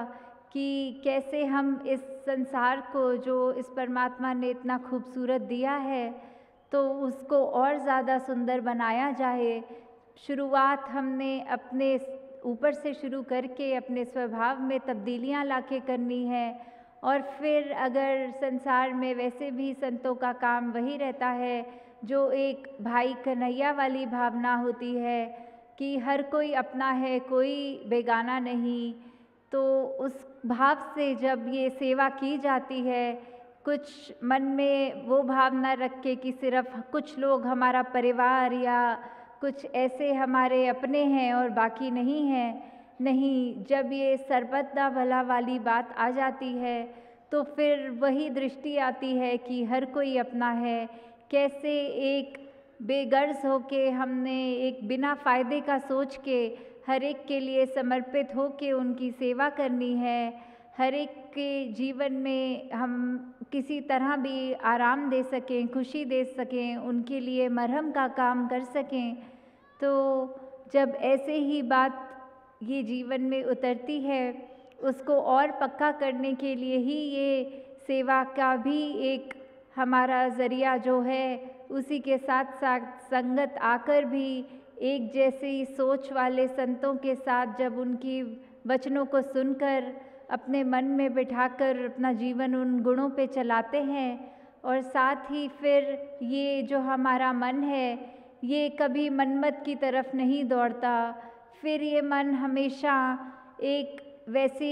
कि कैसे हम इस संसार को, जो इस परमात्मा ने इतना खूबसूरत दिया है, तो उसको और ज़्यादा सुंदर बनाया जाए। शुरुआत हमने अपने ऊपर से शुरू करके अपने स्वभाव में तब्दीलियां लाके करनी है, और फिर अगर संसार में वैसे भी संतों का काम वही रहता है जो एक भाई कन्हैया वाली भावना होती है कि हर कोई अपना है, कोई बेगाना नहीं। तो उस भाव से जब ये सेवा की जाती है, कुछ मन में वो भावना रख के कि सिर्फ कुछ लोग हमारा परिवार या कुछ ऐसे हमारे अपने हैं और बाकी नहीं हैं, नहीं, जब ये सर्वदा भला वाली बात आ जाती है तो फिर वही दृष्टि आती है कि हर कोई अपना है। कैसे एक बेगर्ज होके हमने एक बिना फ़ायदे का सोच के हर एक के लिए समर्पित होके उनकी सेवा करनी है। हर एक के जीवन में हम किसी तरह भी आराम दे सकें, खुशी दे सकें, उनके लिए मरहम का काम कर सकें। तो जब ऐसे ही बात ये जीवन में उतरती है, उसको और पक्का करने के लिए ही ये सेवा का भी एक हमारा ज़रिया जो है, उसी के साथ साथ संगत आकर भी एक जैसी सोच वाले संतों के साथ जब उनकी वचनों को सुनकर अपने मन में बिठाकर अपना जीवन उन गुणों पे चलाते हैं, और साथ ही फिर ये जो हमारा मन है ये कभी मनमत की तरफ नहीं दौड़ता। फिर ये मन हमेशा एक वैसे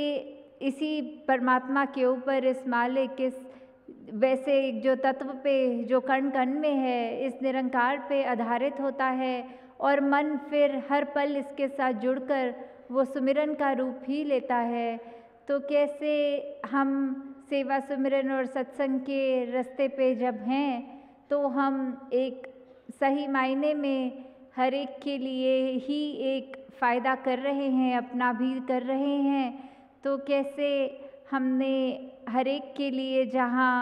इसी परमात्मा के ऊपर, इस मालिक, इस वैसे जो तत्व पे जो कण कण में है, इस निरंकार पे आधारित होता है, और मन फिर हर पल इसके साथ जुड़कर वो सुमिरन का रूप ही लेता है। तो कैसे हम सेवा, सुमिरन और सत्संग के रास्ते पे जब हैं तो हम एक सही मायने में हर एक के लिए ही एक फ़ायदा कर रहे हैं, अपना भी कर रहे हैं। तो कैसे हमने हर एक के लिए जहाँ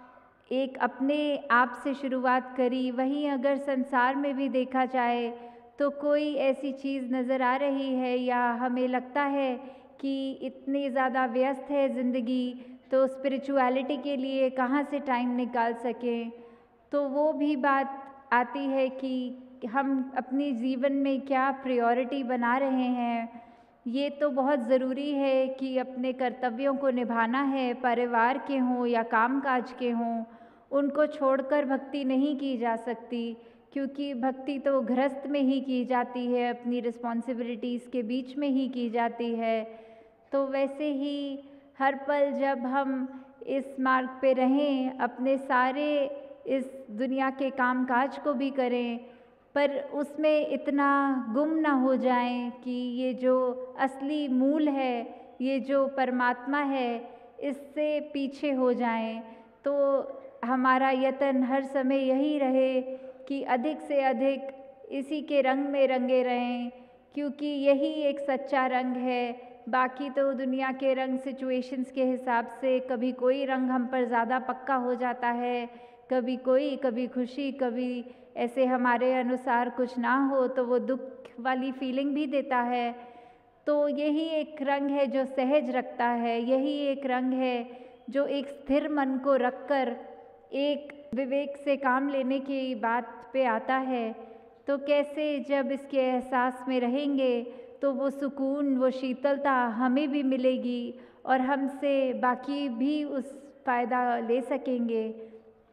एक अपने आप से शुरुआत करी, वहीं अगर संसार में भी देखा जाए तो कोई ऐसी चीज़ नज़र आ रही है या हमें लगता है कि इतनी ज़्यादा व्यस्त है ज़िंदगी, तो स्पिरिचुअलिटी के लिए कहाँ से टाइम निकाल सकें। तो वो भी बात आती है कि हम अपनी जीवन में क्या प्रायोरिटी बना रहे हैं। ये तो बहुत ज़रूरी है कि अपने कर्तव्यों को निभाना है, परिवार के हों या कामकाज के हों, उनको छोड़कर भक्ति नहीं की जा सकती, क्योंकि भक्ति तो गृहस्थ में ही की जाती है, अपनी रिस्पॉन्सिबिलिटीज़ के बीच में ही की जाती है। तो वैसे ही हर पल जब हम इस मार्ग पे रहें, अपने सारे इस दुनिया के कामकाज को भी करें, पर उसमें इतना गुम ना हो जाएं कि ये जो असली मूल है, ये जो परमात्मा है, इससे पीछे हो जाएं। तो हमारा यत्न हर समय यही रहे कि अधिक से अधिक इसी के रंग में रंगे रहें, क्योंकि यही एक सच्चा रंग है। बाकी तो दुनिया के रंग सिचुएशंस के हिसाब से कभी कोई रंग हम पर ज़्यादा पक्का हो जाता है, कभी कोई, कभी खुशी, कभी ऐसे हमारे अनुसार कुछ ना हो तो वो दुख वाली फीलिंग भी देता है। तो यही एक रंग है जो सहज रखता है, यही एक रंग है जो एक स्थिर मन को रखकर एक विवेक से काम लेने की बात पे आता है। तो कैसे जब इसके एहसास में रहेंगे तो वो सुकून, वो शीतलता हमें भी मिलेगी और हमसे बाकी भी उस फ़ायदा ले सकेंगे।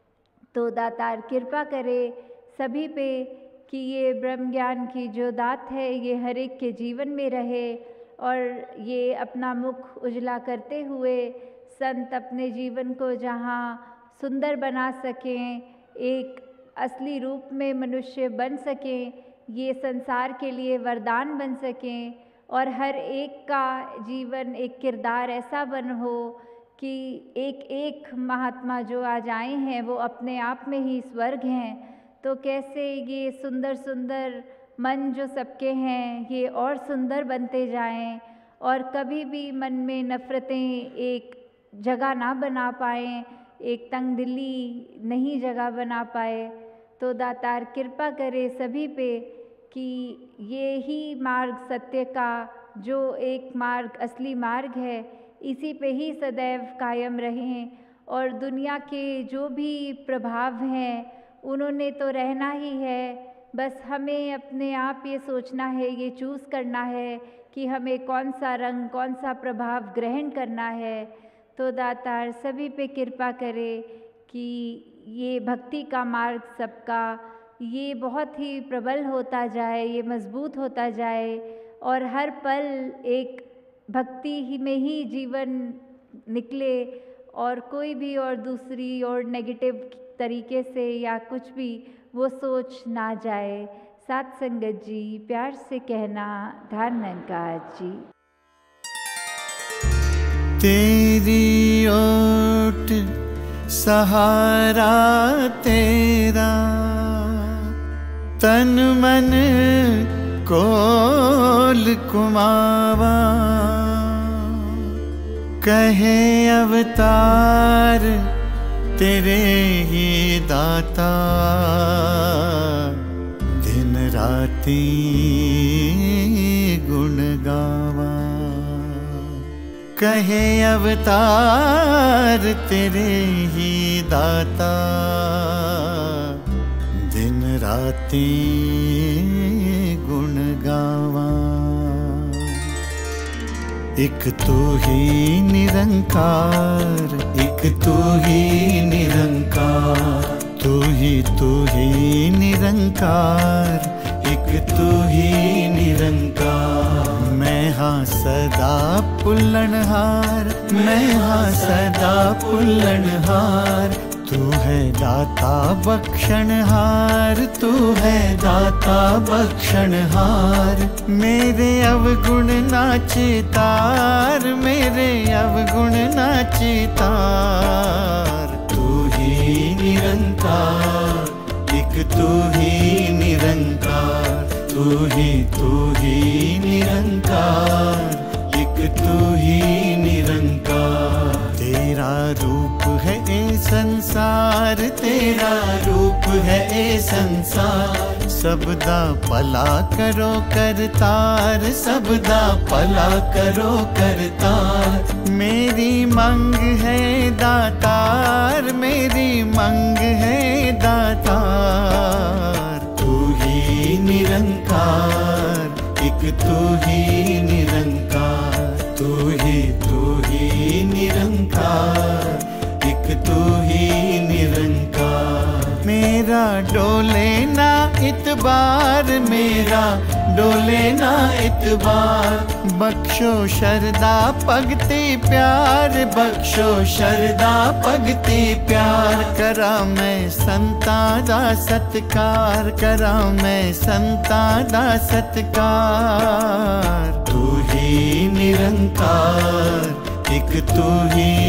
तो दातार कृपा करे सभी पे कि ये ब्रह्म ज्ञान की जो दात है ये हर एक के जीवन में रहे और ये अपना मुख उजला करते हुए संत अपने जीवन को जहाँ सुंदर बना सकें, एक असली रूप में मनुष्य बन सकें, ये संसार के लिए वरदान बन सकें और हर एक का जीवन एक किरदार ऐसा बन हो कि एक एक महात्मा जो आज आए हैं वो अपने आप में ही स्वर्ग हैं। तो कैसे ये सुंदर सुंदर मन जो सबके हैं ये और सुंदर बनते जाएं और कभी भी मन में नफ़रतें एक जगह ना बना पाएँ, एक तंग दिली नहीं जगह बना पाए। तो दातार कृपा करे सभी पे कि ये ही मार्ग सत्य का जो एक मार्ग असली मार्ग है इसी पे ही सदैव कायम रहें और दुनिया के जो भी प्रभाव हैं उन्होंने तो रहना ही है, बस हमें अपने आप ये सोचना है, ये चूज़ करना है कि हमें कौन सा रंग कौन सा प्रभाव ग्रहण करना है। तो दातार सभी पे कृपा करे कि ये भक्ति का मार्ग सबका ये बहुत ही प्रबल होता जाए, ये मजबूत होता जाए और हर पल एक भक्ति ही में ही जीवन निकले और कोई भी और दूसरी और नेगेटिव तरीके से या कुछ भी वो सोच ना जाए। सात संगत जी प्यार से कहना निरंकार जी। तेरी ओट सहारा तेरा तन मन कोल कुमावा कहे अवतार तेरे ही दाता दिन राती गुण गावा कहे अवतार तेरे ही दाता दिन राती गुण गावा। एक तू ही निरंकार, एक तू ही निरंकार, तू ही तू ही निरंकार, एक तू ही निरंकार। मैं हाँ सदा पुल्लनहार, मैं हाँ सदा पुल्लनहार, तू है दाता बख्शनहार, तू है दाता बख्शनहार। मेरे अवगुण नाचितार, मेरे अवगुण नाचितार, तू ही निरंकार, एक तू ही निरंकार, तू ही तू ही निरंकार, एक तू ही निरंकार। तेरा रूप है ए संसार, तेरा रूप है ए संसार, सबदा भला करो करतार, सबदा भला करो करतार। मेरी मंग है दातार, मेरी मंग है दातार, तू ही निरंकार, एक तू ही निरंकार, तू ही तू ही निरंकार, एक तू ही निरंकार। मेरा डोले ना इतबार, मेरा डोले ना इतबार, बख्शो शरदा भगति प्यार, बख्शो शरदा भगति प्यार। करा मैं संता दा सत्कार, करा मैं संता दा सत्कार, तू ही निरंकार, एक तू ही